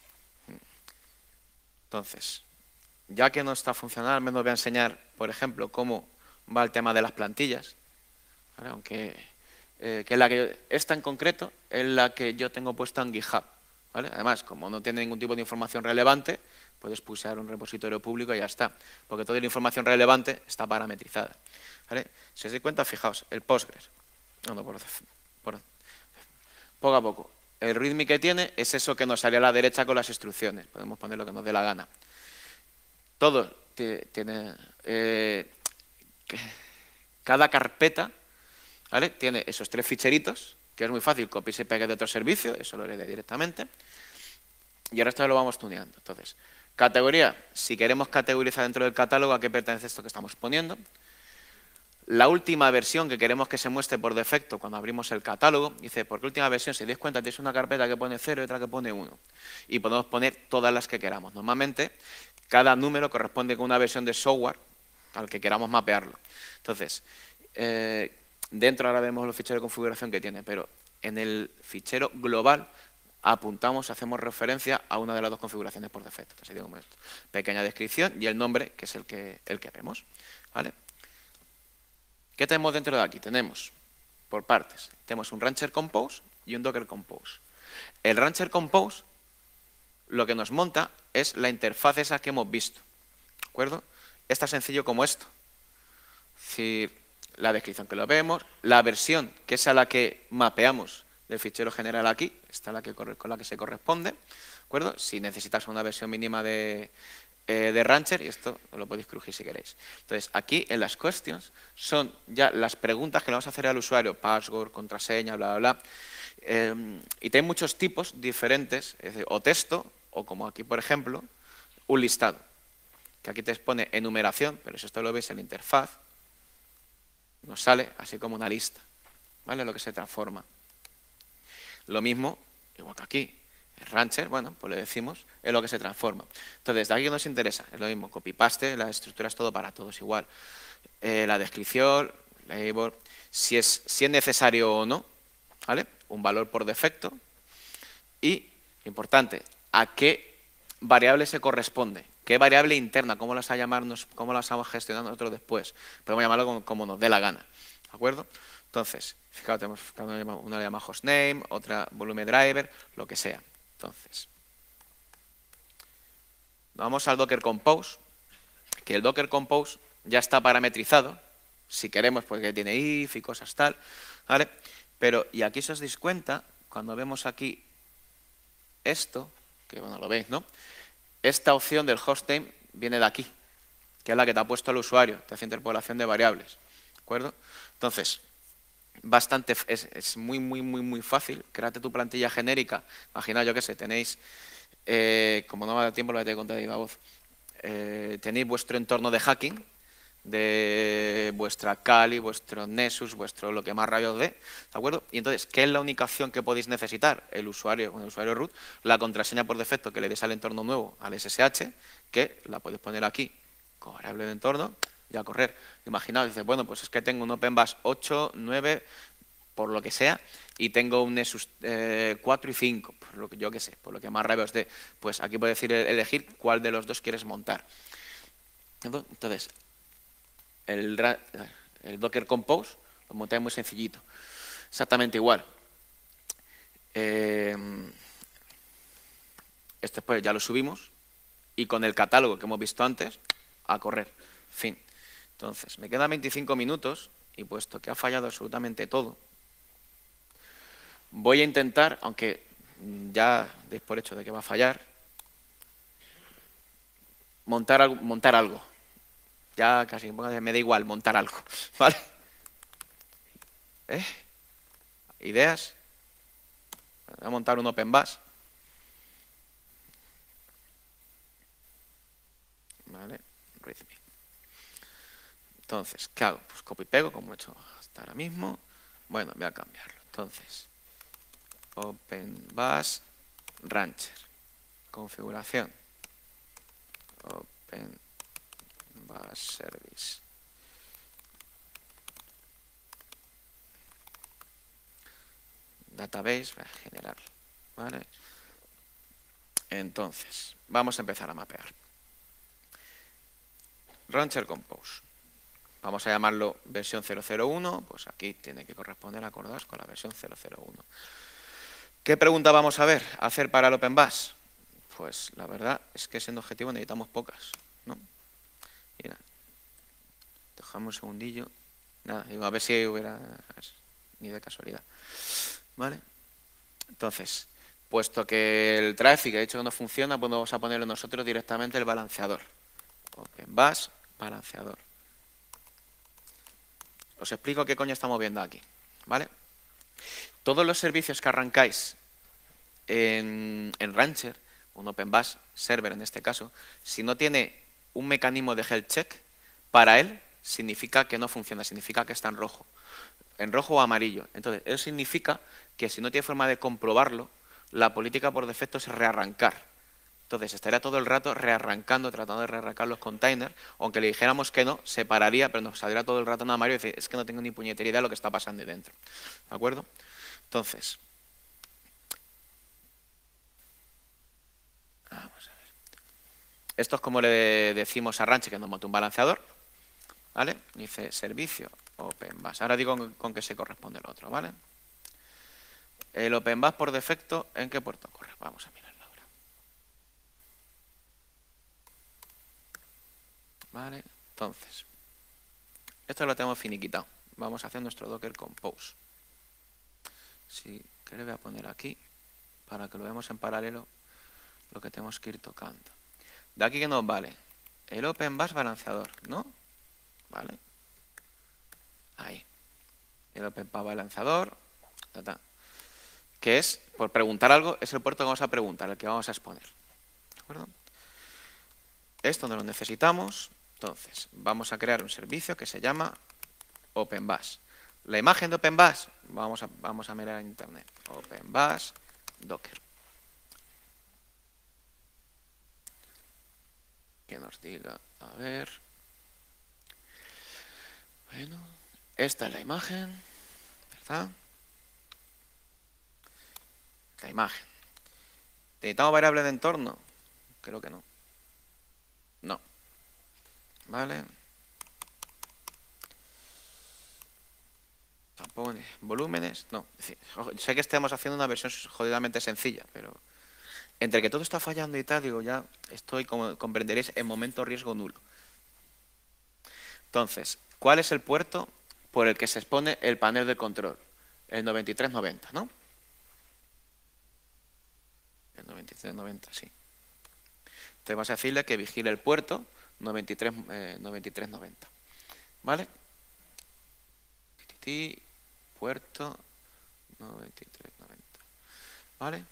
Entonces, ya que no está funcionando, al menos voy a enseñar, por ejemplo, cómo va el tema de las plantillas, ¿vale? Aunque eh, que la que esta en concreto es la que yo tengo puesta en GitHub, ¿vale? Además, como no tiene ningún tipo de información relevante, puedes pulsar un repositorio público y ya está, porque toda la información relevante está parametrizada, ¿vale? Si os dais cuenta, fijaos, el Postgres, no, no, por, por, poco a poco, el readme que tiene es eso que nos sale a la derecha con las instrucciones, podemos poner lo que nos dé la gana. Todo tiene, eh, cada carpeta, ¿vale? Tiene esos tres ficheritos, que es muy fácil, copiar y pegar de otro servicio, eso lo haré directamente, y ahora esto lo vamos tuneando. Entonces, categoría, si queremos categorizar dentro del catálogo a qué pertenece esto que estamos poniendo. La última versión que queremos que se muestre por defecto cuando abrimos el catálogo, dice, ¿por qué última versión? Si dais cuenta, tienes una carpeta que pone cero y otra que pone uno. Y podemos poner todas las que queramos. Normalmente, cada número corresponde con una versión de software al que queramos mapearlo. Entonces, eh, dentro ahora vemos los ficheros de configuración que tiene, pero en el fichero global apuntamos, hacemos referencia a una de las dos configuraciones por defecto. Así como esto. Pequeña descripción y el nombre, que es el que, el que vemos, ¿vale? ¿Qué tenemos dentro de aquí? Tenemos, por partes, tenemos un Rancher Compose y un Docker Compose. El Rancher Compose lo que nos monta es la interfaz esa que hemos visto, ¿de acuerdo? Es tan sencillo como esto. Es decir, la descripción que lo vemos, la versión, que es a la que mapeamos del fichero general aquí, esta es la que corre, con la que se corresponde, ¿de acuerdo? Si necesitas una versión mínima de, eh, de Rancher, y esto lo podéis crujir si queréis. Entonces, aquí en las questions son ya las preguntas que le vamos a hacer al usuario, password, contraseña, bla, bla, bla. Eh, y tiene muchos tipos diferentes, es decir, o texto, o como aquí, por ejemplo, un listado, que aquí te pone enumeración, pero si esto lo veis en la interfaz, nos sale así como una lista, ¿vale? Lo que se transforma. Lo mismo, igual que aquí, el Rancher, bueno, pues le decimos, es lo que se transforma. Entonces, de aquí nos interesa, es lo mismo, copy-paste, la estructura es todo para todos igual. Eh, la descripción, label, si es, si es necesario o no, ¿vale? Un valor por defecto y, importante, a qué variable se corresponde, qué variable interna, cómo las, a llamarnos, cómo las vamos a gestionar nosotros después. Podemos llamarlo como, como nos dé la gana, ¿de acuerdo? Entonces, fijaos, tenemos una le llama hostname, otra volume driver, lo que sea. Entonces, vamos al Docker Compose, que el Docker Compose ya está parametrizado, si queremos, porque tiene if y cosas tal, ¿vale? Pero, y aquí si os dais cuenta, cuando vemos aquí esto, que bueno, lo veis, ¿no? Esta opción del hostname viene de aquí, que es la que te ha puesto el usuario, te hace interpolación de variables, ¿de acuerdo? Entonces, bastante, es, es muy, muy, muy, muy fácil. Créate tu plantilla genérica. Imagina, yo qué sé, tenéis, eh, como no me da tiempo, lo voy a tener que contar de viva voz, eh, tenéis vuestro entorno de hacking, de vuestra Kali, vuestro Nessus, vuestro lo que más rayos dé, ¿de acuerdo? Y entonces, ¿qué es la única opción que podéis necesitar? El usuario, el usuario root, la contraseña por defecto que le des al entorno nuevo, al S S H, que la podéis poner aquí, con variable de entorno, y a correr. Imaginaos, dices, bueno, pues es que tengo un OpenBus ocho, nueve, por lo que sea, y tengo un Nessus eh, cuatro y cinco, por lo que yo que sé, por lo que más rabia os dé. Pues aquí puedes decir, elegir cuál de los dos quieres montar. Entonces, el, el Docker Compose lo montáis muy sencillito. Exactamente igual. Eh, este pues ya lo subimos y con el catálogo que hemos visto antes, a correr. Fin. Entonces, me quedan veinticinco minutos y puesto que ha fallado absolutamente todo, voy a intentar, aunque ya deis por hecho de que va a fallar, montar, montar algo. Ya casi me da igual montar algo, ¿vale? ¿Eh? ¿Ideas? Voy a montar un OpenBus. ¿Vale? Entonces, ¿qué hago? Pues copy y pego, como he hecho hasta ahora mismo. Bueno, voy a cambiarlo. Entonces, OpenBus Rancher. Configuración. OpenBus Service. Database, voy a generar. ¿Vale? Entonces, vamos a empezar a mapear. Rancher Compose. Vamos a llamarlo versión cero cero uno, pues aquí tiene que corresponder, acordaos, con la versión cero cero uno. ¿Qué pregunta vamos a ver, a hacer para el OpenBus? Pues la verdad es que siendo objetivo necesitamos pocas, ¿no? Mira, dejamos un segundillo. Nada, digo, a ver si hubiera, ni de casualidad. ¿Vale? Entonces, puesto que el tráfico ha dicho que no funciona, pues vamos a ponerle nosotros directamente el balanceador. OpenBus, balanceador. Os explico qué coño estamos viendo aquí, ¿vale? Todos los servicios que arrancáis en, en Rancher, un OpenBus server en este caso, si no tiene un mecanismo de health check, para él significa que no funciona, significa que está en rojo, en rojo o amarillo. Entonces, eso significa que si no tiene forma de comprobarlo, la política por defecto es rearrancar. Entonces, estaría todo el rato rearrancando, tratando de rearrancar los containers, aunque le dijéramos que no, se pararía, pero nos saldría todo el rato en amarillo y decir, es que no tengo ni puñetera idea de lo que está pasando ahí dentro. ¿De acuerdo? Entonces, vamos a ver. Esto es como le decimos a Rancher que nos monte un balanceador, ¿vale? Dice servicio OpenBus. Ahora digo con, con qué se corresponde el otro, ¿vale? el OpenBus por defecto, ¿en qué puerto corre? Vamos a mirarlo ahora. Vale, entonces, esto lo tenemos finiquitado. Vamos a hacer nuestro Docker Compose. Sí, que le voy a poner aquí, para que lo veamos en paralelo, lo que tenemos que ir tocando. De aquí que nos vale el OpenBus balanceador, ¿no? Vale. Ahí. El OpenBus balanceador, ta, ta, que es, por preguntar algo, es el puerto que vamos a preguntar, el que vamos a exponer. ¿De acuerdo? Esto no lo necesitamos, entonces vamos a crear un servicio que se llama OpenBus. La imagen de OpenBus, vamos a, vamos a mirar en internet, OpenBus Docker. Que nos diga, a ver, bueno, esta es la imagen, ¿verdad? La imagen. ¿Necesitamos variable de entorno? Creo que no. No. Vale. Tampoco. ¿Volúmenes? No. Es decir, sé que estamos haciendo una versión jodidamente sencilla, pero entre que todo está fallando y tal, digo, ya estoy, como comprenderéis, en momento riesgo nulo. Entonces, ¿cuál es el puerto por el que se expone el panel de control? El noventa y tres noventa, ¿no? El noventa y tres noventa, sí. Entonces vamos a decirle que vigile el puerto noventa y tres noventa. ¿Vale? Puerto noventa y tres noventa. ¿Vale?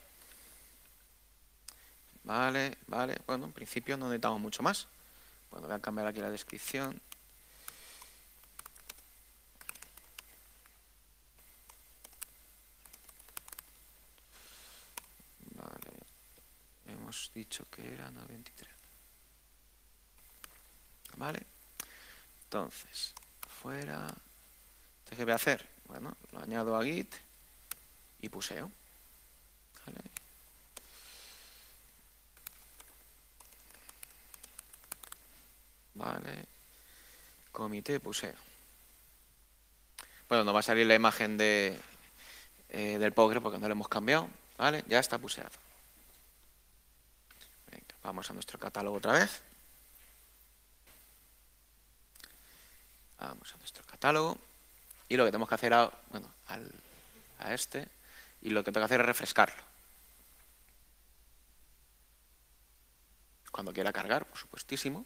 Vale, vale. Bueno, en principio no necesitamos mucho más. Bueno, voy a cambiar aquí la descripción. Vale. Hemos dicho que era noventa y tres. ¿Vale? Entonces, fuera. ¿Qué voy a hacer? Bueno, lo añado a Git y puseo. ¿Vale? Vale. Comité puseo. Bueno, no va a salir la imagen de, eh, del Postgre porque no lo hemos cambiado. ¿Vale? Ya está puseado. Venga, vamos a nuestro catálogo otra vez. Vamos a nuestro catálogo. Y lo que tenemos que hacer a, bueno, al, a este, y lo que tengo que hacer es refrescarlo. Cuando quiera cargar, por supuestísimo.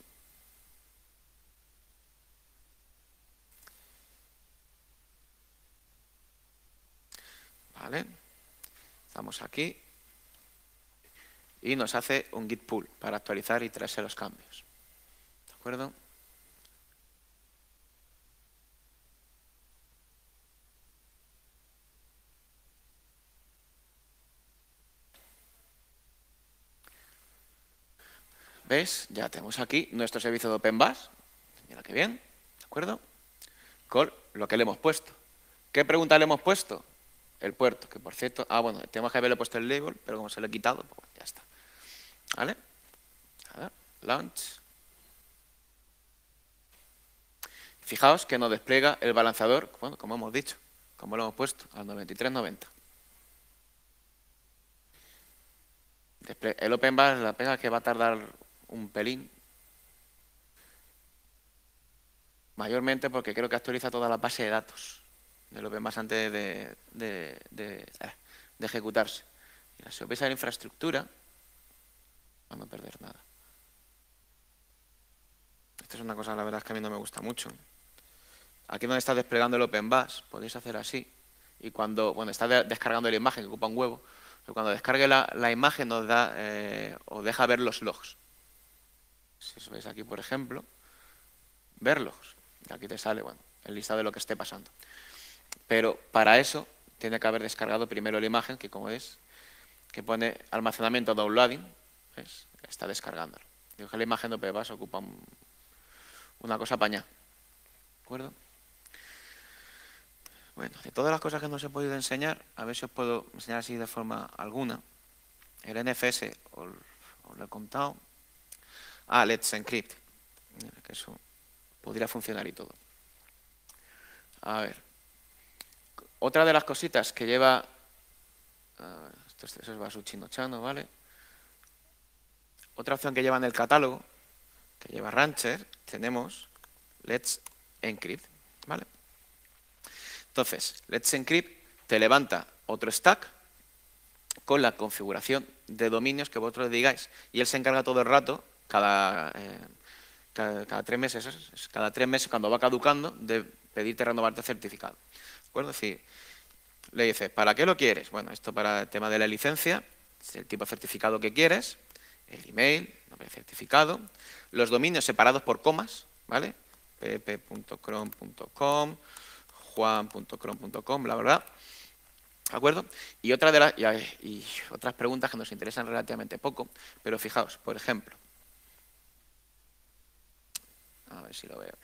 Vale. Estamos aquí. Y nos hace un git pull para actualizar y traerse los cambios. ¿De acuerdo? ¿Veis? Ya tenemos aquí nuestro servicio de OpenBus. Mira qué bien. ¿De acuerdo? Con lo que le hemos puesto. ¿Qué pregunta le hemos puesto? El puerto, que por cierto... Ah, bueno, tenemos que haberle puesto el label, pero como se lo he quitado, pues ya está. ¿Vale? A ver, launch. Fijaos que nos despliega el balanceador, bueno, como hemos dicho, como lo hemos puesto, al noventa y tres noventa. El OpenBus, la pega que va a tardar un pelín. Mayormente porque creo que actualiza toda la base de datos del OpenBus antes de, de, de, de ejecutarse. Mira, si os veis a la infraestructura, a no perder nada. Esto es una cosa, la verdad es que a mí no me gusta mucho. Aquí donde está desplegando el OpenBus, podéis hacer así. Y cuando, bueno, está de, descargando la imagen, que ocupa un huevo, pero cuando descargue la, la imagen nos da, eh, os deja ver los logs. Si os veis aquí, por ejemplo, ver logs. Y aquí te sale, bueno, el listado de lo que esté pasando. Pero para eso tiene que haber descargado primero la imagen, que como es, que pone almacenamiento downloading, ¿ves? Está descargándolo. Digo que la imagen de OpenBus ocupa un, una cosa apañada. ¿De acuerdo? Bueno, de todas las cosas que no os he podido enseñar, a ver si os puedo enseñar así de forma alguna. El N F S os, os lo he contado. Ah, Let's Encrypt. Que eso podría funcionar y todo. A ver. Otra de las cositas que lleva Uh, esto, eso es Basuchino Chano, ¿vale? Otra opción que lleva en el catálogo, que lleva Rancher, tenemos Let's Encrypt, ¿vale? Entonces, Let's Encrypt te levanta otro stack con la configuración de dominios que vosotros digáis. Y él se encarga todo el rato, cada, eh, cada, cada tres meses, cada tres meses cuando va caducando, de pedirte renovarte el certificado. ¿De acuerdo? Es decir, le dices, ¿para qué lo quieres? Bueno, esto para el tema de la licencia, el tipo de certificado que quieres, el email, nombre de certificado, los dominios separados por comas, ¿vale? pp punto chrome punto com, juan punto chrome punto com, bla, bla, bla. ¿De acuerdo? Y, otra de las, y, y otras preguntas que nos interesan relativamente poco, pero fijaos, por ejemplo, a ver si lo veo.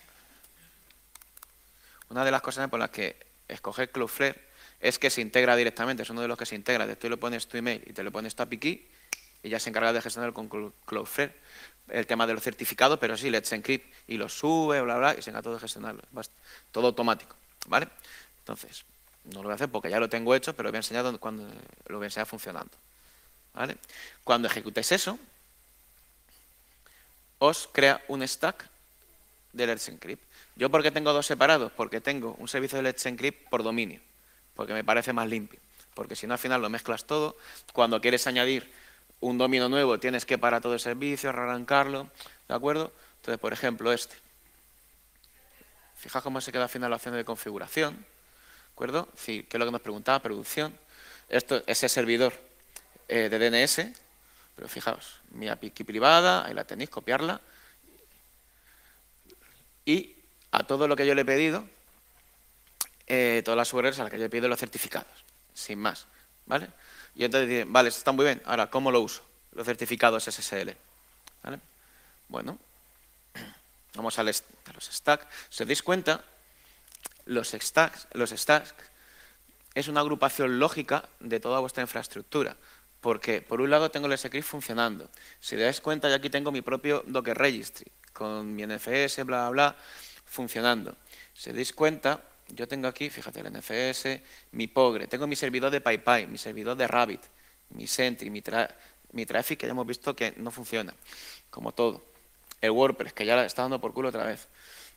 Una de las cosas por las que escoger Cloudflare es que se integra directamente, es uno de los que se integra. Tú le pones tu email y te le pones tu A P I Key y ya se encarga de gestionar con Cloudflare el tema de los certificados, pero sí, Let's Encrypt y los sube, bla, bla, y se encarga todo de gestionarlo. Todo automático, ¿vale? Entonces, no lo voy a hacer porque ya lo tengo hecho, pero lo voy a enseñar cuando lo voy a enseñar funcionando, ¿vale? Cuando ejecutéis eso, os crea un stack de Let's Encrypt. ¿Yo por qué tengo dos separados? Porque tengo un servicio de Let's Encrypt por dominio, porque me parece más limpio. Porque si no, al final lo mezclas todo. Cuando quieres añadir un dominio nuevo, tienes que parar todo el servicio, arrancarlo, ¿de acuerdo? Entonces, por ejemplo, este. Fijaos cómo se queda al final la opción de configuración, ¿de acuerdo? Sí, ¿qué es lo que nos preguntaba? Producción. Esto, ese servidor eh, de D N S, pero fijaos, mi A P I Key privada, ahí la tenéis, copiarla. Y a todo lo que yo le he pedido, eh, todas las U R Ls a las que yo he pedido los certificados, sin más, ¿vale? Y entonces dicen, vale, esto está muy bien, ahora, ¿cómo lo uso? Los certificados S S L, ¿vale? Bueno, vamos a los stacks. Si os dais cuenta, los stacks, los stacks es una agrupación lógica de toda vuestra infraestructura, porque por un lado tengo el script funcionando. Si os dais cuenta, yo aquí tengo mi propio Docker Registry, con mi N F S, bla, bla, bla, funcionando. Si os dais cuenta, yo tengo aquí, fíjate, el N F S, mi Pogre, tengo mi servidor de PyPy, mi servidor de Rabbit, mi Sentry, mi, tra mi Traffic, que ya hemos visto que no funciona, como todo. El WordPress, que ya la está dando por culo otra vez.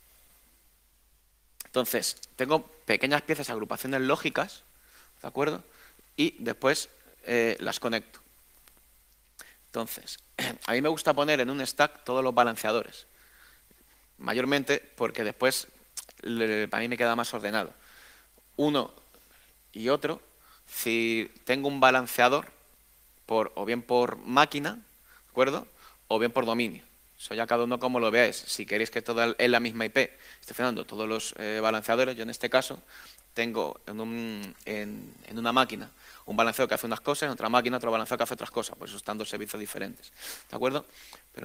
Entonces, tengo pequeñas piezas, agrupaciones lógicas, ¿de acuerdo? Y después eh, las conecto. Entonces, a mí me gusta poner en un stack todos los balanceadores. Mayormente porque después para mí me queda más ordenado. Uno y otro, si tengo un balanceador, por, o bien por máquina, ¿de acuerdo? O bien por dominio. Eso ya cada uno como lo veáis. Si queréis que todo en la misma I P esté funcionando todos los eh, balanceadores, yo en este caso tengo en, un, en, en una máquina un balanceador que hace unas cosas, en otra máquina otro balanceador que hace otras cosas. Por eso están dos servicios diferentes. ¿De acuerdo? Pero,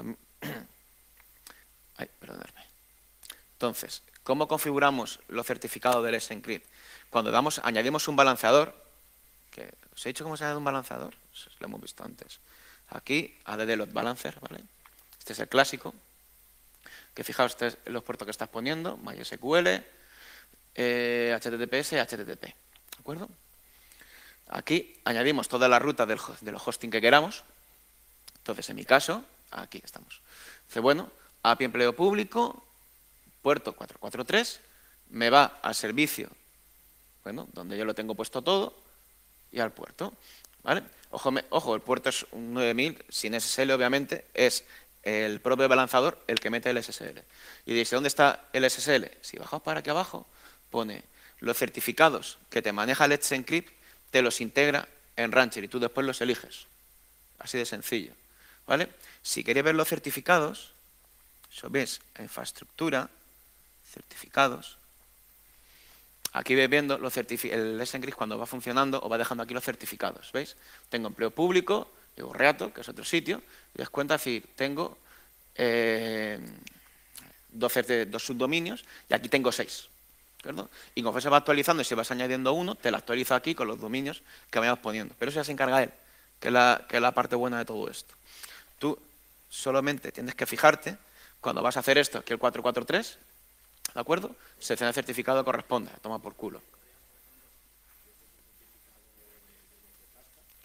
ay, perdonadme. Entonces, ¿cómo configuramos los certificados del Let's Encrypt? Cuando damos, añadimos un balanceador, que os he dicho cómo se añade un balanceador, eso lo hemos visto antes. Aquí, A D D Load Balancer, ¿vale? Este es el clásico, que fijaos, este es los puertos que estás poniendo, MySQL, eh, H T T P S, H T T P, ¿de acuerdo? Aquí añadimos toda la ruta del, de los hosting que queramos. Entonces, en mi caso, aquí estamos. Dice, bueno, A P I empleo público, puerto cuatrocientos cuarenta y tres, me va al servicio, bueno, donde yo lo tengo puesto todo, y al puerto, ¿vale? Ojo, me, ojo, el puerto es un nueve mil, sin S S L, obviamente, es el propio balanzador el que mete el S S L. Y dice, ¿dónde está el S S L? Si bajas para aquí abajo, pone los certificados que te maneja Let's Encrypt, te los integra en Rancher y tú después los eliges. Así de sencillo, ¿vale? Si queréis ver los certificados, eso ves, infraestructura, certificados. Aquí veis viendo los el Let's Encrypt cuando va funcionando o va dejando aquí los certificados, ¿veis? Tengo empleo público, digo Reato, que es otro sitio, y os cuenta decir, tengo eh, dos, dos subdominios y aquí tengo seis, ¿verdad? Y conforme se va actualizando y si vas añadiendo uno, te lo actualiza aquí con los dominios que vayamos poniendo. Pero eso ya se encarga él, que es la, que es la parte buena de todo esto. Tú solamente tienes que fijarte cuando vas a hacer esto, que el cuatrocientos cuarenta y tres, ¿de acuerdo? Selecciona el certificado que corresponde, toma por culo.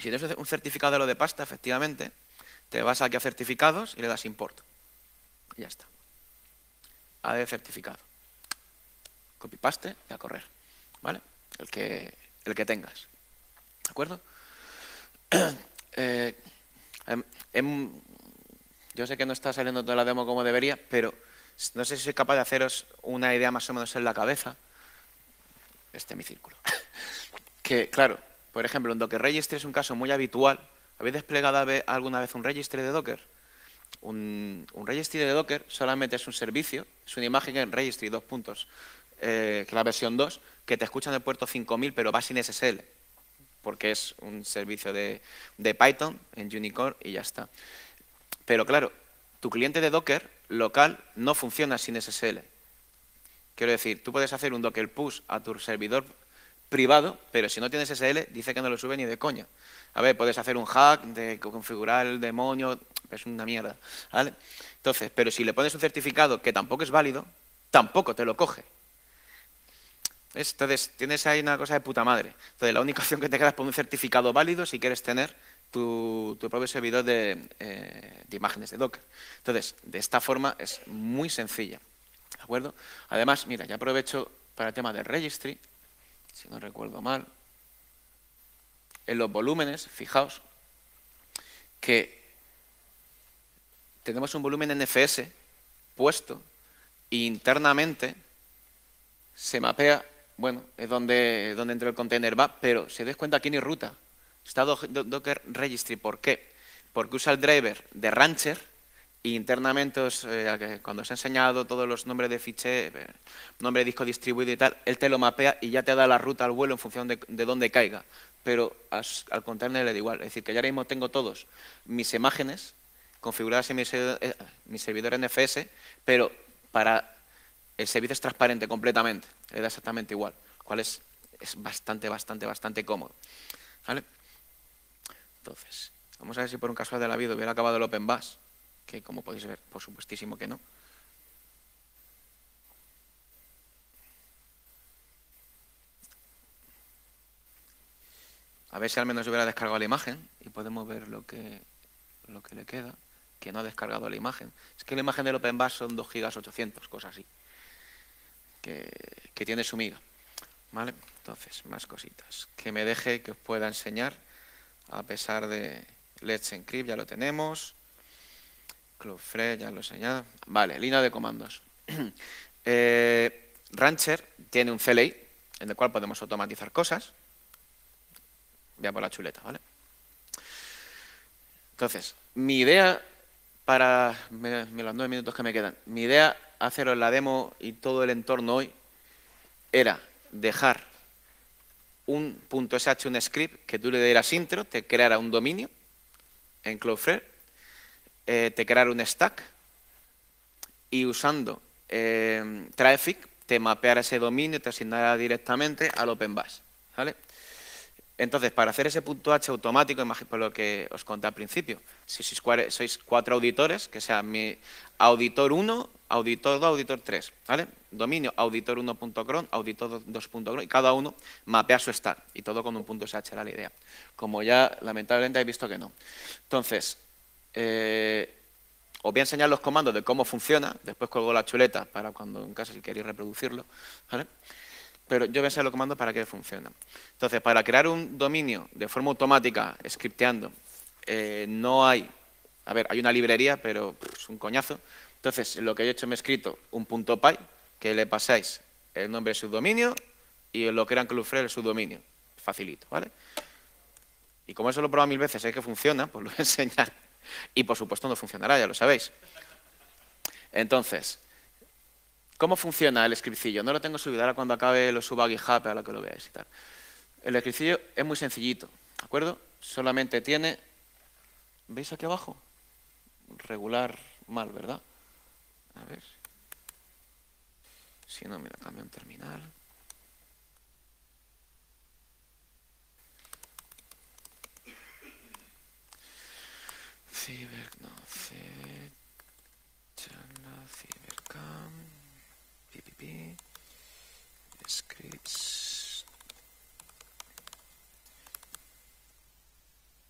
Si tienes un certificado de lo de pasta, efectivamente, te vas aquí a certificados y le das import. Y ya está. A de certificado. Copy paste y a correr. ¿Vale? El que, el que tengas. ¿De acuerdo? eh, em, em, yo sé que no está saliendo toda la demo como debería, pero no sé si soy capaz de haceros una idea más o menos en la cabeza. Este es mi círculo. Que, claro, por ejemplo, un Docker Registry es un caso muy habitual. ¿Habéis desplegado alguna vez un registry de Docker? Un, un registry de Docker solamente es un servicio, es una imagen en registry, dos puntos, eh, que es la versión dos, que te escucha en el puerto cinco mil, pero va sin S S L, porque es un servicio de, de Python en Unicorn y ya está. Pero claro, tu cliente de Docker local no funciona sin S S L. Quiero decir, tú puedes hacer un Docker push a tu servidor privado, pero si no tienes S S L, dice que no lo sube ni de coña. A ver, puedes hacer un hack de configurar el demonio, es una mierda, ¿vale? Entonces, pero si le pones un certificado que tampoco es válido, tampoco te lo coge. Entonces, tienes ahí una cosa de puta madre. Entonces, la única opción que te queda es poner un certificado válido si quieres tener tu, tu propio servidor de, eh, de imágenes de Docker. Entonces, de esta forma es muy sencilla. ¿De acuerdo? Además, mira, ya aprovecho para el tema del registry, si no recuerdo mal. En los volúmenes, fijaos, que tenemos un volumen N F S puesto e internamente se mapea, bueno, es donde, donde entre el container va, pero si dais cuenta aquí no hay ruta. Está Docker Registry, ¿por qué? Porque usa el driver de Rancher e internamente, os, eh, cuando os he enseñado todos los nombres de fichero, eh, nombre de disco distribuido y tal, él te lo mapea y ya te da la ruta al vuelo en función de, de dónde caiga. Pero as, al container le da igual. Es decir, que yo ahora mismo tengo todos mis imágenes configuradas en mi, eh, mi servidor N F S, pero para el servicio es transparente completamente. Le da exactamente igual, cual es, es bastante, bastante, bastante cómodo. ¿Vale? Entonces, vamos a ver si por un casual de la vida hubiera acabado el Open Bus, que como podéis ver, por supuestísimo que no. A ver si al menos hubiera descargado la imagen y podemos ver lo que, lo que le queda, que no ha descargado la imagen. Es que la imagen del Open Bus son dos gigas ochocientos, cosas así, que, que tiene su miga. ¿Vale? Entonces, más cositas. Que me deje que os pueda enseñar, a pesar de Let's Encrypt, ya lo tenemos. Cloudflare, ya lo he enseñado. Vale, línea de comandos. eh, Rancher tiene un C L I en el cual podemos automatizar cosas. Voy a por la chuleta, ¿vale? Entonces, mi idea para me, me los nueve minutos que me quedan, mi idea haceros la demo y todo el entorno hoy era dejar un .sh, un script que tú le dieras intro, te creara un dominio en Cloudflare, eh, te creara un stack y usando eh, Traffic te mapeara ese dominio y te asignara directamente al Open Bus, ¿vale? Entonces, para hacer ese .h automático, imagino por lo que os conté al principio, si sois, sois cuatro auditores, que sea mi auditor uno, auditor dos, auditor tres, ¿vale? Dominio auditor uno punto cron, auditor dos punto cron, y cada uno mapea su stack, y todo con un .sh era la idea. Como ya, lamentablemente, habéis visto que no. Entonces, eh, os voy a enseñar los comandos de cómo funciona, después colgo la chuleta para cuando, en caso, si queréis reproducirlo, ¿vale? Pero yo voy a enseñar los comandos para que funcionen. Entonces, para crear un dominio de forma automática, scripteando, eh, no hay... A ver, hay una librería, pero es un coñazo. Entonces, lo que he hecho, me he escrito un punto .py, que le pasáis el nombre de subdominio y lo que era en Cloudflare el subdominio. Facilito, ¿vale? Y como eso lo he probado mil veces, sé que funciona, pues lo voy a enseñar. Y, por supuesto, no funcionará, ya lo sabéis. Entonces... ¿cómo funciona el scriptillo? No lo tengo subido, ahora cuando acabe lo subo a GitHub, a lo que lo veáis y tal. El scriptillo es muy sencillito, ¿de acuerdo? Solamente tiene... ¿veis aquí abajo? Regular mal, ¿verdad? A ver. Si no, mira, cambio un terminal. Ciber... no, ciber... charla, cibercam... ppp... scripts...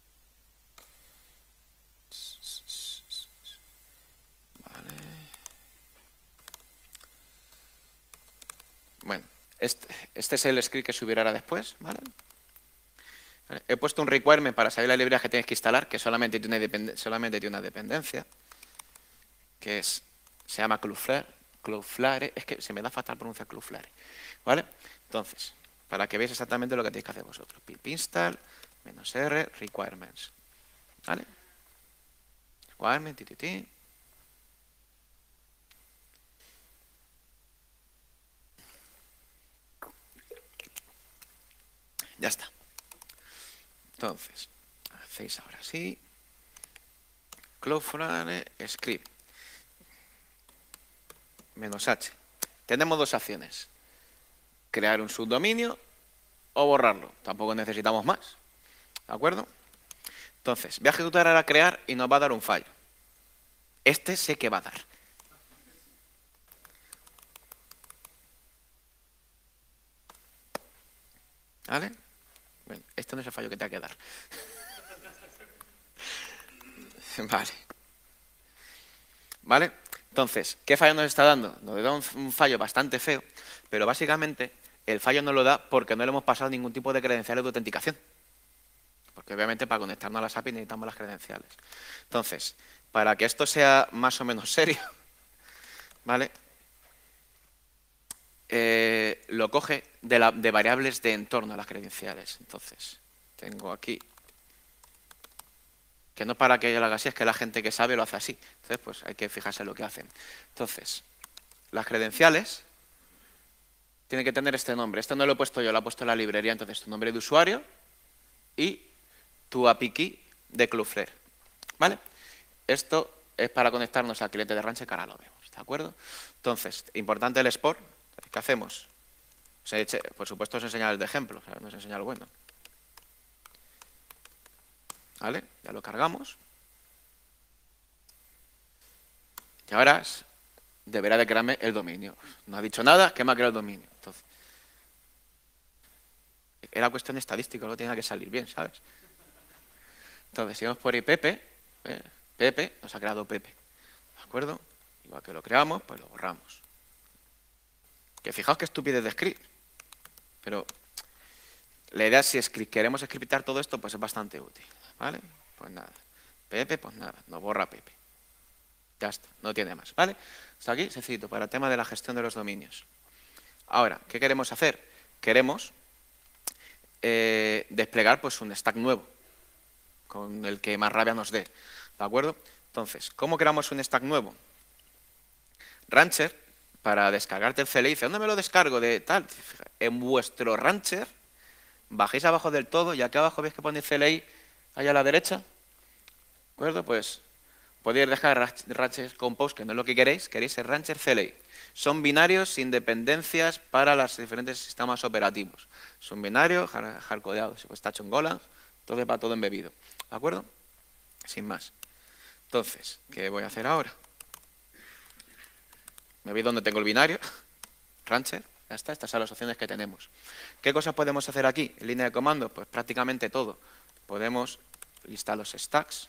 Este, este es el script que subirá ahora después, ¿vale? ¿Vale? He puesto un requirement para saber la librería que tienes que instalar, que solamente tiene, depend solamente tiene una dependencia, que es, se llama Cloudflare. Cloudflare, es que se me da fatal pronunciar Cloudflare, ¿vale? Entonces, para que veáis exactamente lo que tenéis que hacer vosotros. Pip install, menos R, requirements, ¿vale? Requirement, ti, ti, ti. Ya está. Entonces, hacéis ahora sí. Cloudflare script. Menos H. Tenemos dos acciones. Crear un subdominio o borrarlo. Tampoco necesitamos más. ¿De acuerdo? Entonces, voy a ejecutar ahora crear y nos va a dar un fallo. Este sé que va a dar. ¿Vale? Bueno, este no es el fallo que te va a quedar. Vale. ¿Vale? Entonces, ¿qué fallo nos está dando? Nos da un, un fallo bastante feo, pero básicamente el fallo nos lo da porque no le hemos pasado ningún tipo de credenciales de autenticación. Porque obviamente para conectarnos a las A P I necesitamos las credenciales. Entonces, para que esto sea más o menos serio, ¿vale? Eh, lo coge de, la, de variables de entorno a las credenciales. Entonces, tengo aquí, que no para que yo lo haga así, es que la gente que sabe lo hace así. Entonces, pues hay que fijarse en lo que hacen. Entonces, las credenciales tienen que tener este nombre. Este no lo he puesto yo, lo ha puesto la librería. Entonces, tu nombre de usuario y tu A P I key de Cloudflare. ¿Vale? Esto es para conectarnos al cliente de Rancher, que ahora lo vemos. ¿De acuerdo? Entonces, importante el export. ¿Qué hacemos? Por supuesto, os enseña el de ejemplo, ¿sabes? No os enseña el bueno. ¿Vale? Ya lo cargamos. Y ahora deberá de crearme el dominio. No ha dicho nada, que me ha creado el dominio. Entonces, era cuestión estadística, no tenía que salir bien, ¿sabes? Entonces, si vamos por ahí Pepe, eh, Pepe, nos ha creado Pepe. ¿De acuerdo? Igual que lo creamos, pues lo borramos. Que fijaos qué estupidez de script. Pero la idea es si queremos scriptar todo esto, pues es bastante útil. ¿Vale? Pues nada. Pepe, pues nada, nos borra Pepe. Ya está, no tiene más. ¿Vale? Hasta aquí, sencillito, para el tema de la gestión de los dominios. Ahora, ¿qué queremos hacer? Queremos eh, desplegar pues un stack nuevo, con el que más rabia nos dé. ¿De acuerdo? Entonces, ¿cómo creamos un stack nuevo? Rancher, para descargarte el C L I, dice, ¿dónde me lo descargo? De tal. En vuestro Rancher, bajéis abajo del todo y aquí abajo veis que pone C L I, allá a la derecha. ¿De acuerdo? Pues podéis dejar Rancher Compose, que no es lo que queréis, queréis el Rancher C L I. Son binarios sin dependencias para los diferentes sistemas operativos. Son binarios, hardcodeados, pues está hecho en Golang, todo va todo embebido. ¿De acuerdo? Sin más. Entonces, ¿qué voy a hacer ahora? Me voy donde tengo el binario, Rancher, ya está, estas son las opciones que tenemos. ¿Qué cosas podemos hacer aquí? En línea de comando, pues prácticamente todo. Podemos listar los stacks.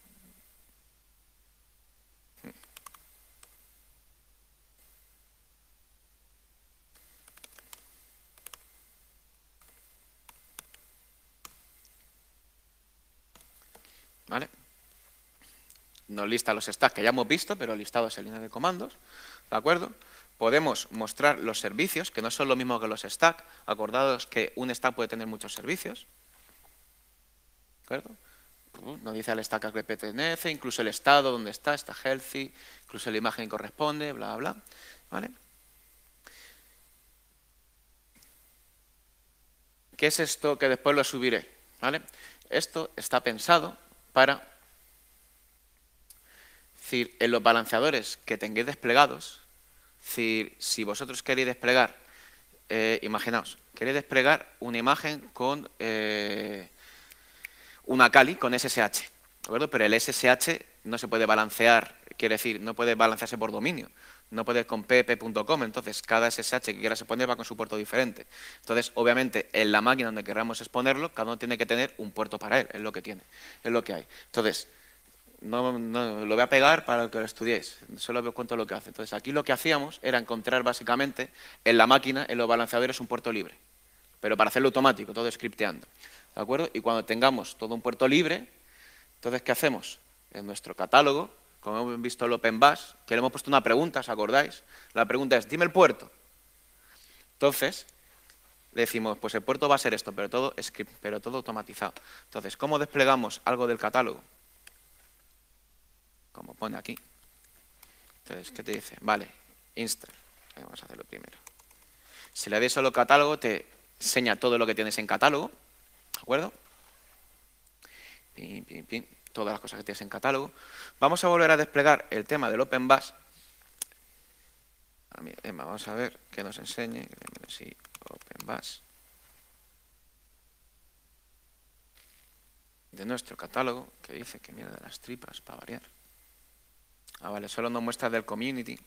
¿Vale? Nos lista los stacks que ya hemos visto, pero listados en línea de comandos. ¿De acuerdo? Podemos mostrar los servicios, que no son lo mismo que los stacks. Acordaos que un stack puede tener muchos servicios. ¿De acuerdo? Nos dice el stack a que pertenece, incluso el estado donde está, está healthy, incluso la imagen que corresponde, bla, bla, bla. ¿Vale? ¿Qué es esto que después lo subiré? ¿Vale? Esto está pensado para, es decir, en los balanceadores que tengáis desplegados, es decir, si vosotros queréis desplegar, eh, imaginaos, queréis desplegar una imagen con eh, una Kali con S S H, ¿de acuerdo? Pero el S S H no se puede balancear, quiere decir, no puede balancearse por dominio, no puede con p p punto com, entonces cada S S H que quieras exponer va con su puerto diferente. Entonces, obviamente, en la máquina donde queramos exponerlo, cada uno tiene que tener un puerto para él, es lo que tiene, es lo que hay. Entonces, no, no, lo voy a pegar para que lo estudiéis, solo os cuento lo que hace. Entonces, aquí lo que hacíamos era encontrar básicamente en la máquina, en los balanceadores, un puerto libre, pero para hacerlo automático, todo scripteando, ¿de acuerdo? Y cuando tengamos todo un puerto libre, entonces, ¿qué hacemos? En nuestro catálogo, como hemos visto el Open Bash, que le hemos puesto una pregunta, ¿os acordáis? La pregunta es, dime el puerto. Entonces, le decimos, pues el puerto va a ser esto, pero todo script, pero todo automatizado. Entonces, ¿cómo desplegamos algo del catálogo? Como pone aquí. Entonces, ¿qué te dice? Vale, install. Vamos a hacerlo primero. Si le das solo catálogo, te enseña todo lo que tienes en catálogo, ¿de acuerdo? Pin, pin, pin, todas las cosas que tienes en catálogo. Vamos a volver a desplegar el tema del Open Bash. Vamos a ver que nos enseñe. Sí, Open Bash. De nuestro catálogo, que dice que mira de las tripas, para variar. Ah, vale, solo nos muestra del community.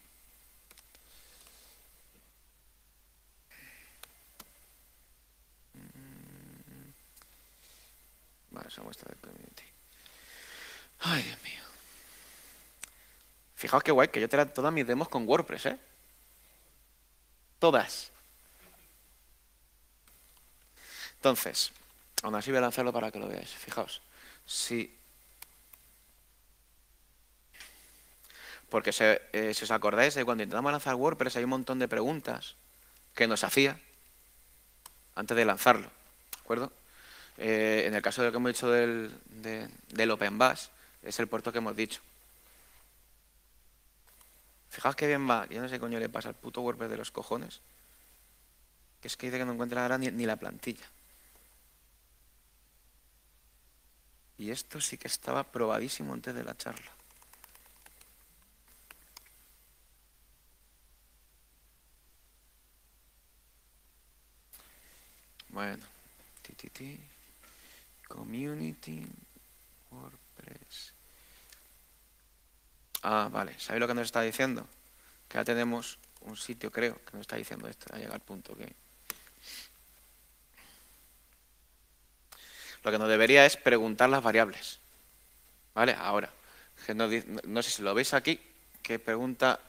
Vale, eso muestra del community. Ay, Dios mío. Fijaos qué guay, que yo te la todas mis demos con WordPress, ¿eh? Todas. Entonces, aún así voy a lanzarlo para que lo veáis. Fijaos, si... Porque se, eh, si os acordáis de cuando intentamos lanzar WordPress hay un montón de preguntas que nos hacía antes de lanzarlo, ¿de acuerdo? Eh, en el caso de lo que hemos dicho del, de, del Open Bash, es el puerto que hemos dicho. Fijaos que bien va, yo no sé qué coño le pasa al puto WordPress de los cojones, que es que dice que no encuentra ahora ni, ni la plantilla. Y esto sí que estaba probadísimo antes de la charla. Bueno, ti, ti, ti. Community, WordPress. Ah, vale. ¿Sabéis lo que nos está diciendo? Que ya tenemos un sitio, creo, que nos está diciendo esto. Ha llegado al punto que... Lo que nos debería es preguntar las variables. ¿Vale? Ahora. Que no, no sé si lo veis aquí, que pregunta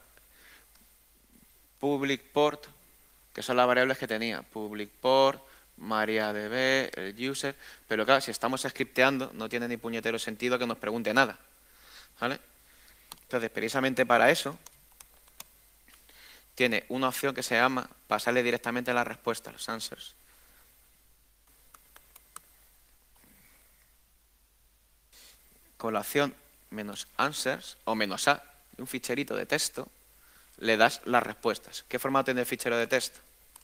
public port, que son las variables que tenía. Public port, MariaDB, el user. Pero claro, si estamos scripteando, no tiene ni puñetero sentido que nos pregunte nada. ¿Vale? Entonces, precisamente para eso, tiene una opción que se llama pasarle directamente la respuesta, los answers. Con la opción menos answers o menos a, de un ficherito de texto, le das las respuestas. ¿Qué formato tiene el fichero de texto?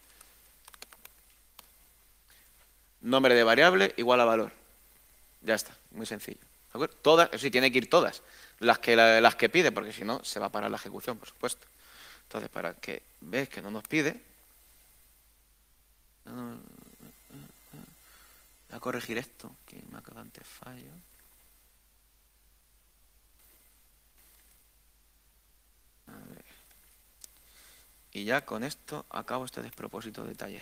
Nombre de variable igual a valor. Ya está, muy sencillo. ¿De acuerdo? Todas, eso sí, tiene que ir todas, las que, las que pide, porque si no, se va a parar la ejecución, por supuesto. Entonces, para que veáis que no nos pide, voy a corregir esto, que me ha quedado antes fallo. A ver. Y ya con esto acabo este despropósito de taller.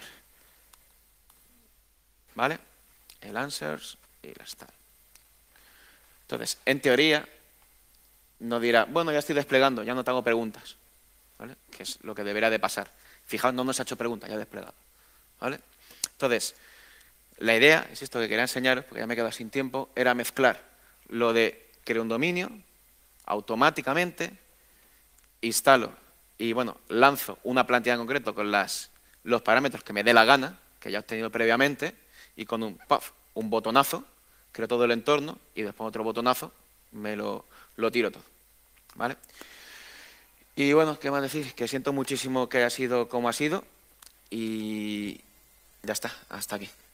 ¿Vale? El answers y las tal. Entonces, en teoría, no dirá, bueno, ya estoy desplegando, ya no te hago preguntas. ¿Vale? Que es lo que debería de pasar. Fijaos, no nos ha hecho preguntas, ya ha desplegado. ¿Vale? Entonces, la idea, es esto que quería enseñaros, porque ya me he quedado sin tiempo, era mezclar lo de creo un dominio, automáticamente, instalo y, bueno, lanzo una plantilla en concreto con las, los parámetros que me dé la gana, que ya he obtenido previamente, y con un, puff, un botonazo, creo todo el entorno, y después otro botonazo, me lo, lo tiro todo. ¿Vale? Y bueno, ¿qué más decir? Que siento muchísimo que haya sido como ha sido, y ya está, hasta aquí.